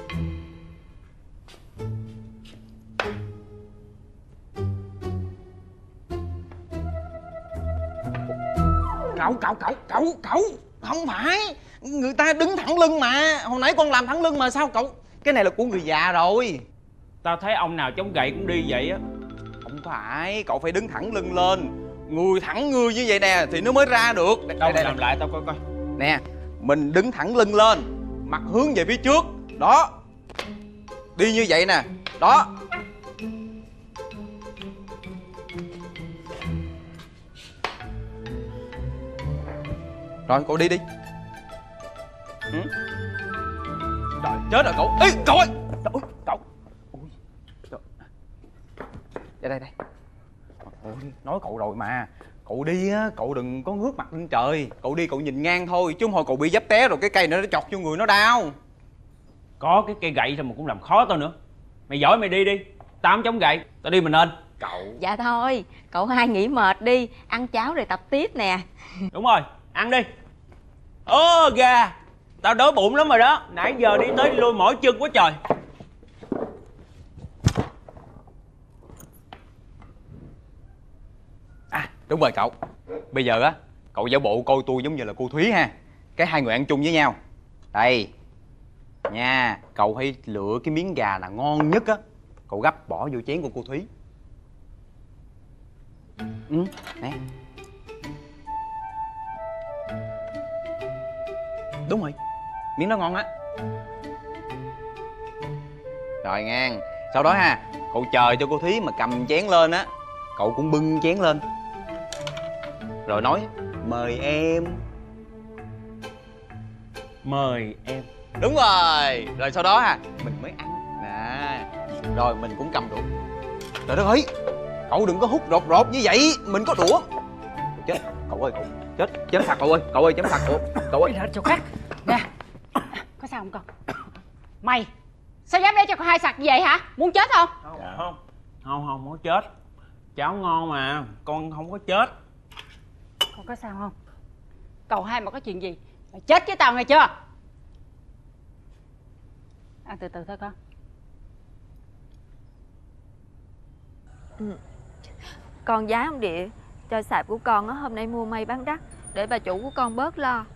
Cậu cậu cậu cậu cậu không phải, người ta đứng thẳng lưng mà. Hồi nãy con làm thẳng lưng mà sao cậu? Cái này là của người già rồi. Tao thấy ông nào chống gậy cũng đi vậy á. Không phải, cậu phải đứng thẳng lưng lên. Người thẳng người như vậy nè thì nó mới ra được. Đây, Đâu đây, làm đây. lại tao coi coi. Nè, mình đứng thẳng lưng lên, mặt hướng về phía trước. Đó. Đi như vậy nè. Đó. Rồi cậu đi đi. Ừ? Trời chết rồi cậu. Ê cậu ơi. Trời ơi cậu. Ôi. Trời. Đây đây đây. Ôi, nói cậu rồi mà. Cậu đi á, cậu đừng có ngước mặt lên trời. Cậu đi cậu nhìn ngang thôi. Chứ không thôi cậu bị dấp té rồi cái cây nó chọc vô người nó đau. Có cái cây gậy sao mà cũng làm khó tao nữa. Mày giỏi mày đi đi. Tao không chống gậy, tao đi mình lên. Cậu. Dạ thôi, cậu hai nghỉ mệt đi. Ăn cháo rồi tập tiếp nè. Đúng rồi, ăn đi. Ơ gà, tao đói bụng lắm rồi đó. Nãy giờ đi tới đi lui mỏi chân quá trời. À đúng rồi cậu. Bây giờ á, cậu giả bộ coi tôi giống như là cô Thúy ha. Cái hai người ăn chung với nhau. Đây nha, cậu hãy lựa cái miếng gà là ngon nhất á, cậu gắp bỏ vô chén của cô Thúy. Ừ, nè. Đúng rồi, miếng đó ngon á. Rồi ngang. Sau đó ha, cậu chờ cho cô Thúy mà cầm chén lên á, cậu cũng bưng chén lên rồi nói mời em. Mời em. Đúng rồi. Rồi sau đó ha, mình mới ăn nè. Rồi mình cũng cầm đũa. Trời đất ơi, cậu đừng có hút rột rột như vậy, mình có đũa. Chết, cậu ơi, cậu chết, chém phạt cậu ơi, cậu ơi, chém phạt cậu, cậu ơi. Chỗ khác. Nè, có sao không con? Mày, sao dám để cho con hai sặc như vậy hả? Muốn chết không? Dạ không. Không, không muốn chết. Cháo ngon mà, con không có chết. Con có sao không? Cậu hai mà có chuyện gì mày chết với tao nghe chưa? Ăn từ từ thôi con. Ừ. Con giá ông Địa cho sạp của con á, hôm nay mua may bán đắt để bà chủ của con bớt lo.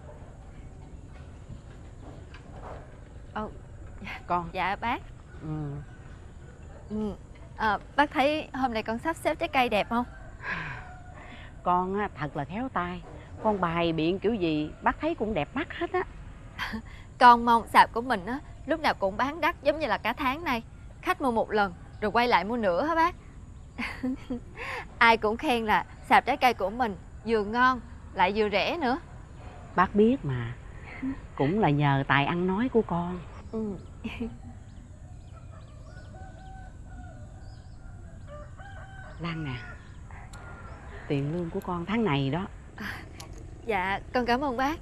Ồ, con. Dạ bác. Ừ. Ừ. À, bác thấy hôm nay con sắp xếp trái cây đẹp không? Con á, thật là khéo tay. Con bài biện kiểu gì bác thấy cũng đẹp mắt hết á. Con mong sạp của mình á lúc nào cũng bán đắt giống như là cả tháng này. Khách mua một lần rồi quay lại mua nữa hả bác? Ai cũng khen là sạp trái cây của mình vừa ngon lại vừa rẻ nữa. Bác biết mà, cũng là nhờ tài ăn nói của con. Ừ. Lan nè, tiền lương của con tháng này đó. Dạ con cảm ơn bác.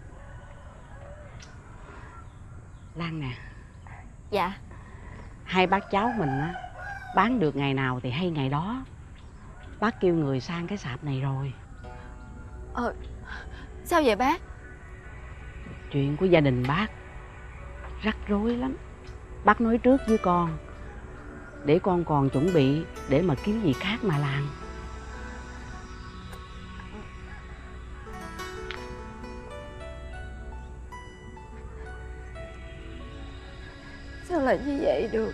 Lan nè. Dạ. Hai bác cháu mình á, bán được ngày nào thì hay ngày đó. Bác kêu người sang cái sạp này rồi. Ờ, sao vậy bác? Chuyện của gia đình bác rắc rối lắm. Bác nói trước với con để con còn chuẩn bị để mà kiếm gì khác mà làm. Sao lại như vậy được?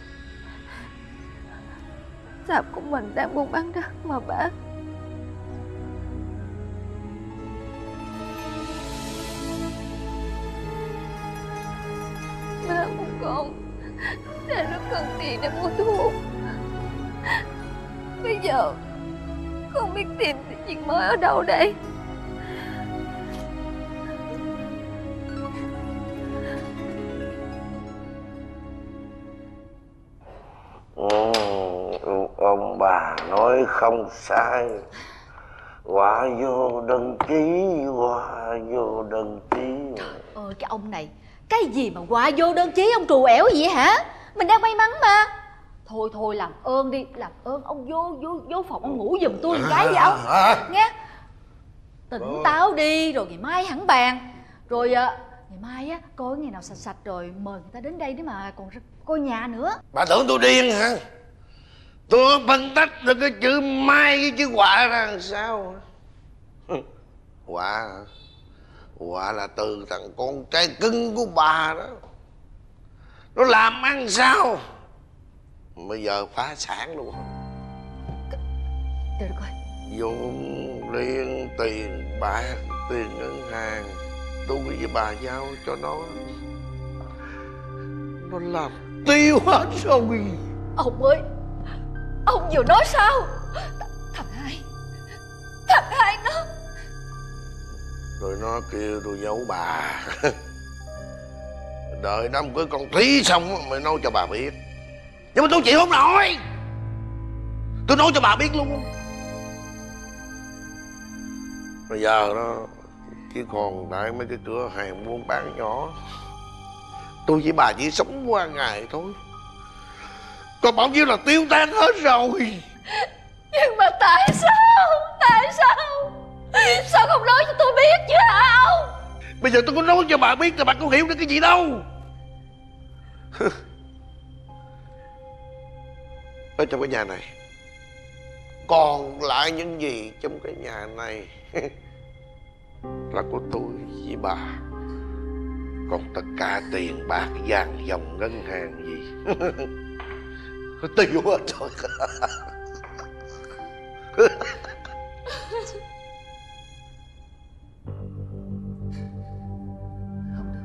Sạp của mình đang buôn bán đất mà bác. Ba của con đang rất cần tiền để mua thuốc. Bây giờ con biết tìm việc mới ở đâu đây? Ừ, ông bà nói không sai. Quả vô đăng ký, quả vô đăng ký. Ôi cái ông này, cái gì mà qua vô đơn chí ông trù ẻo gì hả? Mình đang may mắn mà. Thôi thôi làm ơn đi, làm ơn ông vô vô vô phòng ông ngủ giùm tôi một cái đi ông. Nghe, tỉnh táo đi rồi ngày mai hẳn bàn. Rồi à, ngày mai á coi ngày nào sạch sạch rồi mời người ta đến đây để mà còn coi nhà nữa. Bà tưởng tôi điên hả? Tôi phân tách được cái chữ mai với chữ họa ra làm sao? Họa hả? Họa là từ thằng con trai cưng của bà đó. Nó làm ăn sao bây giờ phá sản luôn. Trời đất ơi. Vô liên tiền bạc, tiền ngân hàng tôi với bà giao cho nó, nó làm tiêu hết rồi. Ông ơi, ông vừa nói sao? Thằng hai, thằng hai nó. Rồi nó kêu tôi giấu bà. Đợi đám cưới con Thúy xong mới nói cho bà biết. Nhưng mà tôi chịu không nổi. Tôi nói cho bà biết luôn. Bây giờ nó chỉ còn lại mấy cái cửa hàng buôn bán nhỏ. Tôi với bà chỉ sống qua ngày thôi. Còn bao nhiêu là tiêu tan hết rồi. Nhưng mà tại sao? Tại sao? Sao không nói cho tôi biết chứ hả ông? Bây giờ tôi có nói cho bà biết thì bà có hiểu được cái gì đâu. Ở trong cái nhà này còn lại những gì trong cái nhà này là của tôi với bà. Còn tất cả tiền bạc vàng dòng ngân hàng gì tiêu hết rồi. Không được.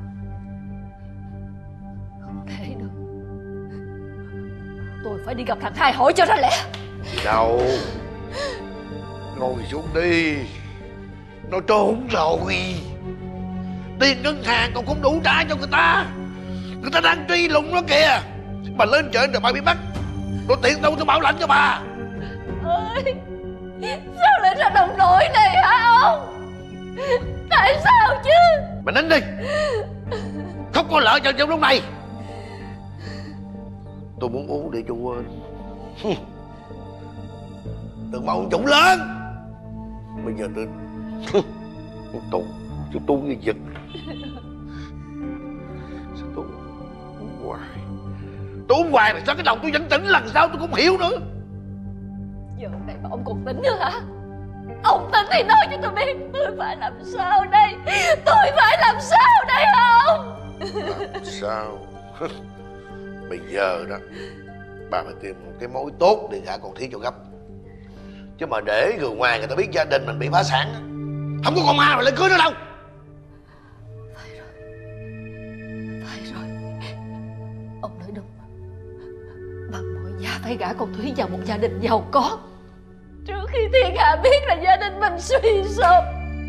Tôi phải đi gặp thằng Hai hỏi cho ra lẽ. Gì đâu, ngồi xuống đi. Nó trốn rồi, tiền ngân hàng còn không đủ trả cho người ta. Người ta đang truy lùng nó kìa. Bà lên trển rồi bà bị bắt, rồi tiền đâu tôi bảo lãnh cho bà. Ơi, sao lại ra đồng nỗi này hả ông? Tại sao chứ? Bà nín đi, không có lợi cho trong lúc này. Tôi muốn uống để cho quên. Đừng mong chủ lớn. Bây giờ tôi tôi tôi tu như giật. Sao tôi uống hoài Tôi uống hoài mà sao cái đầu tôi vẫn tỉnh, lần sau tôi cũng hiểu nữa. Giờ này mà ông còn tính nữa hả? Ông tính thì nói cho tôi biết tôi phải làm sao đây. Tôi phải làm sao đây hả ông? Làm sao? Bây giờ đó bà phải tìm một cái mối tốt để gả con Thúy cho gấp. Chứ mà để người ngoài người ta biết gia đình mình bị phá sản, không có con ma mà lên cưới nữa đâu. Phải rồi, phải rồi, ông nói đúng. Bằng mọi giá phải gả con Thúy vào một gia đình giàu có, trước khi thiên hạ biết là gia đình mình suy sụp.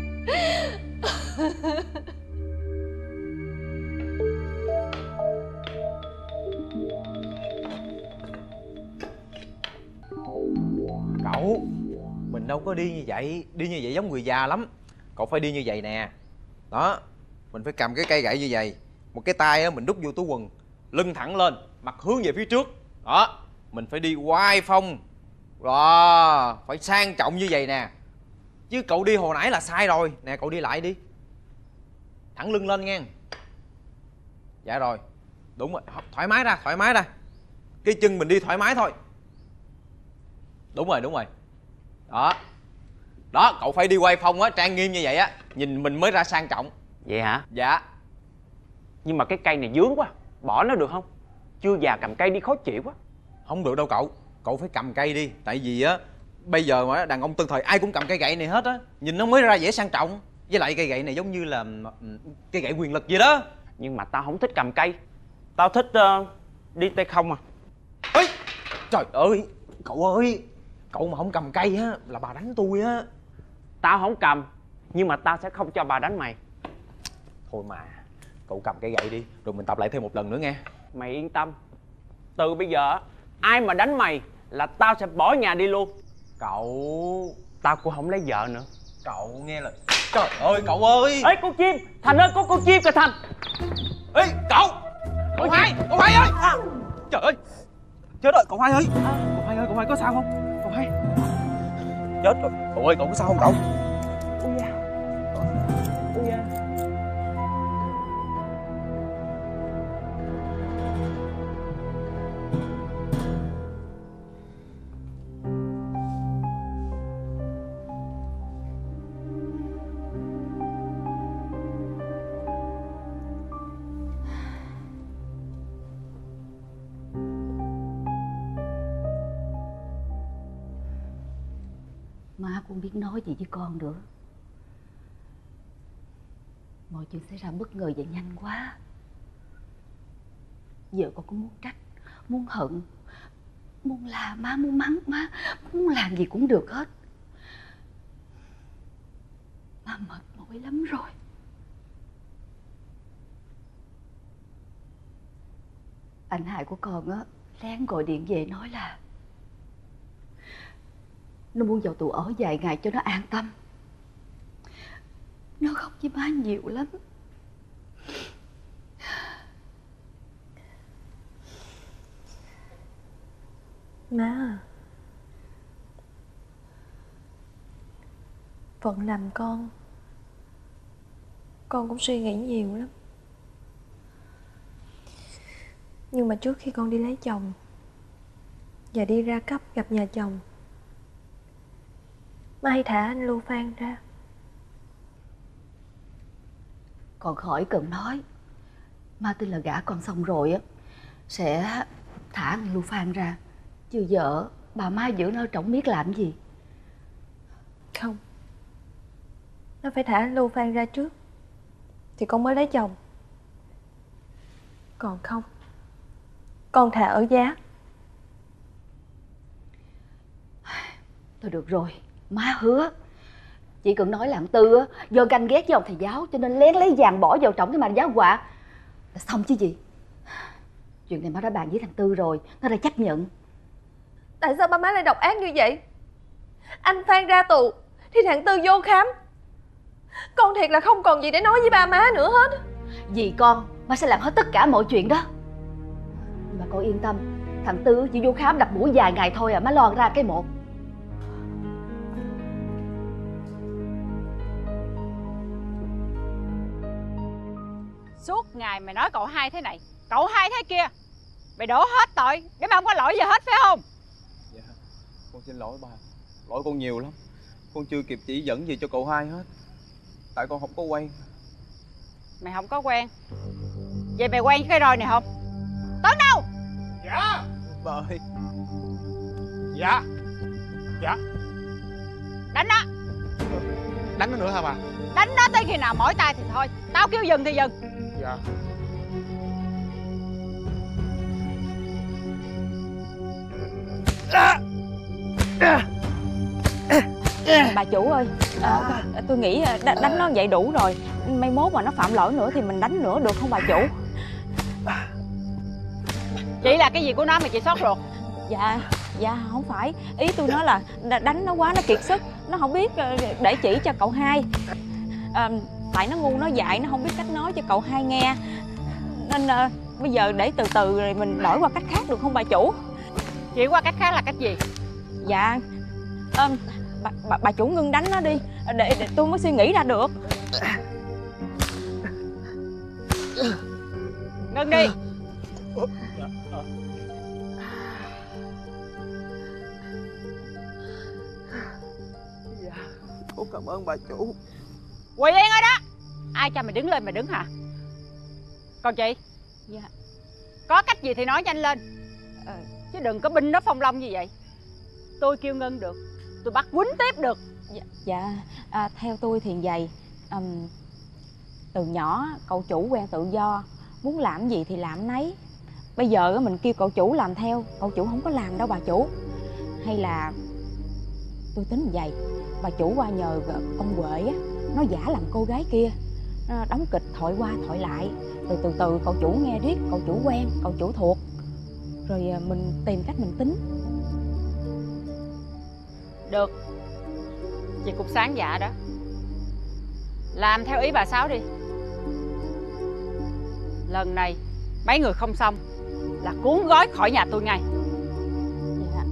Cậu, mình đâu có đi như vậy. Đi như vậy giống người già lắm. Cậu phải đi như vậy nè. Đó, mình phải cầm cái cây gậy như vậy. Một cái tay á mình đút vô túi quần, lưng thẳng lên, mặt hướng về phía trước. Đó, mình phải đi oai phong. Đó, phải sang trọng như vậy nè. Chứ cậu đi hồi nãy là sai rồi. Nè, cậu đi lại đi, thẳng lưng lên nghe. Dạ rồi, đúng rồi, thoải mái ra, thoải mái ra. Cái chân mình đi thoải mái thôi. Đúng rồi, đúng rồi. Đó. Đó, cậu phải đi quay phong á, trang nghiêm như vậy á, nhìn mình mới ra sang trọng. Vậy hả? Dạ. Nhưng mà cái cây này dướng quá, bỏ nó được không? Chưa già cầm cây đi khó chịu quá. Không được đâu cậu. Cậu phải cầm cây đi. Tại vì á, bây giờ mà đàn ông tân thời ai cũng cầm cây gậy này hết á, nhìn nó mới ra vẻ sang trọng. Với lại cây gậy này giống như là cây gậy quyền lực vậy đó. Nhưng mà tao không thích cầm cây. Tao thích uh, đi tay không à. Ê, trời ơi, cậu ơi, cậu mà không cầm cây á là bà đánh tôi á. Tao không cầm, nhưng mà tao sẽ không cho bà đánh mày. Thôi mà, cậu cầm cây gậy đi, rồi mình tập lại thêm một lần nữa nghe. Mày yên tâm, từ bây giờ ai mà đánh mày là tao sẽ bỏ nhà đi luôn. Cậu, tao cũng không lấy vợ nữa. Cậu nghe là... Trời ơi, cậu ơi. Ê, con chim, Thành ơi, có con chim kìa Thành. Ê, cậu. Cậu Hai, cậu Hai ơi. À. Trời ơi, chết rồi, cậu Hai ơi. À. Cậu Hai ơi, cậu Hai có sao không? Cậu Hai. Chết rồi, cậu ơi, cậu có sao không cậu? Ui da. Ui da. Má cũng biết nói gì với con nữa. Mọi chuyện xảy ra bất ngờ và nhanh quá. Giờ con cũng muốn trách, muốn hận, muốn la má, muốn mắng má, muốn làm gì cũng được hết. Má mệt mỏi lắm rồi. Anh hai của con á lén gọi điện về nói là nó muốn vào tù ở vài ngày cho nó an tâm. Nó khóc với má nhiều lắm. Má à, phận làm con, con cũng suy nghĩ nhiều lắm. Nhưng mà trước khi con đi lấy chồng và đi ra cấp gặp nhà chồng, má hãy thả anh Lưu Phan ra. Con khỏi cần nói. Má tin là gả con xong rồi á sẽ thả anh Lưu Phan ra. Chứ vợ bà má giữ nó ở trỏng biết làm gì. Không, nó phải thả anh Lưu Phan ra trước thì con mới lấy chồng. Còn không, con thà ở giá Thôi được rồi, má hứa. Chỉ cần nói là thằng Tư á, do ganh ghét với ông thầy giáo cho nên lén lấy vàng bỏ vào trọng cái màn giáo họa là xong chứ gì. Chuyện này má đã bàn với thằng Tư rồi, nó đã chấp nhận. Tại sao ba má lại độc ác như vậy? Anh Phan ra tù thì thằng Tư vô khám. Con thiệt là không còn gì để nói với ba má nữa hết. Vì con, má sẽ làm hết tất cả mọi chuyện đó. Nhưng mà con yên tâm, thằng Tư chỉ vô khám đặt mũi vài ngày thôi à, má lo ra cái một. Suốt ngày mày nói cậu hai thế này, cậu hai thế kia, mày đổ hết tội để mà không có lỗi gì hết phải không? Dạ, con xin lỗi ba. Lỗi con nhiều lắm. Con chưa kịp chỉ dẫn gì cho cậu hai hết. Tại con không có quen. Mày không có quen? Vậy mày quen với cái roi này không? Tấn đâu? Dạ. Ba ơi. Dạ. Dạ. Đánh nó. Đánh nó nữa hả bà? Đánh nó tới khi nào mỏi tay thì thôi. Tao kêu dừng thì dừng. Dạ. Bà chủ ơi, à, tôi nghĩ đánh nó vậy đủ rồi. Mai mốt mà nó phạm lỗi nữa thì mình đánh nữa được không bà chủ? Chị là cái gì của nó mà chị sót ruột? Dạ, dạ không phải. Ý tôi nói là đánh nó quá nó kiệt sức. Nó không biết để chỉ cho cậu hai. à, Tại nó ngu nó dại, nó không biết cách nói cho cậu hai nghe. Nên à, bây giờ để từ từ rồi mình đổi qua cách khác được không bà chủ? Chuyển qua cách khác là cách gì? Dạ à, bà, bà, bà chủ ngưng đánh nó đi để, để tôi mới suy nghĩ ra được. Ngưng đi. Dạ, con cảm ơn bà chủ. Quỳ yên ở đó. Ai cho mày đứng lên mày đứng hả? Còn chị? Dạ. Có cách gì thì nói nhanh lên. ờ, Chứ đừng có binh nó phong long như vậy. Tôi kêu ngưng được, tôi bắt quýnh tiếp được. Dạ, dạ à, theo tôi thì vậy. um, Từ nhỏ cậu chủ quen tự do, muốn làm gì thì làm nấy. Bây giờ mình kêu cậu chủ làm theo, cậu chủ không có làm đâu bà chủ. Hay là tôi tính vậy, bà chủ qua nhờ con Huệ á, nó giả làm cô gái kia, nó đóng kịch thoại qua thoại lại. Rồi từ từ cậu chủ nghe riết, cậu chủ quen, cậu chủ thuộc. Rồi mình tìm cách mình tính. Được. Chị cũng sáng dạ đó. Làm theo ý bà Sáu đi. Lần này mấy người không xong là cuốn gói khỏi nhà tôi ngay. Dạ.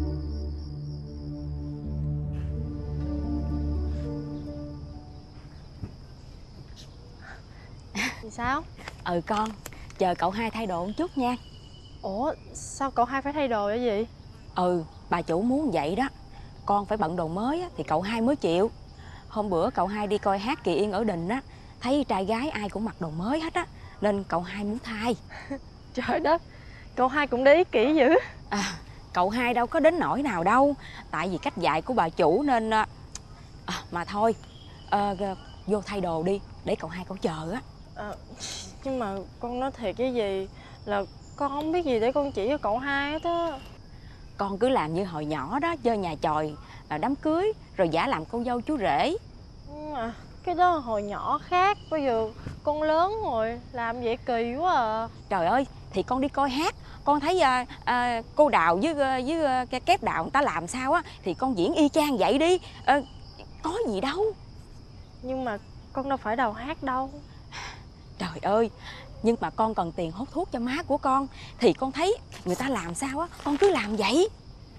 Thì sao? Ừ con, chờ cậu hai thay đồ một chút nha. Ủa sao cậu hai phải thay đồ vậy gì? Ừ, bà chủ muốn vậy đó. Con phải bận đồ mới á, thì cậu hai mới chịu. Hôm bữa cậu hai đi coi hát Kỳ Yên ở đình á, thấy trai gái ai cũng mặc đồ mới hết á, nên cậu hai muốn thay. Trời đất, cậu hai cũng để ý kỹ dữ. À, cậu hai đâu có đến nỗi nào đâu. Tại vì cách dạy của bà chủ nên à, mà thôi à, vô thay đồ đi, để cậu hai cậu chờ á. À, nhưng mà con nói thiệt cái gì là con không biết gì để con chỉ cho cậu hai hết á. Con cứ làm như hồi nhỏ đó, chơi nhà chòi, đám cưới, rồi giả làm cô dâu chú rể. À, cái đó hồi nhỏ khác, bây giờ con lớn rồi, làm vậy kỳ quá à. Trời ơi, thì con đi coi hát, con thấy à, à, cô Đào với với cái kép Đào người ta làm sao á, thì con diễn y chang vậy đi, à, có gì đâu. Nhưng mà con đâu phải đầu hát đâu. Trời ơi, nhưng mà con cần tiền hút thuốc cho má của con, thì con thấy người ta làm sao á, con cứ làm vậy.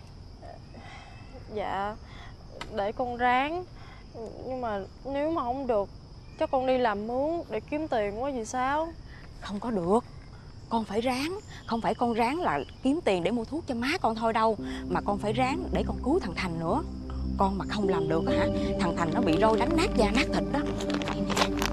Dạ, để con ráng. Nhưng mà nếu mà không được, chắc con đi làm mướn để kiếm tiền quá vì sao? Không có được, con phải ráng. Không phải con ráng là kiếm tiền để mua thuốc cho má con thôi đâu, mà con phải ráng để con cứu thằng Thành nữa. Con mà không làm được á hả, thằng Thành nó bị roi đánh nát da nát thịt đó. Đây nè.